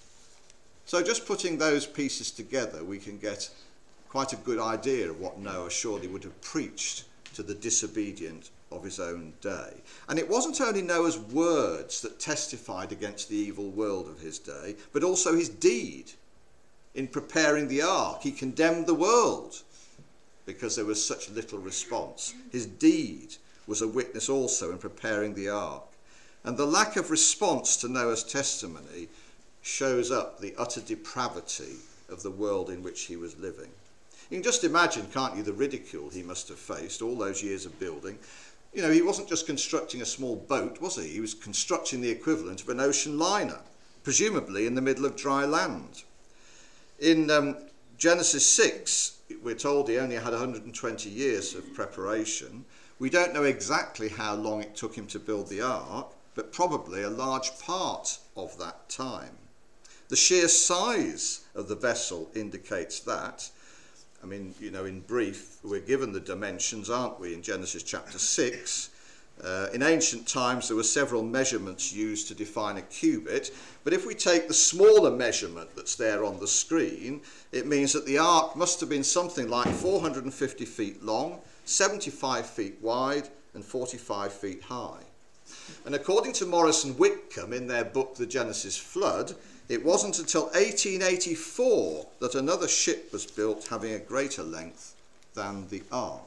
So just putting those pieces together, we can get quite a good idea of what Noah surely would have preached to the disobedient of his own day. And it wasn't only Noah's words that testified against the evil world of his day, but also his deed in preparing the ark. He condemned the world because there was such little response. His deed was a witness also in preparing the ark. And the lack of response to Noah's testimony shows up the utter depravity of the world in which he was living. You can just imagine, can't you, the ridicule he must have faced all those years of building. He wasn't just constructing a small boat, was he? He was constructing the equivalent of an ocean liner, presumably in the middle of dry land. In Genesis 6, we're told he only had 120 years of preparation. We don't know exactly how long it took him to build the ark, but probably a large part of that time. The sheer size of the vessel indicates that. I mean, in brief, we're given the dimensions, aren't we, in Genesis chapter 6. In ancient times, there were several measurements used to define a cubit. But if we take the smaller measurement that's there on the screen, it means that the ark must have been something like 450 feet long, 75 feet wide, and 45 feet high. And according to Morris and Whitcomb in their book, The Genesis Flood, it wasn't until 1884 that another ship was built having a greater length than the ark.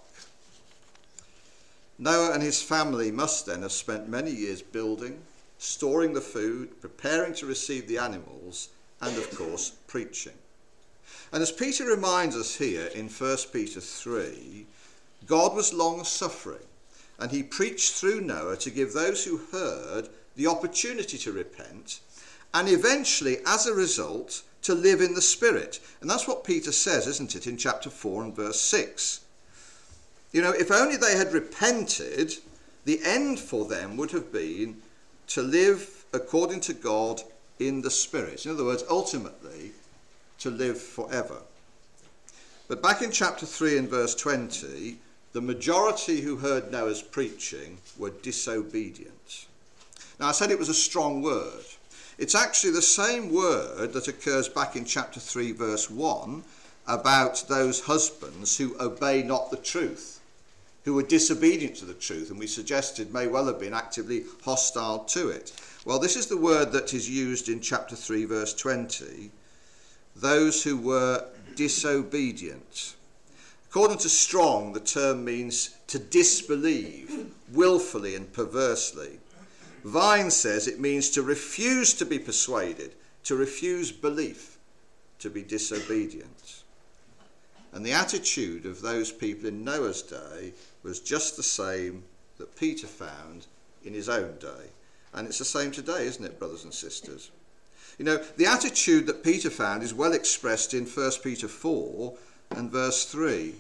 Noah and his family must then have spent many years building, storing the food, preparing to receive the animals, and of course preaching. And as Peter reminds us here in 1 Peter 3, God was long-suffering, and he preached through Noah to give those who heard the opportunity to repent, and eventually, as a result, to live in the Spirit. And that's what Peter says, isn't it, in chapter 4 and verse 6. If only they had repented, the end for them would have been to live according to God in the Spirit. In other words, ultimately, to live forever. But back in chapter 3 and verse 20, the majority who heard Noah's preaching were disobedient. Now, I said it was a strong word. It's actually the same word that occurs back in chapter 3 verse 1 about those husbands who obey not the truth, who were disobedient to the truth, and we suggested may well have been actively hostile to it. Well, this is the word that is used in chapter 3 verse 20, those who were disobedient. According to Strong, the term means to disbelieve willfully and perversely. Vine says it means to refuse to be persuaded, to refuse belief, to be disobedient. And the attitude of those people in Noah's day was just the same that Peter found in his own day. And it's the same today, isn't it, brothers and sisters? You know, the attitude that Peter found is well expressed in 1 Peter 4 and verse 3.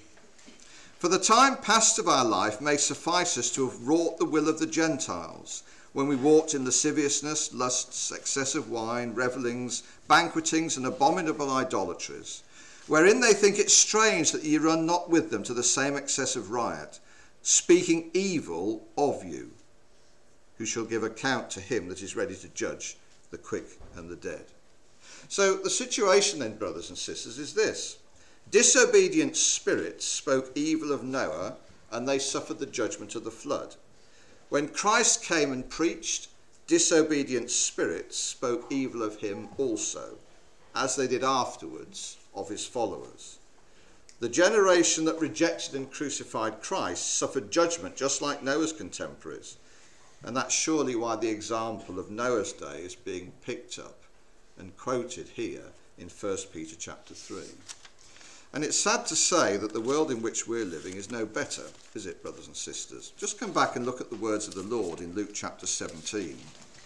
For the time past of our life may suffice us to have wrought the will of the Gentiles, when we walked in lasciviousness, lusts, excess of wine, revellings, banquetings, and abominable idolatries, wherein they think it strange that ye run not with them to the same excess of riot, speaking evil of you, who shall give account to him that is ready to judge the quick and the dead. So the situation then, brothers and sisters, is this. Disobedient spirits spoke evil of Noah, and they suffered the judgment of the flood. When Christ came and preached, disobedient spirits spoke evil of him also, as they did afterwards of his followers. The generation that rejected and crucified Christ suffered judgment just like Noah's contemporaries. And that's surely why the example of Noah's day is being picked up and quoted here in 1 Peter chapter 3. And it's sad to say that the world in which we're living is no better, is it, brothers and sisters? Just come back and look at the words of the Lord in Luke chapter 17,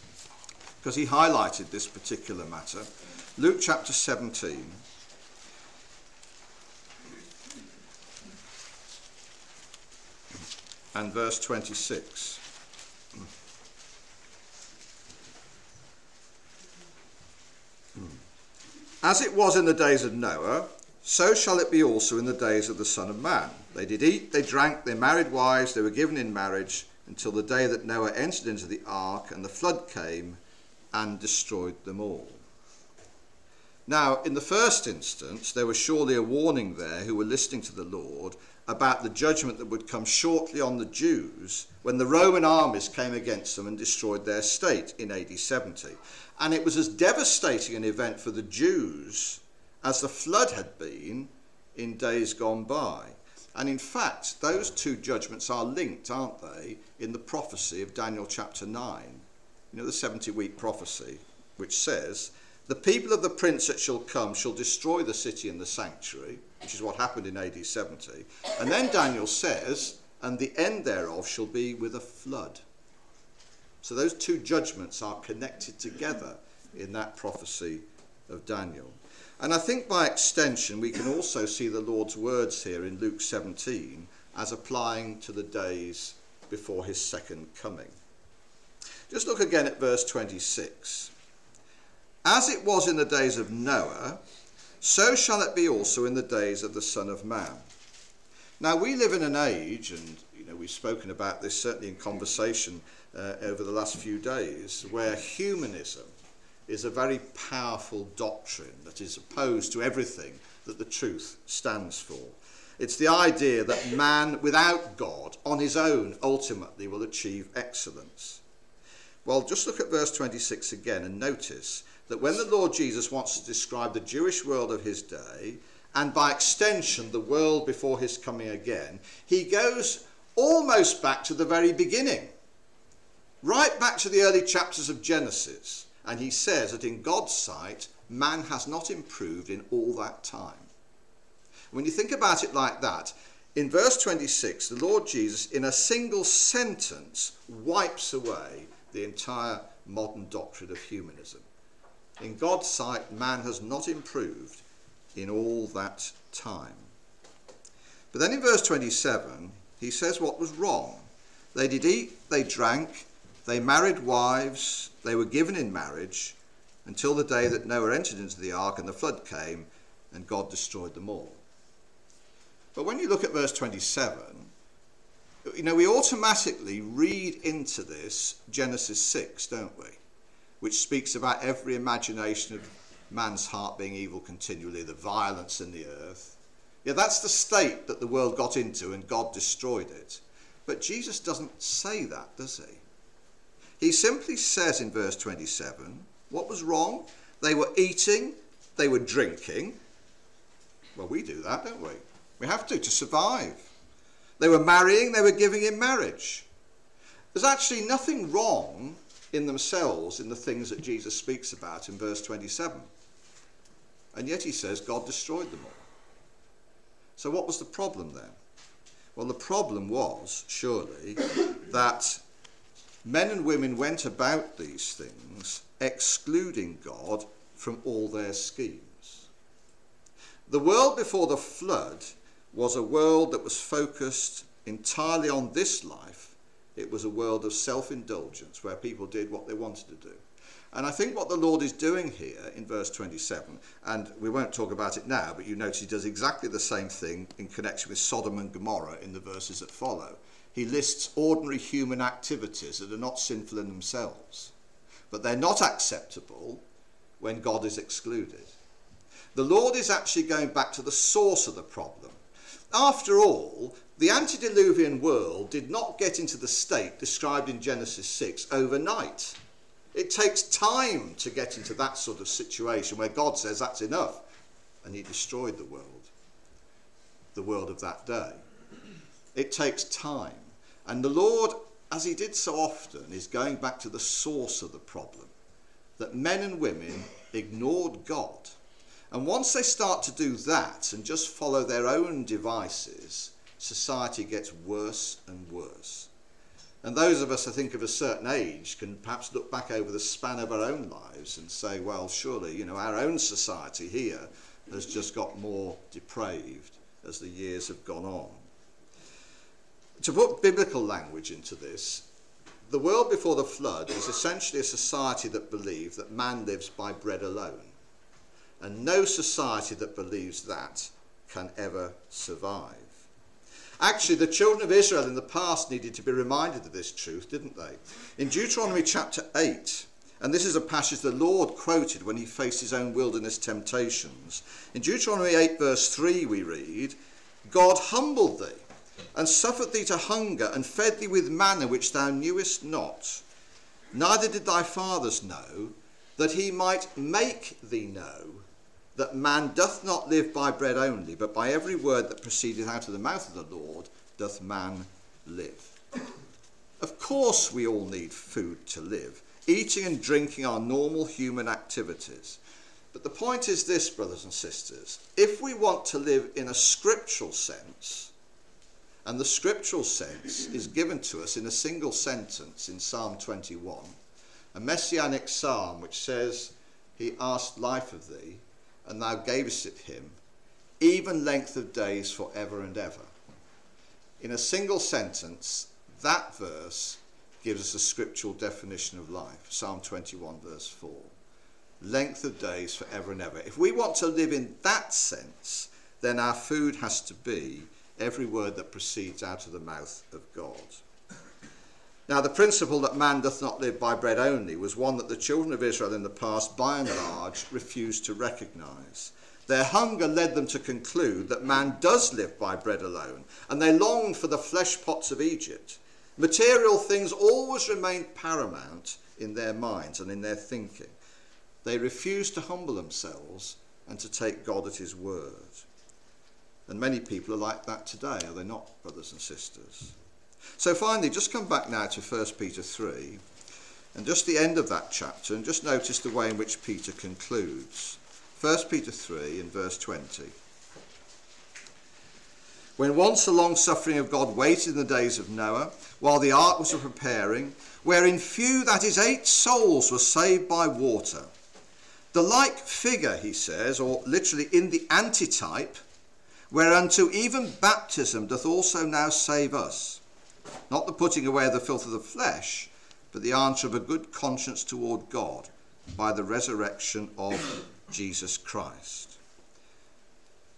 because he highlighted this particular matter. Luke chapter 17. And verse 26. As it was in the days of Noah, so shall it be also in the days of the Son of Man. They did eat, they drank, they married wives, they were given in marriage, until the day that Noah entered into the ark, and the flood came and destroyed them all. Now, in the first instance, there was surely a warning there who were listening to the Lord about the judgment that would come shortly on the Jews when the Roman armies came against them and destroyed their state in AD 70. And it was as devastating an event for the Jews as the flood had been in days gone by. And in fact, those two judgments are linked, aren't they, in the prophecy of Daniel chapter 9. You know, the 70-week prophecy, which says, the people of the prince that shall come shall destroy the city and the sanctuary, which is what happened in AD 70. And then Daniel says, and the end thereof shall be with a flood. So those two judgments are connected together in that prophecy of Daniel. And I think by extension we can also see the Lord's words here in Luke 17 as applying to the days before his second coming. Just look again at verse 26. As it was in the days of Noah, so shall it be also in the days of the Son of Man. Now we live in an age, and we've spoken about this certainly in conversation over the last few days, where humanism is a very powerful doctrine that is opposed to everything that the truth stands for. It's the idea that man without God on his own ultimately will achieve excellence. Well, just look at verse 26 again and notice that when the Lord Jesus wants to describe the Jewish world of his day, and by extension the world before his coming again, he goes almost back to the very beginning, right back to the early chapters of Genesis. And he says that in God's sight, man has not improved in all that time. When you think about it like that, in verse 26, the Lord Jesus, in a single sentence, wipes away the entire modern doctrine of humanism. In God's sight, man has not improved in all that time. But then in verse 27, he says what was wrong. They did eat, they drank, they married wives, they were given in marriage, until the day that Noah entered into the ark and the flood came and God destroyed them all. But when you look at verse 27, we automatically read into this Genesis 6, don't we? Which speaks about every imagination of man's heart being evil continually, the violence in the earth. Yeah, that's the state that the world got into and God destroyed it. But Jesus doesn't say that, does he? He simply says in verse 27, what was wrong? They were eating, they were drinking. Well, we do that, don't we? We have to survive. They were marrying, they were giving in marriage. There's actually nothing wrong in themselves in the things that Jesus speaks about in verse 27. And yet he says God destroyed them all. So what was the problem then? Well, the problem was, surely, that men and women went about these things excluding God from all their schemes. The world before the flood was a world that was focused entirely on this life. It was a world of self-indulgence where people did what they wanted to do. And I think what the Lord is doing here in verse 27, and we won't talk about it now, but you notice he does exactly the same thing in connection with Sodom and Gomorrah in the verses that follow. He lists ordinary human activities that are not sinful in themselves, but they're not acceptable when God is excluded. The Lord is actually going back to the source of the problem. After all, the antediluvian world did not get into the state described in Genesis 6 overnight. It takes time to get into that sort of situation where God says that's enough, and he destroyed the world of that day. It takes time. And the Lord, as he did so often, is going back to the source of the problem, that men and women ignored God. And once they start to do that and just follow their own devices, society gets worse and worse. And those of us, I think, of a certain age can perhaps look back over the span of our own lives and say, well, surely, our own society here has just got more depraved as the years have gone on. To put biblical language into this, the world before the flood was essentially a society that believed that man lives by bread alone. And no society that believes that can ever survive. Actually, the children of Israel in the past needed to be reminded of this truth, didn't they? In Deuteronomy chapter 8, and this is a passage the Lord quoted when he faced his own wilderness temptations. In Deuteronomy 8 verse 3 we read, God humbled thee, and suffered thee to hunger, and fed thee with manna which thou knewest not, neither did thy fathers know, that he might make thee know that man doth not live by bread only, but by every word that proceedeth out of the mouth of the Lord doth man live. Of course we all need food to live. Eating and drinking are normal human activities. But the point is this, brothers and sisters, if we want to live in a scriptural sense, and the scriptural sense is given to us in a single sentence in Psalm 21, a messianic psalm which says, he asked life of thee, and thou gavest it him, even length of days for ever and ever. In a single sentence, that verse gives us a scriptural definition of life. Psalm 21 verse 4. Length of days for ever and ever. If we want to live in that sense, then our food has to be every word that proceeds out of the mouth of God. Now, the principle that man doth not live by bread only was one that the children of Israel in the past, by and large, refused to recognise. Their hunger led them to conclude that man does live by bread alone, and they longed for the flesh pots of Egypt. Material things always remained paramount in their minds and in their thinking. They refused to humble themselves and to take God at his word. And many people are like that today, are they not, brothers and sisters? So finally, just come back now to 1 Peter 3, and just the end of that chapter, and just notice the way in which Peter concludes. 1 Peter 3 and verse 20. When once the long suffering of God waited in the days of Noah, while the ark was preparing, wherein few, that is 8 souls, were saved by water. The like figure, he says, or literally in the antitype, whereunto even baptism doth also now save us. Not the putting away of the filth of the flesh, but the answer of a good conscience toward God by the resurrection of Jesus Christ.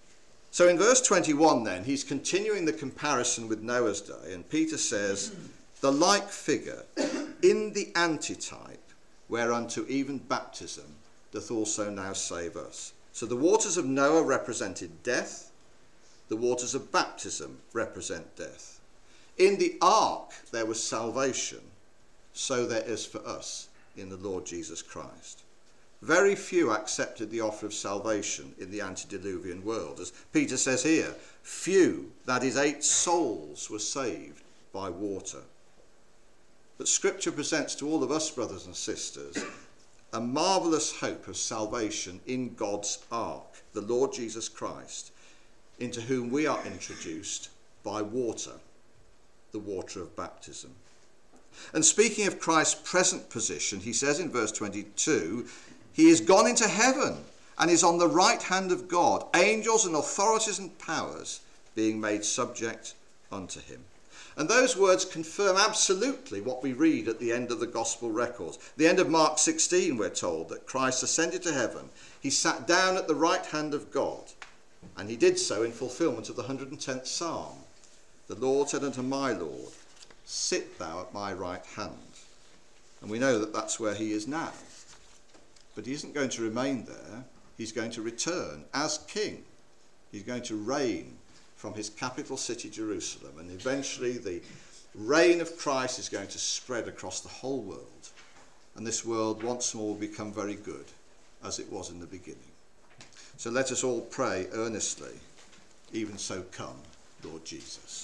So in verse 21 then, he's continuing the comparison with Noah's day, and Peter says, the like figure in the antitype, whereunto even baptism doth also now save us. So the waters of Noah represented death, the waters of baptism represent death. In the ark there was salvation, so there is for us in the Lord Jesus Christ. Very few accepted the offer of salvation in the antediluvian world. As Peter says here, few, that is 8 souls, were saved by water. But Scripture presents to all of us, brothers and sisters, a marvellous hope of salvation in God's ark, the Lord Jesus Christ, into whom we are introduced by water, the water of baptism. And speaking of Christ's present position, he says in verse 22, he is gone into heaven and is on the right hand of God, angels and authorities and powers being made subject unto him. And those words confirm absolutely what we read at the end of the gospel records. The end of Mark 16, we're told that Christ ascended to heaven. He sat down at the right hand of God, and he did so in fulfillment of the 110th Psalm. The Lord said unto my Lord, sit thou at my right hand. And we know that that's where he is now. But he isn't going to remain there. He's going to return as king. He's going to reign from his capital city, Jerusalem. And eventually the reign of Christ is going to spread across the whole world. And this world once more will become very good, as it was in the beginning. So let us all pray earnestly, even so come, Lord Jesus.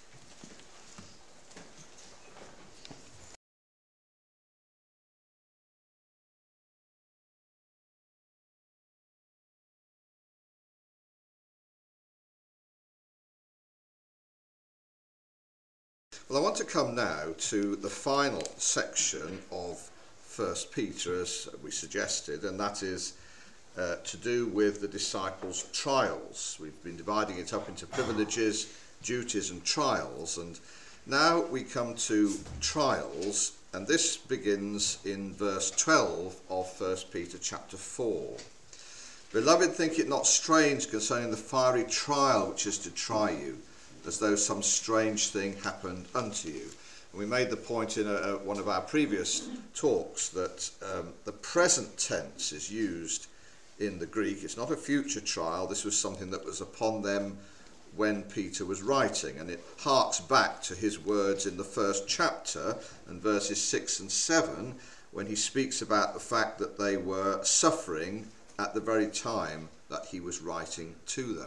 Well, I want to come now to the final section of 1 Peter, as we suggested, and that is to do with the disciples' trials. We've been dividing it up into privileges, duties and trials, and now we come to trials, and this begins in verse 12 of 1 Peter chapter 4. Beloved, think it not strange concerning the fiery trial which is to try you, as though some strange thing happened unto you. And we made the point in one of our previous talks that the present tense is used in the Greek. It's not a future trial. This was something that was upon them when Peter was writing, and it harks back to his words in the first chapter and verses 6 and 7 when he speaks about the fact that they were suffering at the very time that he was writing to them.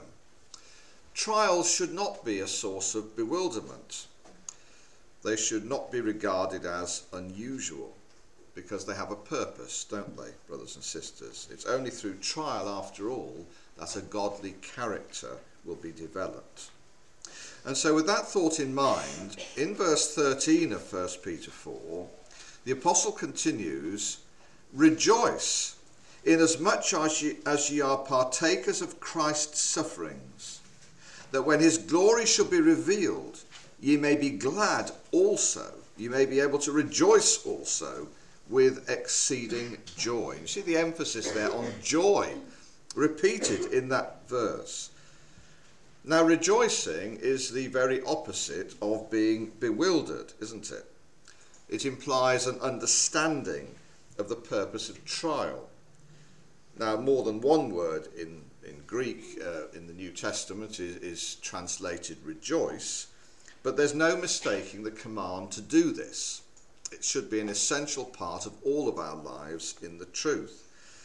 Trials should not be a source of bewilderment. They should not be regarded as unusual, because they have a purpose, don't they, brothers and sisters? It's only through trial, after all, that a godly character will be developed. And so with that thought in mind, in verse 13 of 1 Peter 4, the apostle continues, rejoice, inasmuch as ye are partakers of Christ's sufferings, that when his glory shall be revealed, ye may be glad also, ye may be able to rejoice also with exceeding joy. You see the emphasis there on joy, repeated in that verse. Now, rejoicing is the very opposite of being bewildered, isn't it? It implies an understanding of the purpose of trial. Now, more than one word in Greek in the New Testament is translated rejoice, but there's no mistaking the command to do this. It should be an essential part of all of our lives in the truth.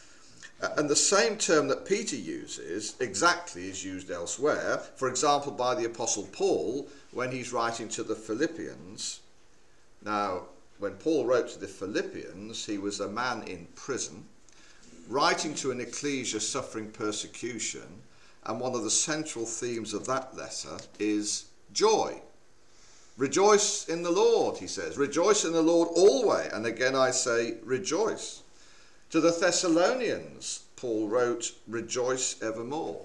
And the same term that Peter uses exactly is used elsewhere, for example by the Apostle Paul when he's writing to the Philippians. Now, when Paul wrote to the Philippians, he was a man in prison, writing to an ecclesia suffering persecution, and one of the central themes of that letter is joy. Rejoice in the Lord, he says. Rejoice in the Lord always, and again I say rejoice. To the Thessalonians, Paul wrote, rejoice evermore.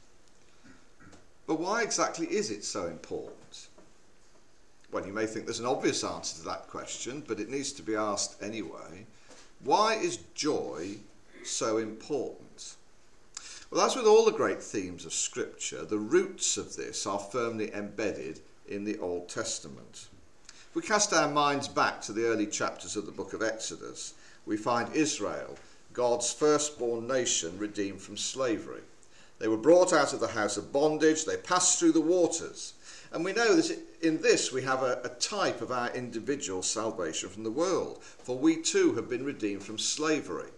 But why exactly is it so important? Well, you may think there's an obvious answer to that question, but it needs to be asked anyway. Why is joy so important? Well, as with all the great themes of Scripture, the roots of this are firmly embedded in the Old Testament. If we cast our minds back to the early chapters of the book of Exodus, we find Israel, God's firstborn nation, redeemed from slavery. They were brought out of the house of bondage, they passed through the waters. And we know that in this we have a type of our individual salvation from the world. For we too have been redeemed from slavery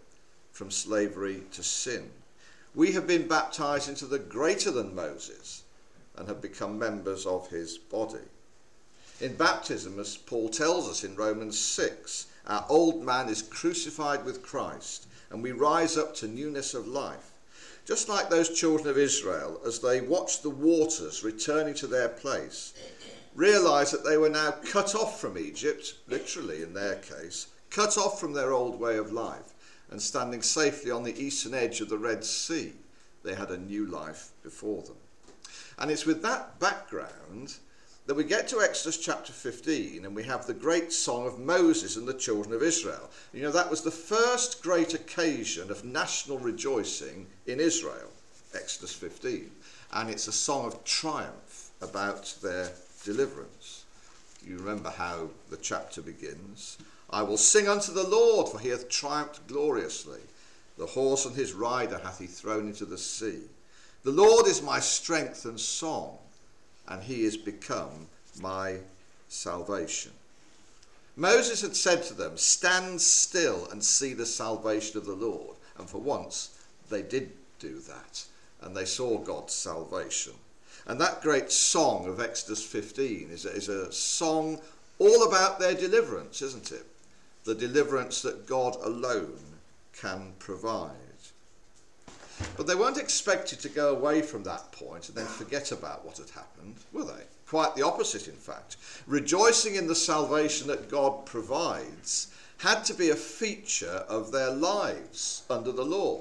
to sin. We have been baptized into the greater than Moses and have become members of his body. In baptism, as Paul tells us in Romans 6, our old man is crucified with Christ and we rise up to newness of life. Just like those children of Israel, as they watched the waters returning to their place, realised that they were now cut off from Egypt, literally in their case, cut off from their old way of life, and standing safely on the eastern edge of the Red Sea, they had a new life before them. And it's with that background that we get to Exodus chapter 15 and we have the great song of Moses and the children of Israel. You know, that was the first great occasion of national rejoicing in Israel, Exodus 15. And it's a song of triumph about their deliverance. You remember how the chapter begins. I will sing unto the Lord, for he hath triumphed gloriously. The horse and his rider hath he thrown into the sea. The Lord is my strength and song, and he is become my salvation. Moses had said to them, stand still and see the salvation of the Lord. And for once, they did do that, and they saw God's salvation. And that great song of Exodus 15 is a song all about their deliverance, isn't it? The deliverance that God alone can provide. But they weren't expected to go away from that point and then forget about what had happened, were they? Quite the opposite, in fact. Rejoicing in the salvation that God provides had to be a feature of their lives under the law.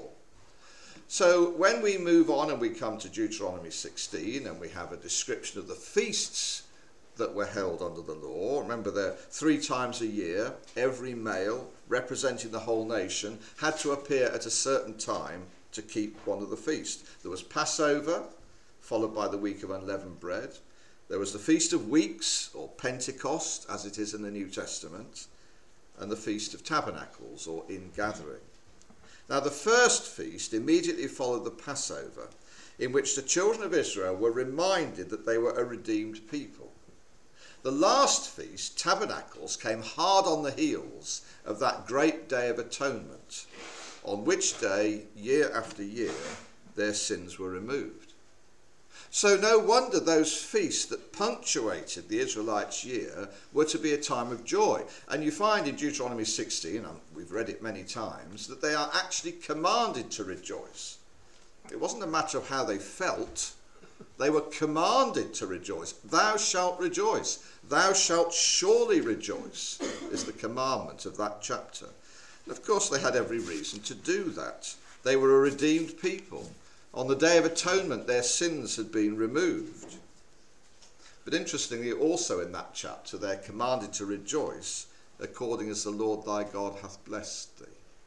So when we move on and we come to Deuteronomy 16 and we have a description of the feasts that were held under the law, remember they're 3 times a year, every male representing the whole nation had to appear at a certain time to keep one of the feasts. There was Passover, followed by the week of unleavened bread. There was the Feast of Weeks, or Pentecost, as it is in the New Testament, and the Feast of Tabernacles, or Ingathering. Now, the first feast immediately followed the Passover, in which the children of Israel were reminded that they were a redeemed people. The last feast, Tabernacles, came hard on the heels of that great Day of Atonement, on which day, year after year, their sins were removed. So no wonder those feasts that punctuated the Israelites' year were to be a time of joy. And you find in Deuteronomy 16, and we've read it many times, that they are actually commanded to rejoice. It wasn't a matter of how they felt. They were commanded to rejoice. Thou shalt rejoice. Thou shalt surely rejoice, is the commandment of that chapter. And of course they had every reason to do that. They were a redeemed people. On the Day of Atonement, their sins had been removed. But interestingly, also in that chapter, they're commanded to rejoice according as the Lord thy God hath blessed thee.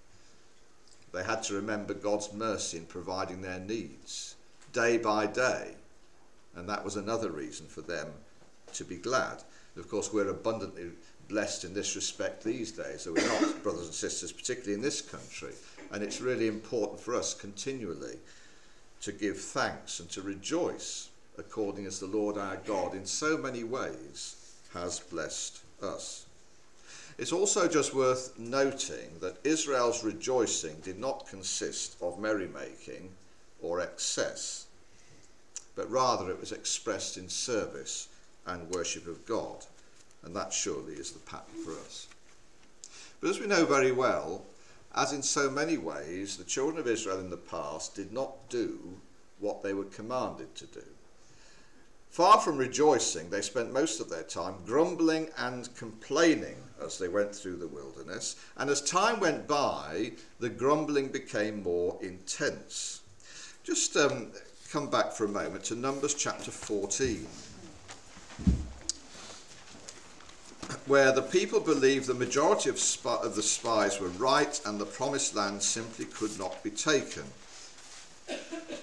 They had to remember God's mercy in providing their needs day by day. And that was another reason for them to be glad. And of course, we're abundantly blessed in this respect these days, are we not, brothers and sisters, particularly in this country? And it's really important for us continually to give thanks and to rejoice according as the Lord our God in so many ways has blessed us. It's also just worth noting that Israel's rejoicing did not consist of merrymaking or excess, but rather it was expressed in service and worship of God, and that surely is the pattern for us. But as we know very well, as in so many ways, the children of Israel in the past did not do what they were commanded to do. Far from rejoicing, they spent most of their time grumbling and complaining as they went through the wilderness, and as time went by, the grumbling became more intense. Just come back for a moment to Numbers chapter 14, where the people believed the majority of the spies were right and the promised land simply could not be taken.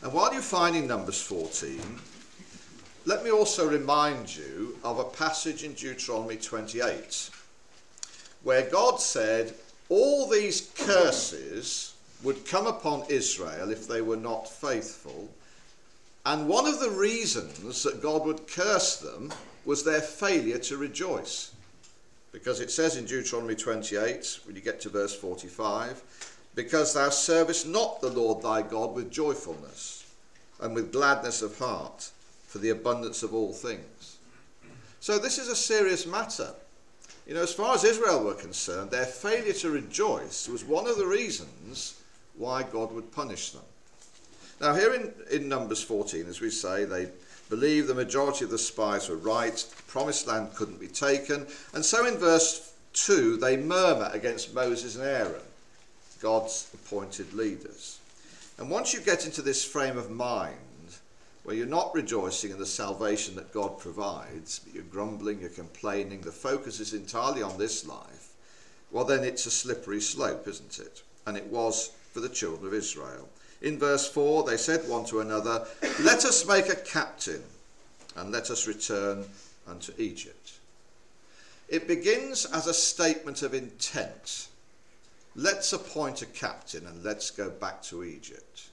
And while you're finding Numbers 14, let me also remind you of a passage in Deuteronomy 28, where God said all these curses would come upon Israel if they were not faithful. And one of the reasons that God would curse them was their failure to rejoice. Because it says in Deuteronomy 28, when you get to verse 45, because thou servest not the Lord thy God with joyfulness and with gladness of heart for the abundance of all things. So this is a serious matter. You know, as far as Israel were concerned, their failure to rejoice was one of the reasons why God would punish them. Now here in Numbers 14, as we say, they believed the majority of the spies were right, the promised land couldn't be taken, and so in verse 2 they murmur against Moses and Aaron, God's appointed leaders. And once you get into this frame of mind, where you're not rejoicing in the salvation that God provides, but you're grumbling, you're complaining, the focus is entirely on this life, well then it's a slippery slope, isn't it? And it was for the children of Israel. In verse 4, they said one to another, let us make a captain, and let us return unto Egypt. It begins as a statement of intent. Let's appoint a captain and let's go back to Egypt.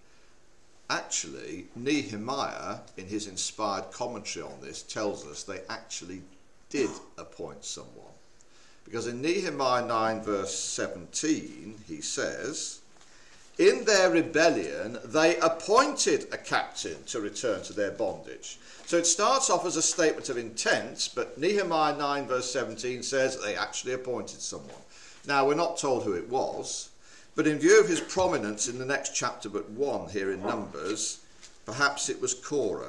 Actually, Nehemiah, in his inspired commentary on this, tells us they actually did appoint someone. Because in Nehemiah 9 verse 17, he says, in their rebellion, they appointed a captain to return to their bondage. So it starts off as a statement of intent, but Nehemiah 9 verse 17 says they actually appointed someone. Now, we're not told who it was, but in view of his prominence in the next chapter but one here in Numbers, perhaps it was Korah.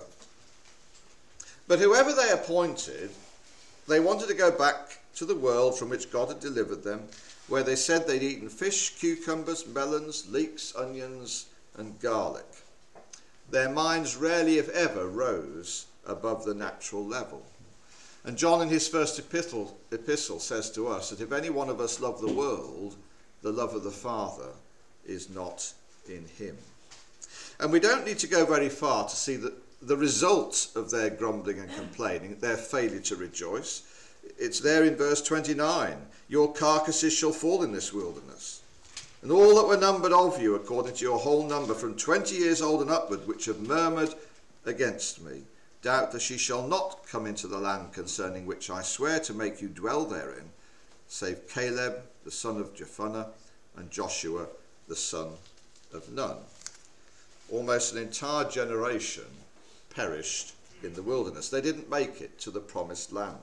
But whoever they appointed, they wanted to go back to the world from which God had delivered them, where they said they'd eaten fish, cucumbers, melons, leeks, onions, and garlic. Their minds rarely, if ever, rose above the natural level. And John in his first epistle says to us that if any one of us love the world, the love of the Father is not in him. And we don't need to go very far to see that the result of their grumbling and complaining, their failure to rejoice, it's there in verse 29. Your carcasses shall fall in this wilderness. And all that were numbered of you, according to your whole number, from 20 years old and upward, which have murmured against me, doubtless ye shall not come into the land concerning which I swear to make you dwell therein, save Caleb the son of Jephunneh and Joshua the son of Nun. Almost an entire generation perished in the wilderness. They didn't make it to the promised land.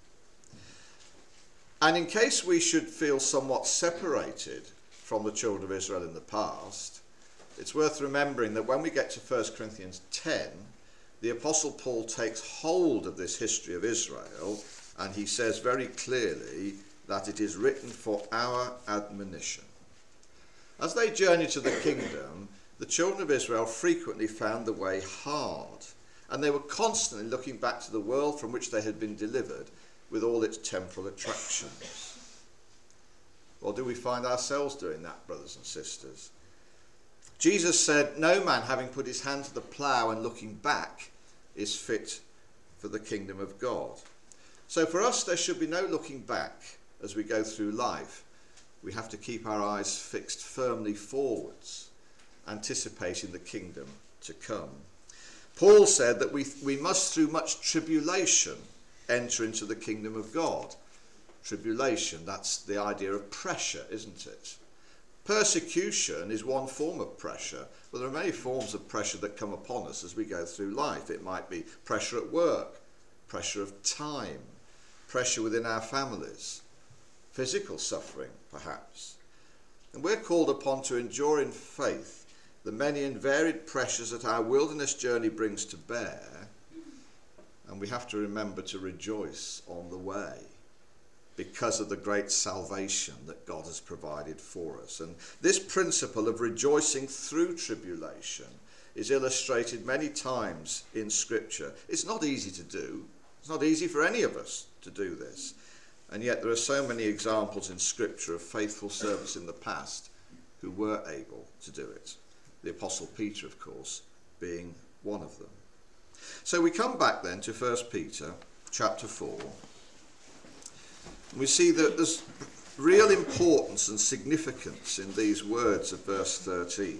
And in case we should feel somewhat separated from the children of Israel in the past, it's worth remembering that when we get to 1 Corinthians 10, the Apostle Paul takes hold of this history of Israel, and he says very clearly that it is written for our admonition. As they journeyed to the kingdom, the children of Israel frequently found the way hard, and they were constantly looking back to the world from which they had been delivered with all its temporal attractions. Or do we find ourselves doing that, brothers and sisters? Jesus said, no man having put his hand to the plough and looking back is fit for the kingdom of God. So for us, there should be no looking back as we go through life. We have to keep our eyes fixed firmly forwards, anticipating the kingdom to come. Paul said that we must through much tribulation enter into the kingdom of God. Tribulation, that's the idea of pressure, isn't it? Persecution is one form of pressure, but there are many forms of pressure that come upon us as we go through life. It might be pressure at work, pressure of time, pressure within our families, physical suffering perhaps. And we're called upon to endure in faith the many and varied pressures that our wilderness journey brings to bear, and we have to remember to rejoice on the way, because of the great salvation that God has provided for us. And this principle of rejoicing through tribulation is illustrated many times in Scripture. It's not easy to do. It's not easy for any of us to do this. And yet there are so many examples in Scripture of faithful servants in the past who were able to do it. The Apostle Peter, of course, being one of them. So we come back then to 1 Peter chapter 4. We see that there's real importance and significance in these words of verse 13.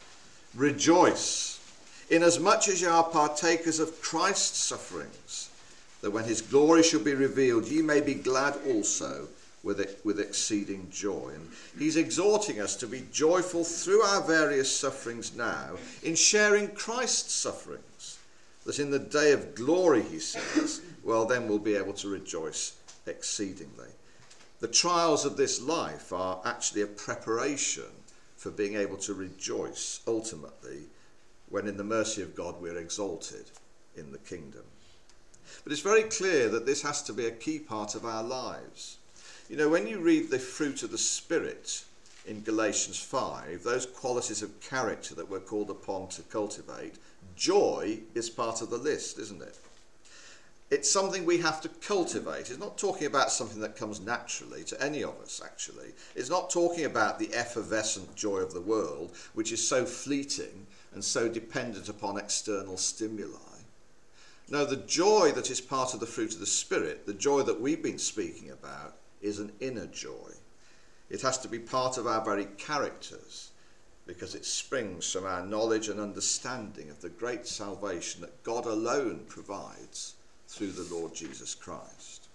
Rejoice, inasmuch as ye are partakers of Christ's sufferings, that when his glory shall be revealed, ye may be glad also with exceeding joy. And he's exhorting us to be joyful through our various sufferings now in sharing Christ's sufferings, that in the day of glory, he says, well, then we'll be able to rejoice exceedingly. The trials of this life are actually a preparation for being able to rejoice ultimately when in the mercy of God we're exalted in the kingdom. But it's very clear that this has to be a key part of our lives. You know, when you read the fruit of the Spirit in Galatians 5, those qualities of character that we're called upon to cultivate, joy is part of the list, isn't it? It's something we have to cultivate. It's not talking about something that comes naturally to any of us, actually. It's not talking about the effervescent joy of the world, which is so fleeting and so dependent upon external stimuli. No, the joy that is part of the fruit of the Spirit, the joy that we've been speaking about, is an inner joy. It has to be part of our very characters because it springs from our knowledge and understanding of the great salvation that God alone provides through the Lord Jesus Christ.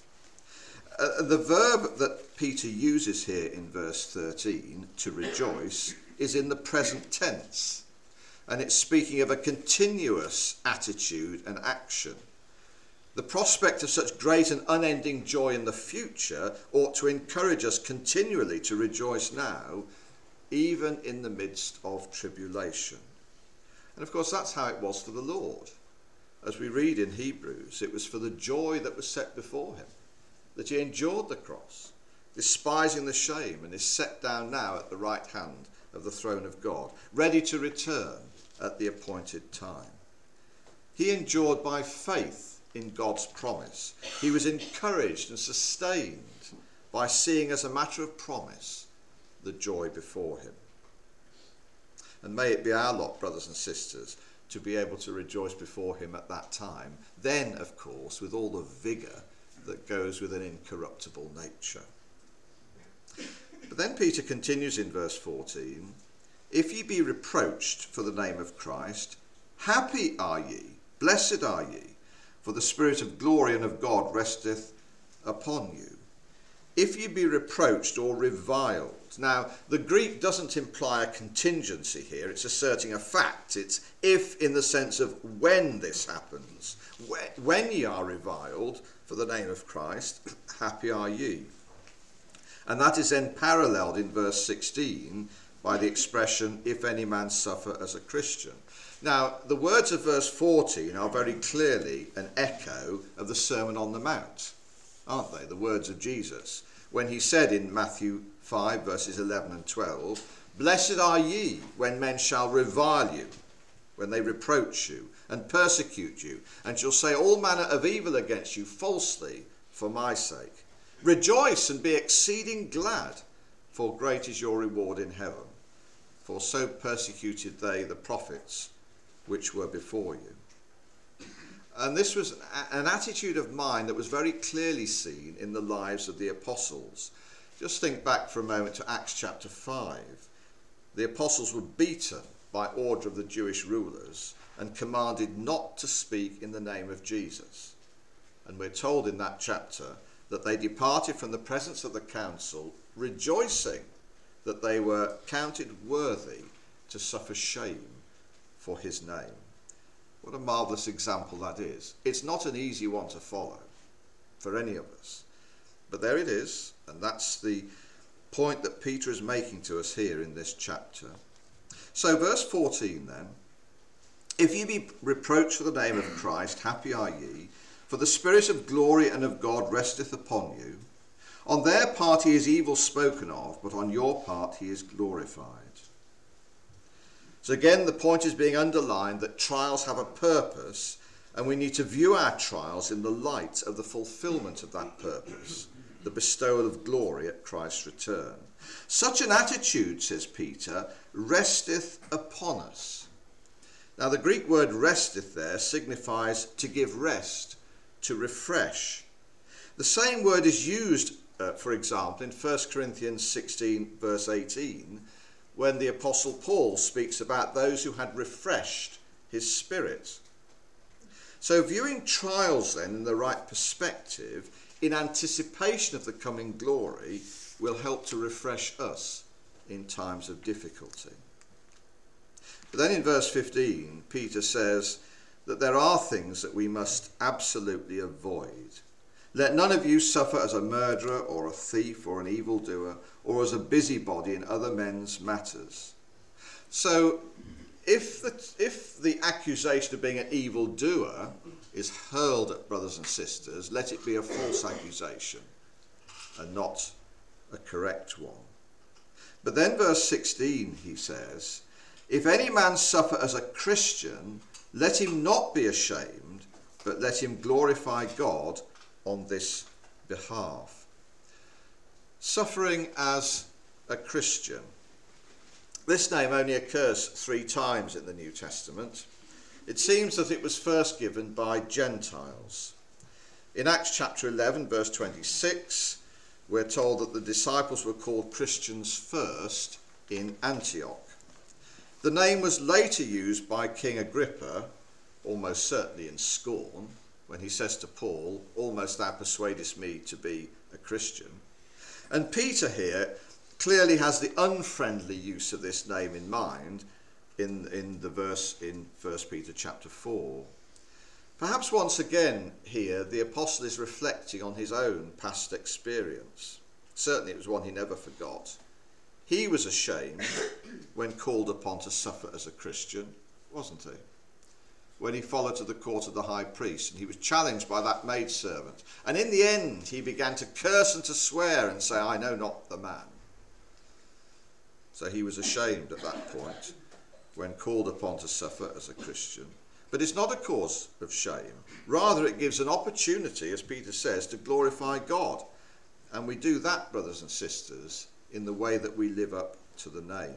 The verb that Peter uses here in verse 13, to rejoice, is in the present tense, and it's speaking of a continuous attitude and action. The prospect of such great and unending joy in the future ought to encourage us continually to rejoice now, even in the midst of tribulation. And of course, that's how it was for the Lord. As we read in Hebrews, it was for the joy that was set before him, that he endured the cross, despising the shame, and is set down now at the right hand of the throne of God, ready to return at the appointed time. He endured by faith in God's promise. He was encouraged and sustained by seeing as a matter of promise the joy before him. And may it be our lot, brothers and sisters, to be able to rejoice before him at that time, then, of course, with all the vigour that goes with an incorruptible nature. But then Peter continues in verse 14, if ye be reproached for the name of Christ, happy are ye, blessed are ye, for the Spirit of glory and of God resteth upon you. If ye be reproached or reviled. Now, the Greek doesn't imply a contingency here. It's asserting a fact. It's if in the sense of when this happens. When ye are reviled for the name of Christ, happy are ye. And that is then paralleled in verse 16 by the expression, if any man suffer as a Christian. Now, the words of verse 14 are very clearly an echo of the Sermon on the Mount, aren't they? The words of Jesus, when he said in Matthew 5, verses 11 and 12, blessed are ye when men shall revile you, when they reproach you and persecute you, and shall say all manner of evil against you falsely for my sake. Rejoice and be exceeding glad, for great is your reward in heaven. For so persecuted they the prophets which were before you. And this was an attitude of mind that was very clearly seen in the lives of the apostles. Just think back for a moment to Acts chapter 5. The apostles were beaten by order of the Jewish rulers and commanded not to speak in the name of Jesus. And we're told in that chapter that they departed from the presence of the council rejoicing that they were counted worthy to suffer shame for his name. What a marvellous example that is. It's not an easy one to follow for any of us. But there it is, and that's the point that Peter is making to us here in this chapter. So verse 14 then, if ye be reproached for the name of Christ, happy are ye, for the Spirit of glory and of God resteth upon you. On their part he is evil spoken of, but on your part he is glorified. So again, the point is being underlined that trials have a purpose, and we need to view our trials in the light of the fulfillment of that purpose, the bestowal of glory at Christ's return. Such an attitude, says Peter, resteth upon us. Now the Greek word resteth there signifies to give rest, to refresh. The same word is used, for example, in 1 Corinthians 16 verse 18, when the Apostle Paul speaks about those who had refreshed his spirit. So viewing trials then in the right perspective, in anticipation of the coming glory, will help to refresh us in times of difficulty. But then in verse 15, Peter says that there are things that we must absolutely avoid. Let none of you suffer as a murderer or a thief or an evildoer or as a busybody in other men's matters. So if the accusation of being an evildoer is hurled at brothers and sisters, let it be a false accusation and not a correct one. But then verse 16, he says, if any man suffer as a Christian, let him not be ashamed, but let him glorify God on this behalf. Suffering as a Christian. This name only occurs 3 times in the New Testament. It seems that it was first given by Gentiles. In Acts chapter 11 verse 26, we're told that the disciples were called Christians first in Antioch. The name was later used by King Agrippa, almost certainly in scorn, when he says to Paul, almost thou persuadest me to be a Christian. And Peter here clearly has the unfriendly use of this name in mind in the verse in 1 Peter chapter 4. Perhaps once again here the apostle is reflecting on his own past experience. Certainly it was one he never forgot. He was ashamed when called upon to suffer as a Christian, wasn't he? When he followed to the court of the high priest and he was challenged by that maidservant. And in the end he began to curse and to swear and say, I know not the man. So he was ashamed at that point when called upon to suffer as a Christian. But it's not a cause of shame. Rather, it gives an opportunity, as Peter says, to glorify God. And we do that, brothers and sisters, in the way that we live up to the name.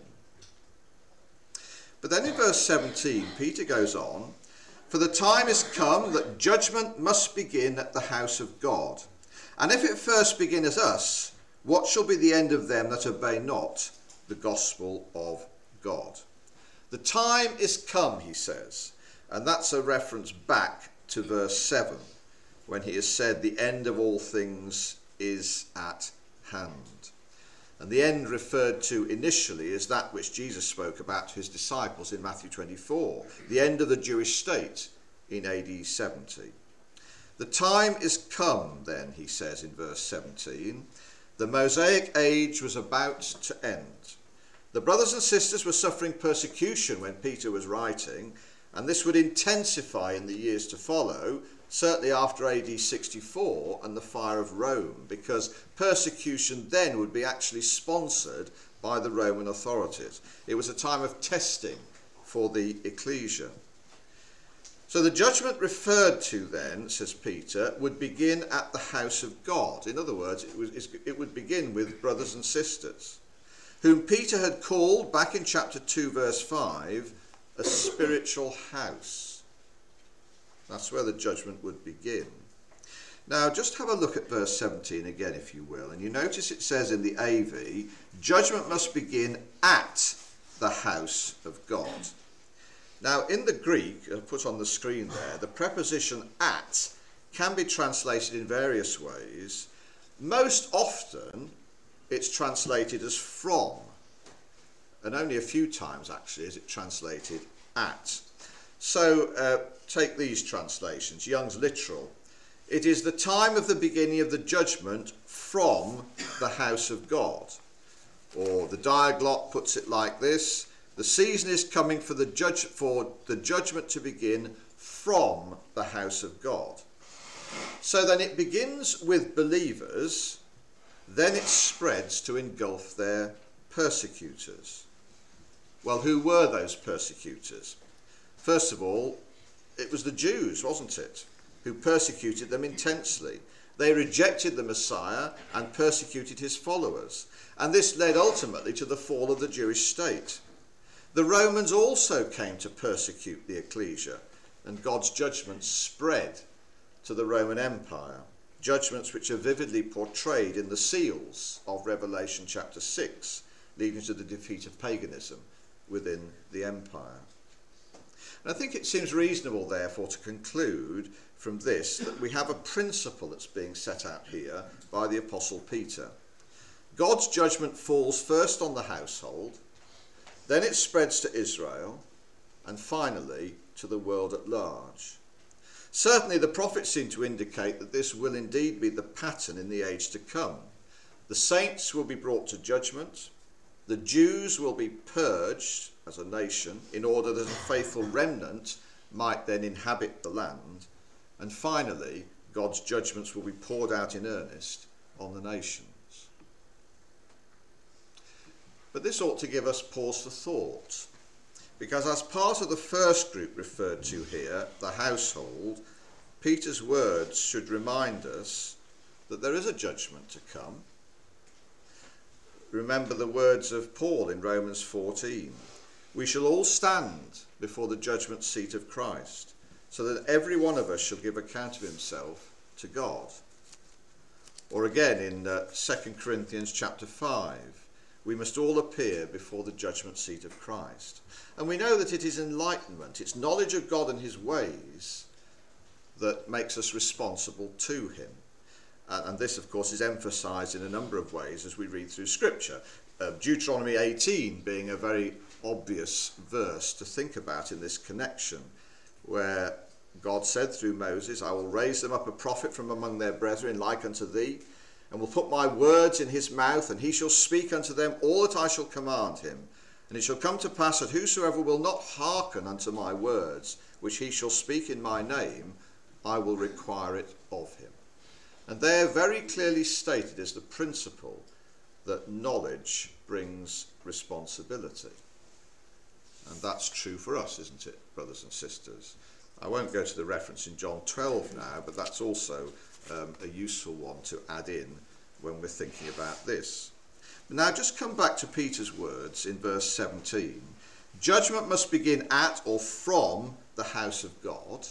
But then in verse 17, Peter goes on, for the time is come that judgment must begin at the house of God. And if it first begin at us, what shall be the end of them that obey not the gospel of God? The time is come, he says, and that's a reference back to verse 7, when he has said the end of all things is at hand. And the end referred to initially is that which Jesus spoke about to his disciples in Matthew 24, the end of the Jewish state in AD 70. The time is come, then, he says in verse 17. The Mosaic age was about to end. The brothers and sisters were suffering persecution when Peter was writing, and this would intensify in the years to follow, certainly after AD 64 and the fire of Rome, because persecution then would be actually sponsored by the Roman authorities. It was a time of testing for the ecclesia. So the judgment referred to then, says Peter, would begin at the house of God. In other words, it would begin with brothers and sisters, whom Peter had called back in chapter 2 verse 5 a spiritual house. That's where the judgment would begin. Now just have a look at verse 17 again, if you will, and you notice it says in the AV, judgment must begin at the house of God. Now in the Greek, I'll put on the screen there, the preposition at can be translated in various ways. Most often it's translated as from, and only a few times actually is it translated at. So take these translations. Young's literal. It is the time of the beginning of the judgment from the house of God. Or the Diaglott puts it like this: the season is coming for the judgment to begin from the house of God. So then it begins with believers, then it spreads to engulf their persecutors. Well, who were those persecutors? First of all, it was the Jews, wasn't it, who persecuted them intensely. They rejected the Messiah and persecuted his followers. And this led ultimately to the fall of the Jewish state. The Romans also came to persecute the ecclesia, and God's judgments spread to the Roman Empire, judgments which are vividly portrayed in the seals of Revelation chapter 6, leading to the defeat of paganism within the empire. And I think it seems reasonable, therefore, to conclude from this that we have a principle that's being set out here by the Apostle Peter. God's judgment falls first on the household, then it spreads to Israel, and finally to the world at large. Certainly the prophets seem to indicate that this will indeed be the pattern in the age to come. The saints will be brought to judgment, the Jews will be purged as a nation in order that a faithful remnant might then inhabit the land, and finally God's judgments will be poured out in earnest on the nations. But this ought to give us pause for thought, because as part of the first group referred to here, the household, Peter's words should remind us that there is a judgment to come. Remember the words of Paul in Romans 14. We shall all stand before the judgment seat of Christ, so that every one of us shall give account of himself to God. Or again in 2 Corinthians chapter 5, we must all appear before the judgment seat of Christ. And we know that it is enlightenment, it's knowledge of God and his ways that makes us responsible to him. And this, of course, is emphasised in a number of ways as we read through Scripture. Deuteronomy 18 being a very obvious verse to think about in this connection, where God said through Moses, I will raise them up a prophet from among their brethren like unto thee, and will put my words in his mouth, and he shall speak unto them all that I shall command him. And it shall come to pass that whosoever will not hearken unto my words, which he shall speak in my name, I will require it of him. And there very clearly stated is the principle that knowledge brings responsibility. And that's true for us, isn't it, brothers and sisters? I won't go to the reference in John 12 now, but that's also a useful one to add in when we're thinking about this. Now just come back to Peter's words in verse 17. Judgment must begin at or from the house of God.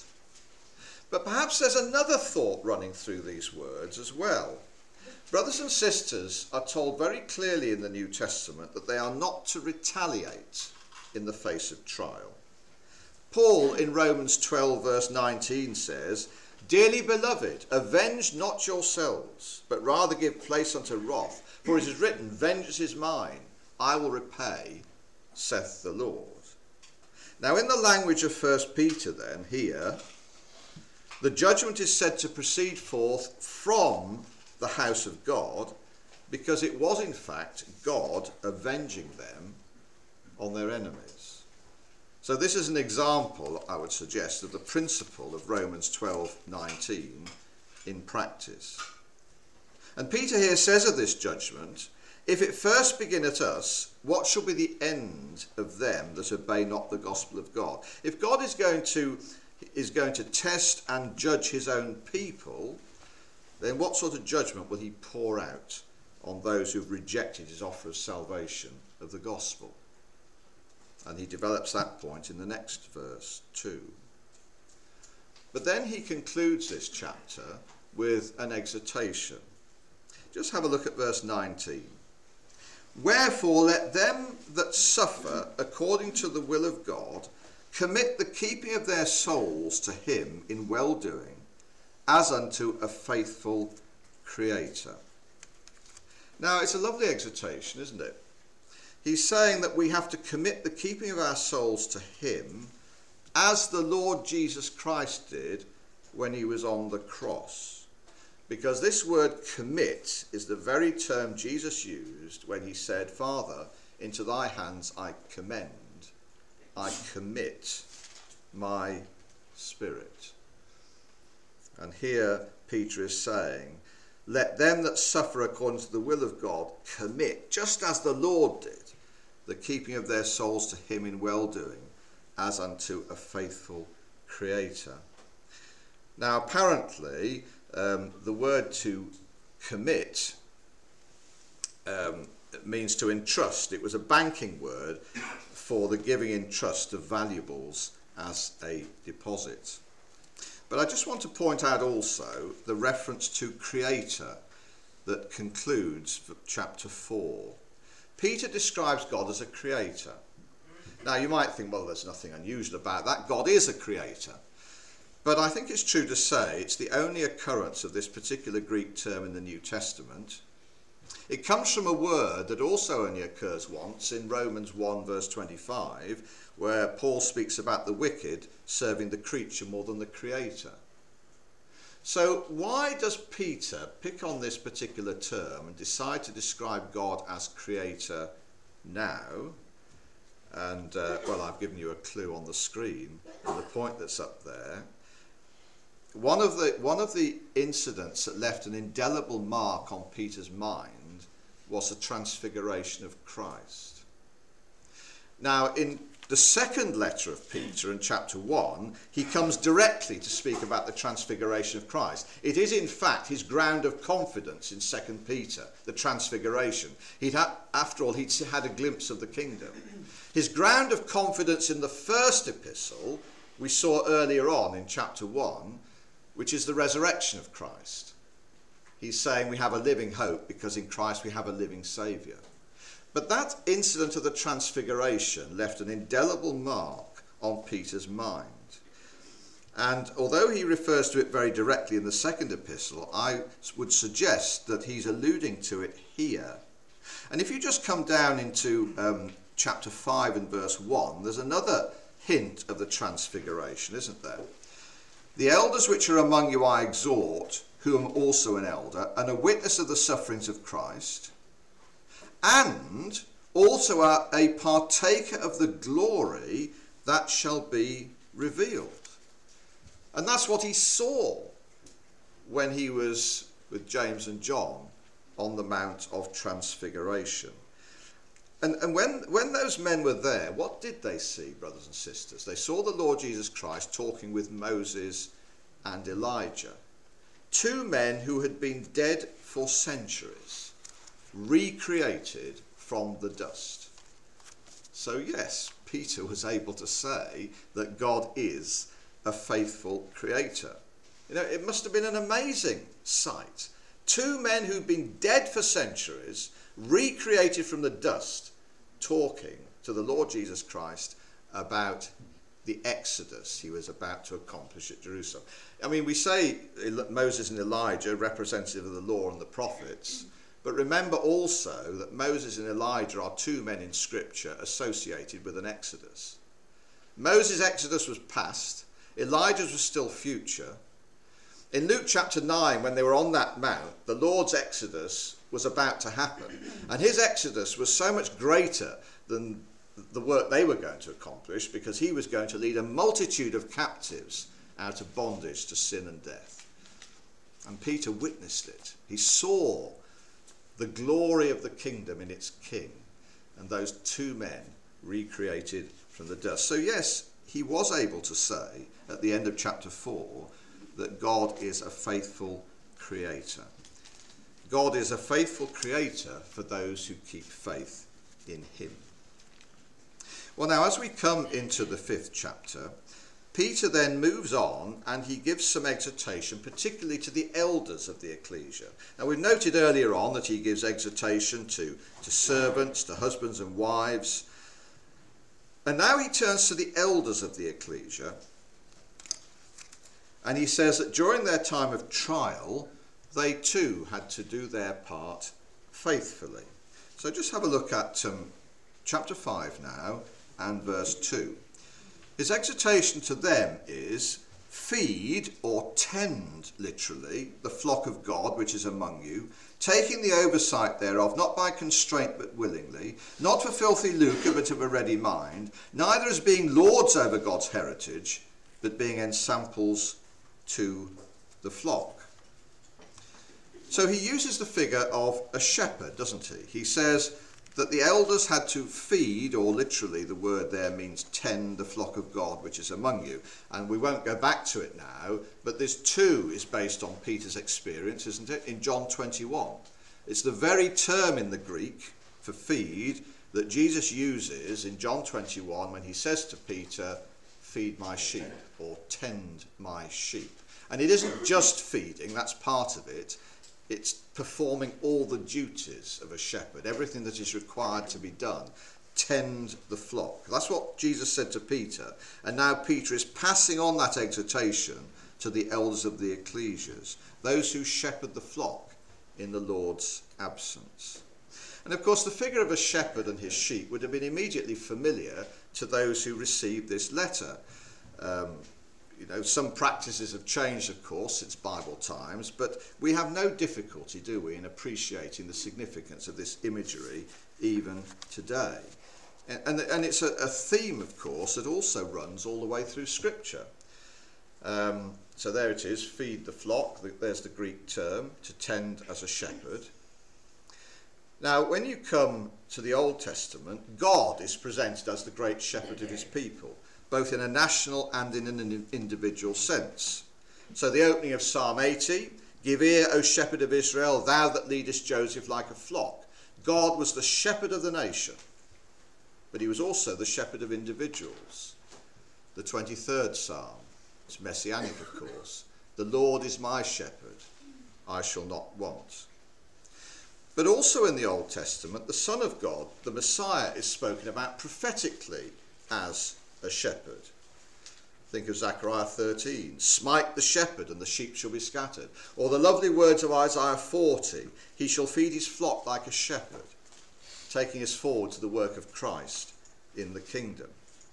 But perhaps there's another thought running through these words as well. Brothers and sisters are told very clearly in the New Testament that they are not to retaliate in the face of trial. Paul in Romans 12 verse 19 says, Dearly beloved, avenge not yourselves, but rather give place unto wrath. For it is written, Vengeance is mine, I will repay, saith the Lord. Now in the language of 1 Peter then, here, the judgment is said to proceed forth from the house of God, because it was in fact God avenging them on their enemies. So this is an example, I would suggest, of the principle of Romans 12:19 in practice. And Peter here says of this judgment, if it first begin at us, what shall be the end of them that obey not the gospel of God? If God is going to test and judge his own people, then what sort of judgment will he pour out on those who've rejected his offer of salvation of the gospel? And he develops that point in the next verse too. But then he concludes this chapter with an exhortation. Just have a look at verse 19. Wherefore let them that suffer according to the will of God commit the keeping of their souls to him in well-doing, as unto a faithful Creator. Now it's a lovely exhortation, isn't it? He's saying that we have to commit the keeping of our souls to him as the Lord Jesus Christ did when he was on the cross. Because this word commit is the very term Jesus used when he said, Father, into thy hands I commend, I commit my spirit. And here Peter is saying, let them that suffer according to the will of God commit, just as the Lord did, the keeping of their souls to him in well-doing, as unto a faithful Creator. Now apparently the word to commit means to entrust. It was a banking word for the giving in trust of valuables as a deposit. But I just want to point out also the reference to creator that concludes chapter 4. Peter describes God as a creator. Now you might think, well, there's nothing unusual about that. God is a creator. But I think it's true to say it's the only occurrence of this particular Greek term in the New Testament. It comes from a word that also only occurs once in Romans 1 verse 25, where Paul speaks about the wicked serving the creature more than the creator. So why does Peter pick on this particular term and decide to describe God as creator now? And well, I've given you a clue on the screen, and the point that's up there. One of the incidents that left an indelible mark on Peter's mind was the transfiguration of Christ. Now, in the second letter of Peter in chapter 1, he comes directly to speak about the transfiguration of Christ. It is, in fact, his ground of confidence in 2 Peter, the transfiguration. After all, he'd had a glimpse of the kingdom. His ground of confidence in the first epistle, we saw earlier on in chapter 1, which is the resurrection of Christ. He's saying we have a living hope because in Christ we have a living Saviour. But that incident of the transfiguration left an indelible mark on Peter's mind. And although he refers to it very directly in the second epistle, I would suggest that he's alluding to it here. And if you just come down into chapter 5 and verse 1, there's another hint of the transfiguration, isn't there? The elders which are among you I exhort, who am also an elder, and a witness of the sufferings of Christ, and also are a partaker of the glory that shall be revealed. And that's what he saw when he was with James and John on the Mount of Transfiguration. And when those men were there, what did they see, brothers and sisters? They saw the Lord Jesus Christ talking with Moses and Elijah, two men who had been dead for centuries, recreated from the dust. So yes, Peter was able to say that God is a faithful creator. You know, it must have been an amazing sight. Two men who'd been dead for centuries, recreated from the dust, talking to the Lord Jesus Christ about the exodus he was about to accomplish at Jerusalem. I mean, we say Moses and Elijah, representative of the law and the prophets, but remember also that Moses and Elijah are two men in Scripture associated with an exodus. Moses' exodus was past, Elijah's was still future. In Luke chapter 9, when they were on that mount, the Lord's exodus was about to happen. And his exodus was so much greater than the work they were going to accomplish, because he was going to lead a multitude of captives out of bondage to sin and death. And Peter witnessed it. He saw the glory of the kingdom in its king, and those two men recreated from the dust. So yes, he was able to say at the end of chapter 4 that God is a faithful creator. God is a faithful creator for those who keep faith in him. Well, now, as we come into the 5th chapter, Peter then moves on and he gives some exhortation, particularly to the elders of the ecclesia. Now, we've noted earlier on that he gives exhortation to servants, to husbands and wives. And now he turns to the elders of the ecclesia. And he says that during their time of trial, they too had to do their part faithfully. So just have a look at chapter 5 now and verse 2. His exhortation to them is, feed or tend, literally, the flock of God which is among you, taking the oversight thereof, not by constraint but willingly, not for filthy lucre but of a ready mind, neither as being lords over God's heritage, but being ensamples to the flock. So he uses the figure of a shepherd, doesn't he? He says that the elders had to feed, or literally the word there means tend, the flock of God which is among you. And we won't go back to it now, but this too is based on Peter's experience, isn't it? In John 21. It's the very term in the Greek for feed that Jesus uses in John 21 when he says to Peter, feed my sheep, or tend my sheep. And it isn't just feeding, that's part of it. It's performing all the duties of a shepherd, everything that is required to be done. Tend the flock. That's what Jesus said to Peter. And now Peter is passing on that exhortation to the elders of the ecclesias, those who shepherd the flock in the Lord's absence. And of course the figure of a shepherd and his sheep would have been immediately familiar to those who received this letter. Some practices have changed, of course, since Bible times, but we have no difficulty, do we, in appreciating the significance of this imagery even today. And it's a theme, of course, that also runs all the way through Scripture. So there it is, feed the flock. There's the Greek term, to tend as a shepherd. Now, when you come to the Old Testament, God is presented as the great shepherd of his people, both in a national and in an individual sense. So the opening of Psalm 80, give ear, O shepherd of Israel, thou that leadest Joseph like a flock. God was the shepherd of the nation, but he was also the shepherd of individuals. The 23rd Psalm, it's messianic, of course. The Lord is my shepherd, I shall not want. But also in the Old Testament, the Son of God, the Messiah, is spoken about prophetically as a shepherd. Think of Zechariah 13, smite the shepherd and the sheep shall be scattered. Or the lovely words of Isaiah 40, he shall feed his flock like a shepherd, taking us forward to the work of Christ in the kingdom.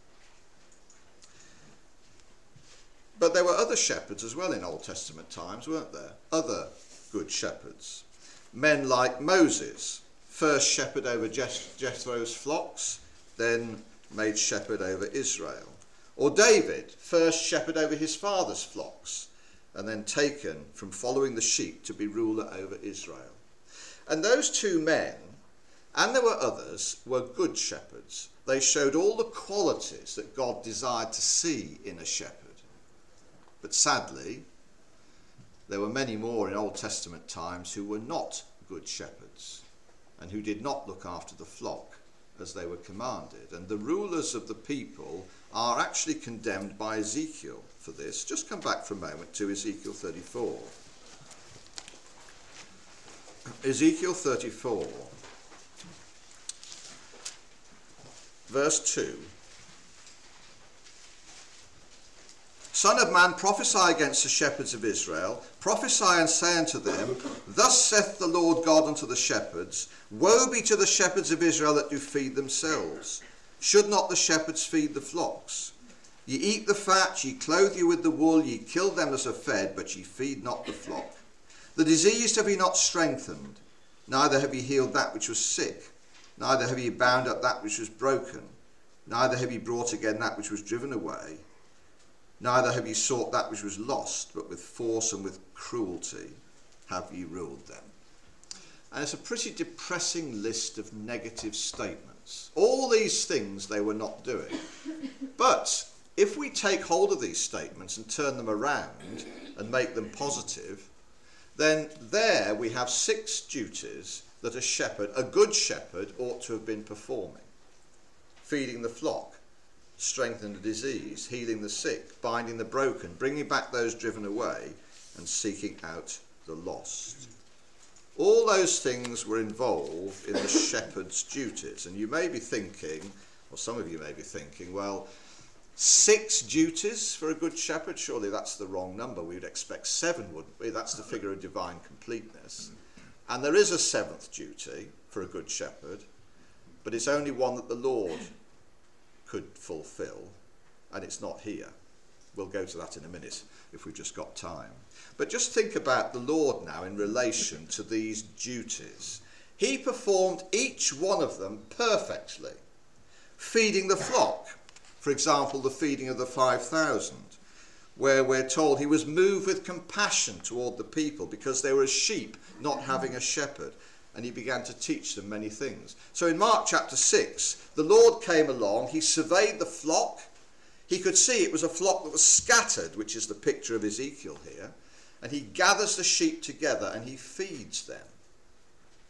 But there were other shepherds as well in Old Testament times, weren't there? Other good shepherds. Men like Moses, first shepherd over Jethro's flocks, then made shepherd over Israel. Or David, first shepherd over his father's flocks, and then taken from following the sheep to be ruler over Israel. And those two men, and there were others, were good shepherds. They showed all the qualities that God desired to see in a shepherd. But sadly, there were many more in Old Testament times who were not good shepherds and who did not look after the flock as they were commanded. And the rulers of the people are actually condemned by Ezekiel for this. Just come back for a moment to Ezekiel 34. Ezekiel 34, verse 2. Son of man, prophesy against the shepherds of Israel. Prophesy and say unto them, thus saith the Lord God unto the shepherds, woe be to the shepherds of Israel that do feed themselves. Should not the shepherds feed the flocks? Ye eat the fat, ye clothe you with the wool, ye kill them as are fed, but ye feed not the flock. The diseased have ye not strengthened, neither have ye healed that which was sick, neither have ye bound up that which was broken, neither have ye brought again that which was driven away, neither have ye sought that which was lost, but with force and with cruelty have ye ruled them. And it's a pretty depressing list of negative statements. All these things they were not doing. But if we take hold of these statements and turn them around and make them positive, then there we have 6 duties that a shepherd, a good shepherd, ought to have been performing. Feeding the flock, strengthening the diseased, healing the sick, binding the broken, bringing back those driven away, and seeking out the lost. All those things were involved in the shepherd's duties. And you may be thinking, or some of you may be thinking, well, 6 duties for a good shepherd? Surely that's the wrong number. We would expect 7, wouldn't we? That's the figure of divine completeness. And there is a 7th duty for a good shepherd, but it's only one that the Lord could fulfill, and it's not here. We'll go to that in a minute if we've just got time. But just think about the Lord now in relation to these duties. He performed each one of them perfectly. Feeding the flock, for example, the feeding of the 5,000, where we're told he was moved with compassion toward the people because they were as sheep not having a shepherd. And he began to teach them many things. So in Mark chapter 6, the Lord came along, he surveyed the flock. He could see it was a flock that was scattered, which is the picture of Ezekiel here. And he gathers the sheep together and he feeds them.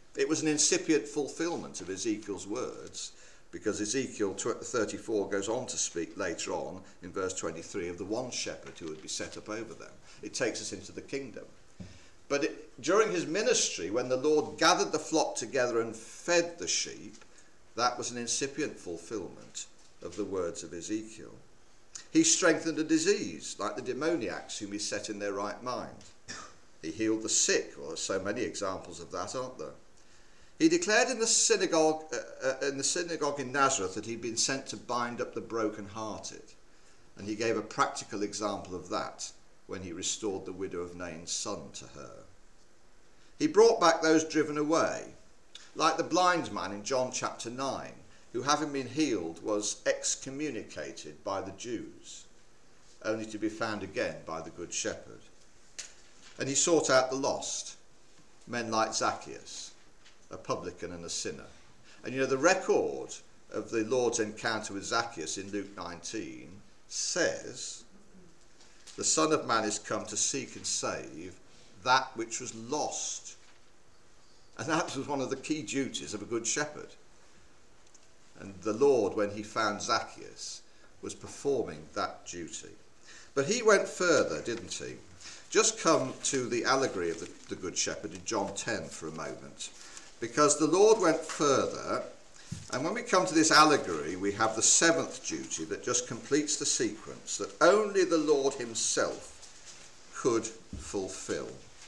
It was an incipient fulfillment of Ezekiel's words, because Ezekiel 34 goes on to speak later on in verse 23 of the one shepherd who would be set up over them. It takes us into the kingdom. But during his ministry, when the Lord gathered the flock together and fed the sheep, that was an incipient fulfillment of the words of Ezekiel. He strengthened a disease, like the demoniacs whom he set in their right mind. He healed the sick. Well, there's so many examples of that, aren't there? He declared in the synagogue in Nazareth that he'd been sent to bind up the brokenhearted. And he gave a practical example of that when he restored the widow of Nain's son to her. He brought back those driven away, like the blind man in John chapter 9, who, having been healed, was excommunicated by the Jews, only to be found again by the Good Shepherd. And he sought out the lost, men like Zacchaeus, a publican and a sinner. And you know, the record of the Lord's encounter with Zacchaeus in Luke 19 says, the Son of Man is come to seek and save that which was lost. And that was one of the key duties of a good shepherd. And the Lord, when he found Zacchaeus, was performing that duty. But he went further, didn't he? Just come to the allegory of the Good Shepherd in John 10 for a moment. Because the Lord went further, and when we come to this allegory, we have the seventh duty that just completes the sequence that only the Lord himself could fulfill.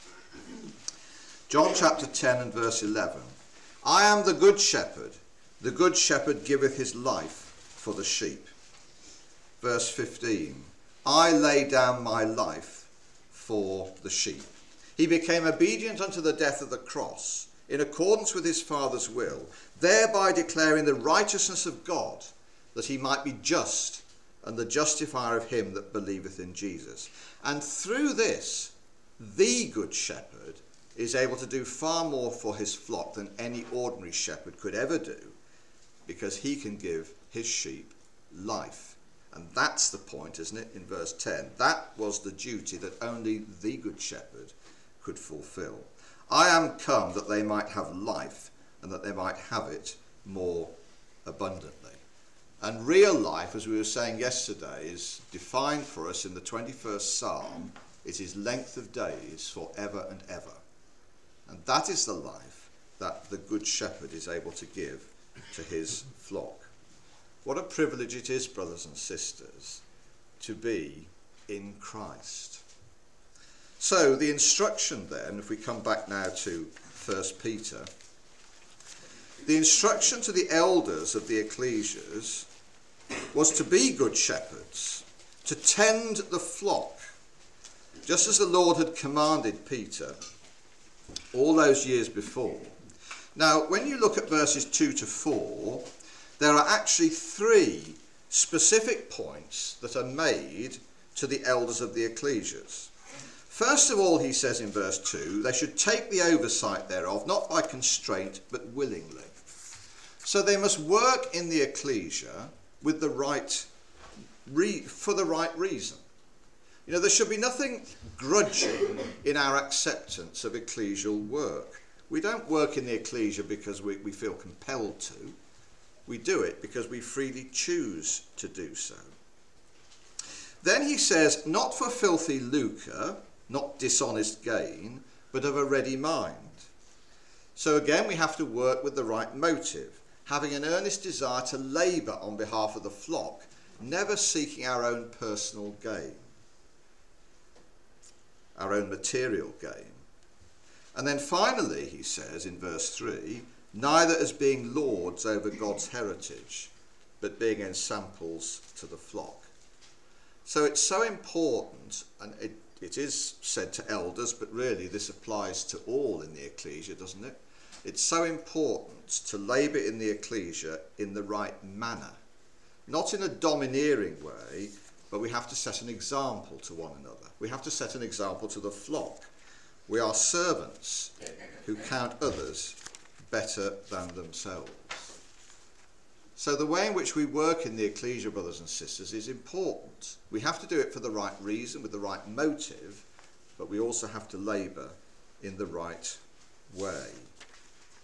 John chapter 10 and verse 11. I am the good shepherd giveth his life for the sheep. Verse 15. I lay down my life for the sheep. He became obedient unto the death of the cross, in accordance with his Father's will, thereby declaring the righteousness of God, that he might be just and the justifier of him that believeth in Jesus. And through this, the Good Shepherd is able to do far more for his flock than any ordinary shepherd could ever do, because he can give his sheep life. And that's the point, isn't it, in verse 10? That was the duty that only the Good Shepherd could fulfill. I am come that they might have life, and that they might have it more abundantly. And real life, as we were saying yesterday, is defined for us in the 21st Psalm. It is length of days forever and ever. And that is the life that the Good Shepherd is able to give to his flock. What a privilege it is, brothers and sisters, to be in Christ. So the instruction then, if we come back now to 1 Peter, the instruction to the elders of the ecclesias was to be good shepherds, to tend the flock, just as the Lord had commanded Peter all those years before. Now, when you look at verses 2 to 4, there are actually three specific points that are made to the elders of the ecclesias. First of all, he says in verse 2, they should take the oversight thereof, not by constraint, but willingly. So they must work in the ecclesia with the right for the right reason. You know, there should be nothing grudging in our acceptance of ecclesial work. We don't work in the ecclesia because we feel compelled to. We do it because we freely choose to do so. Then he says, not for filthy lucre, not dishonest gain, but of a ready mind. So again, we have to work with the right motive, having an earnest desire to labour on behalf of the flock, never seeking our own personal gain, our own material gain. And then finally, he says in verse 3, neither as being lords over God's heritage, but being ensamples to the flock. So it's so important, and it is said to elders, but really this applies to all in the ecclesia, doesn't it? It's so important to labour in the ecclesia in the right manner. Not in a domineering way, but we have to set an example to one another. We have to set an example to the flock. We are servants who count others better than themselves. So the way in which we work in the ecclesia, brothers and sisters, is important. We have to do it for the right reason, with the right motive, but we also have to labour in the right way.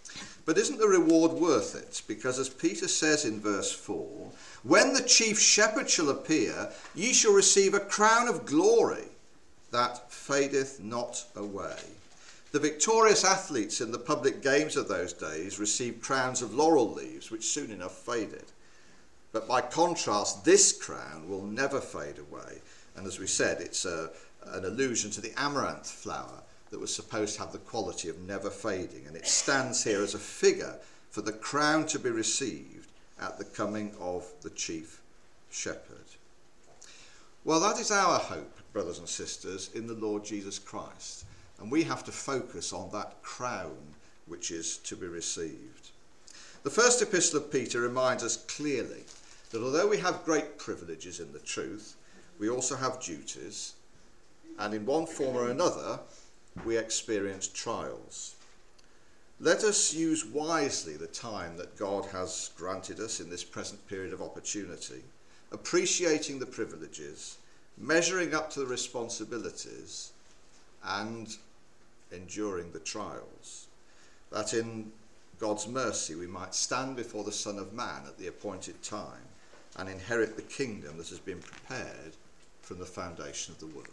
But isn't the reward worth it? Because as Peter says in verse 4, when the chief shepherd shall appear, ye shall receive a crown of glory that fadeth not away. The victorious athletes in the public games of those days received crowns of laurel leaves, which soon enough faded. But by contrast, this crown will never fade away. And as we said, it's an allusion to the amaranth flower that was supposed to have the quality of never fading. And it stands here as a figure for the crown to be received at the coming of the chief shepherd. Well, that is our hope, brothers and sisters, in the Lord Jesus Christ. And we have to focus on that crown which is to be received. The first epistle of Peter reminds us clearly that although we have great privileges in the truth, we also have duties, and in one form or another, we experience trials. Let us use wisely the time that God has granted us in this present period of opportunity, appreciating the privileges, measuring up to the responsibilities, and enduring the trials, that in God's mercy we might stand before the Son of Man at the appointed time and inherit the kingdom that has been prepared from the foundation of the world.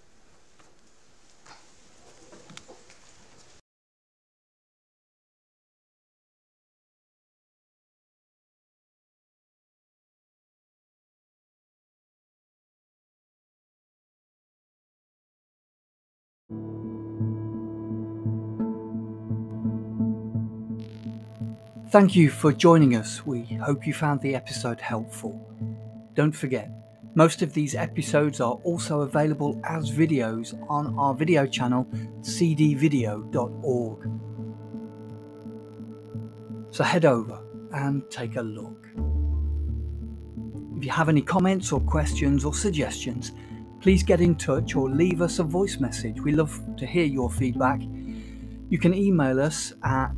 Thank you for joining us. We hope you found the episode helpful. Don't forget, most of these episodes are also available as videos on our video channel, cdvideo.org. So head over and take a look. If you have any comments or questions or suggestions, please get in touch or leave us a voice message. We love to hear your feedback. You can email us at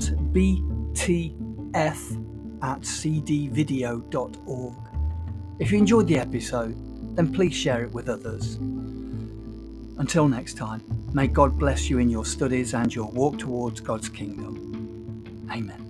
btf@cdvideo.org. If you enjoyed the episode, then please share it with others. Until next time, may God bless you in your studies and your walk towards God's kingdom. Amen.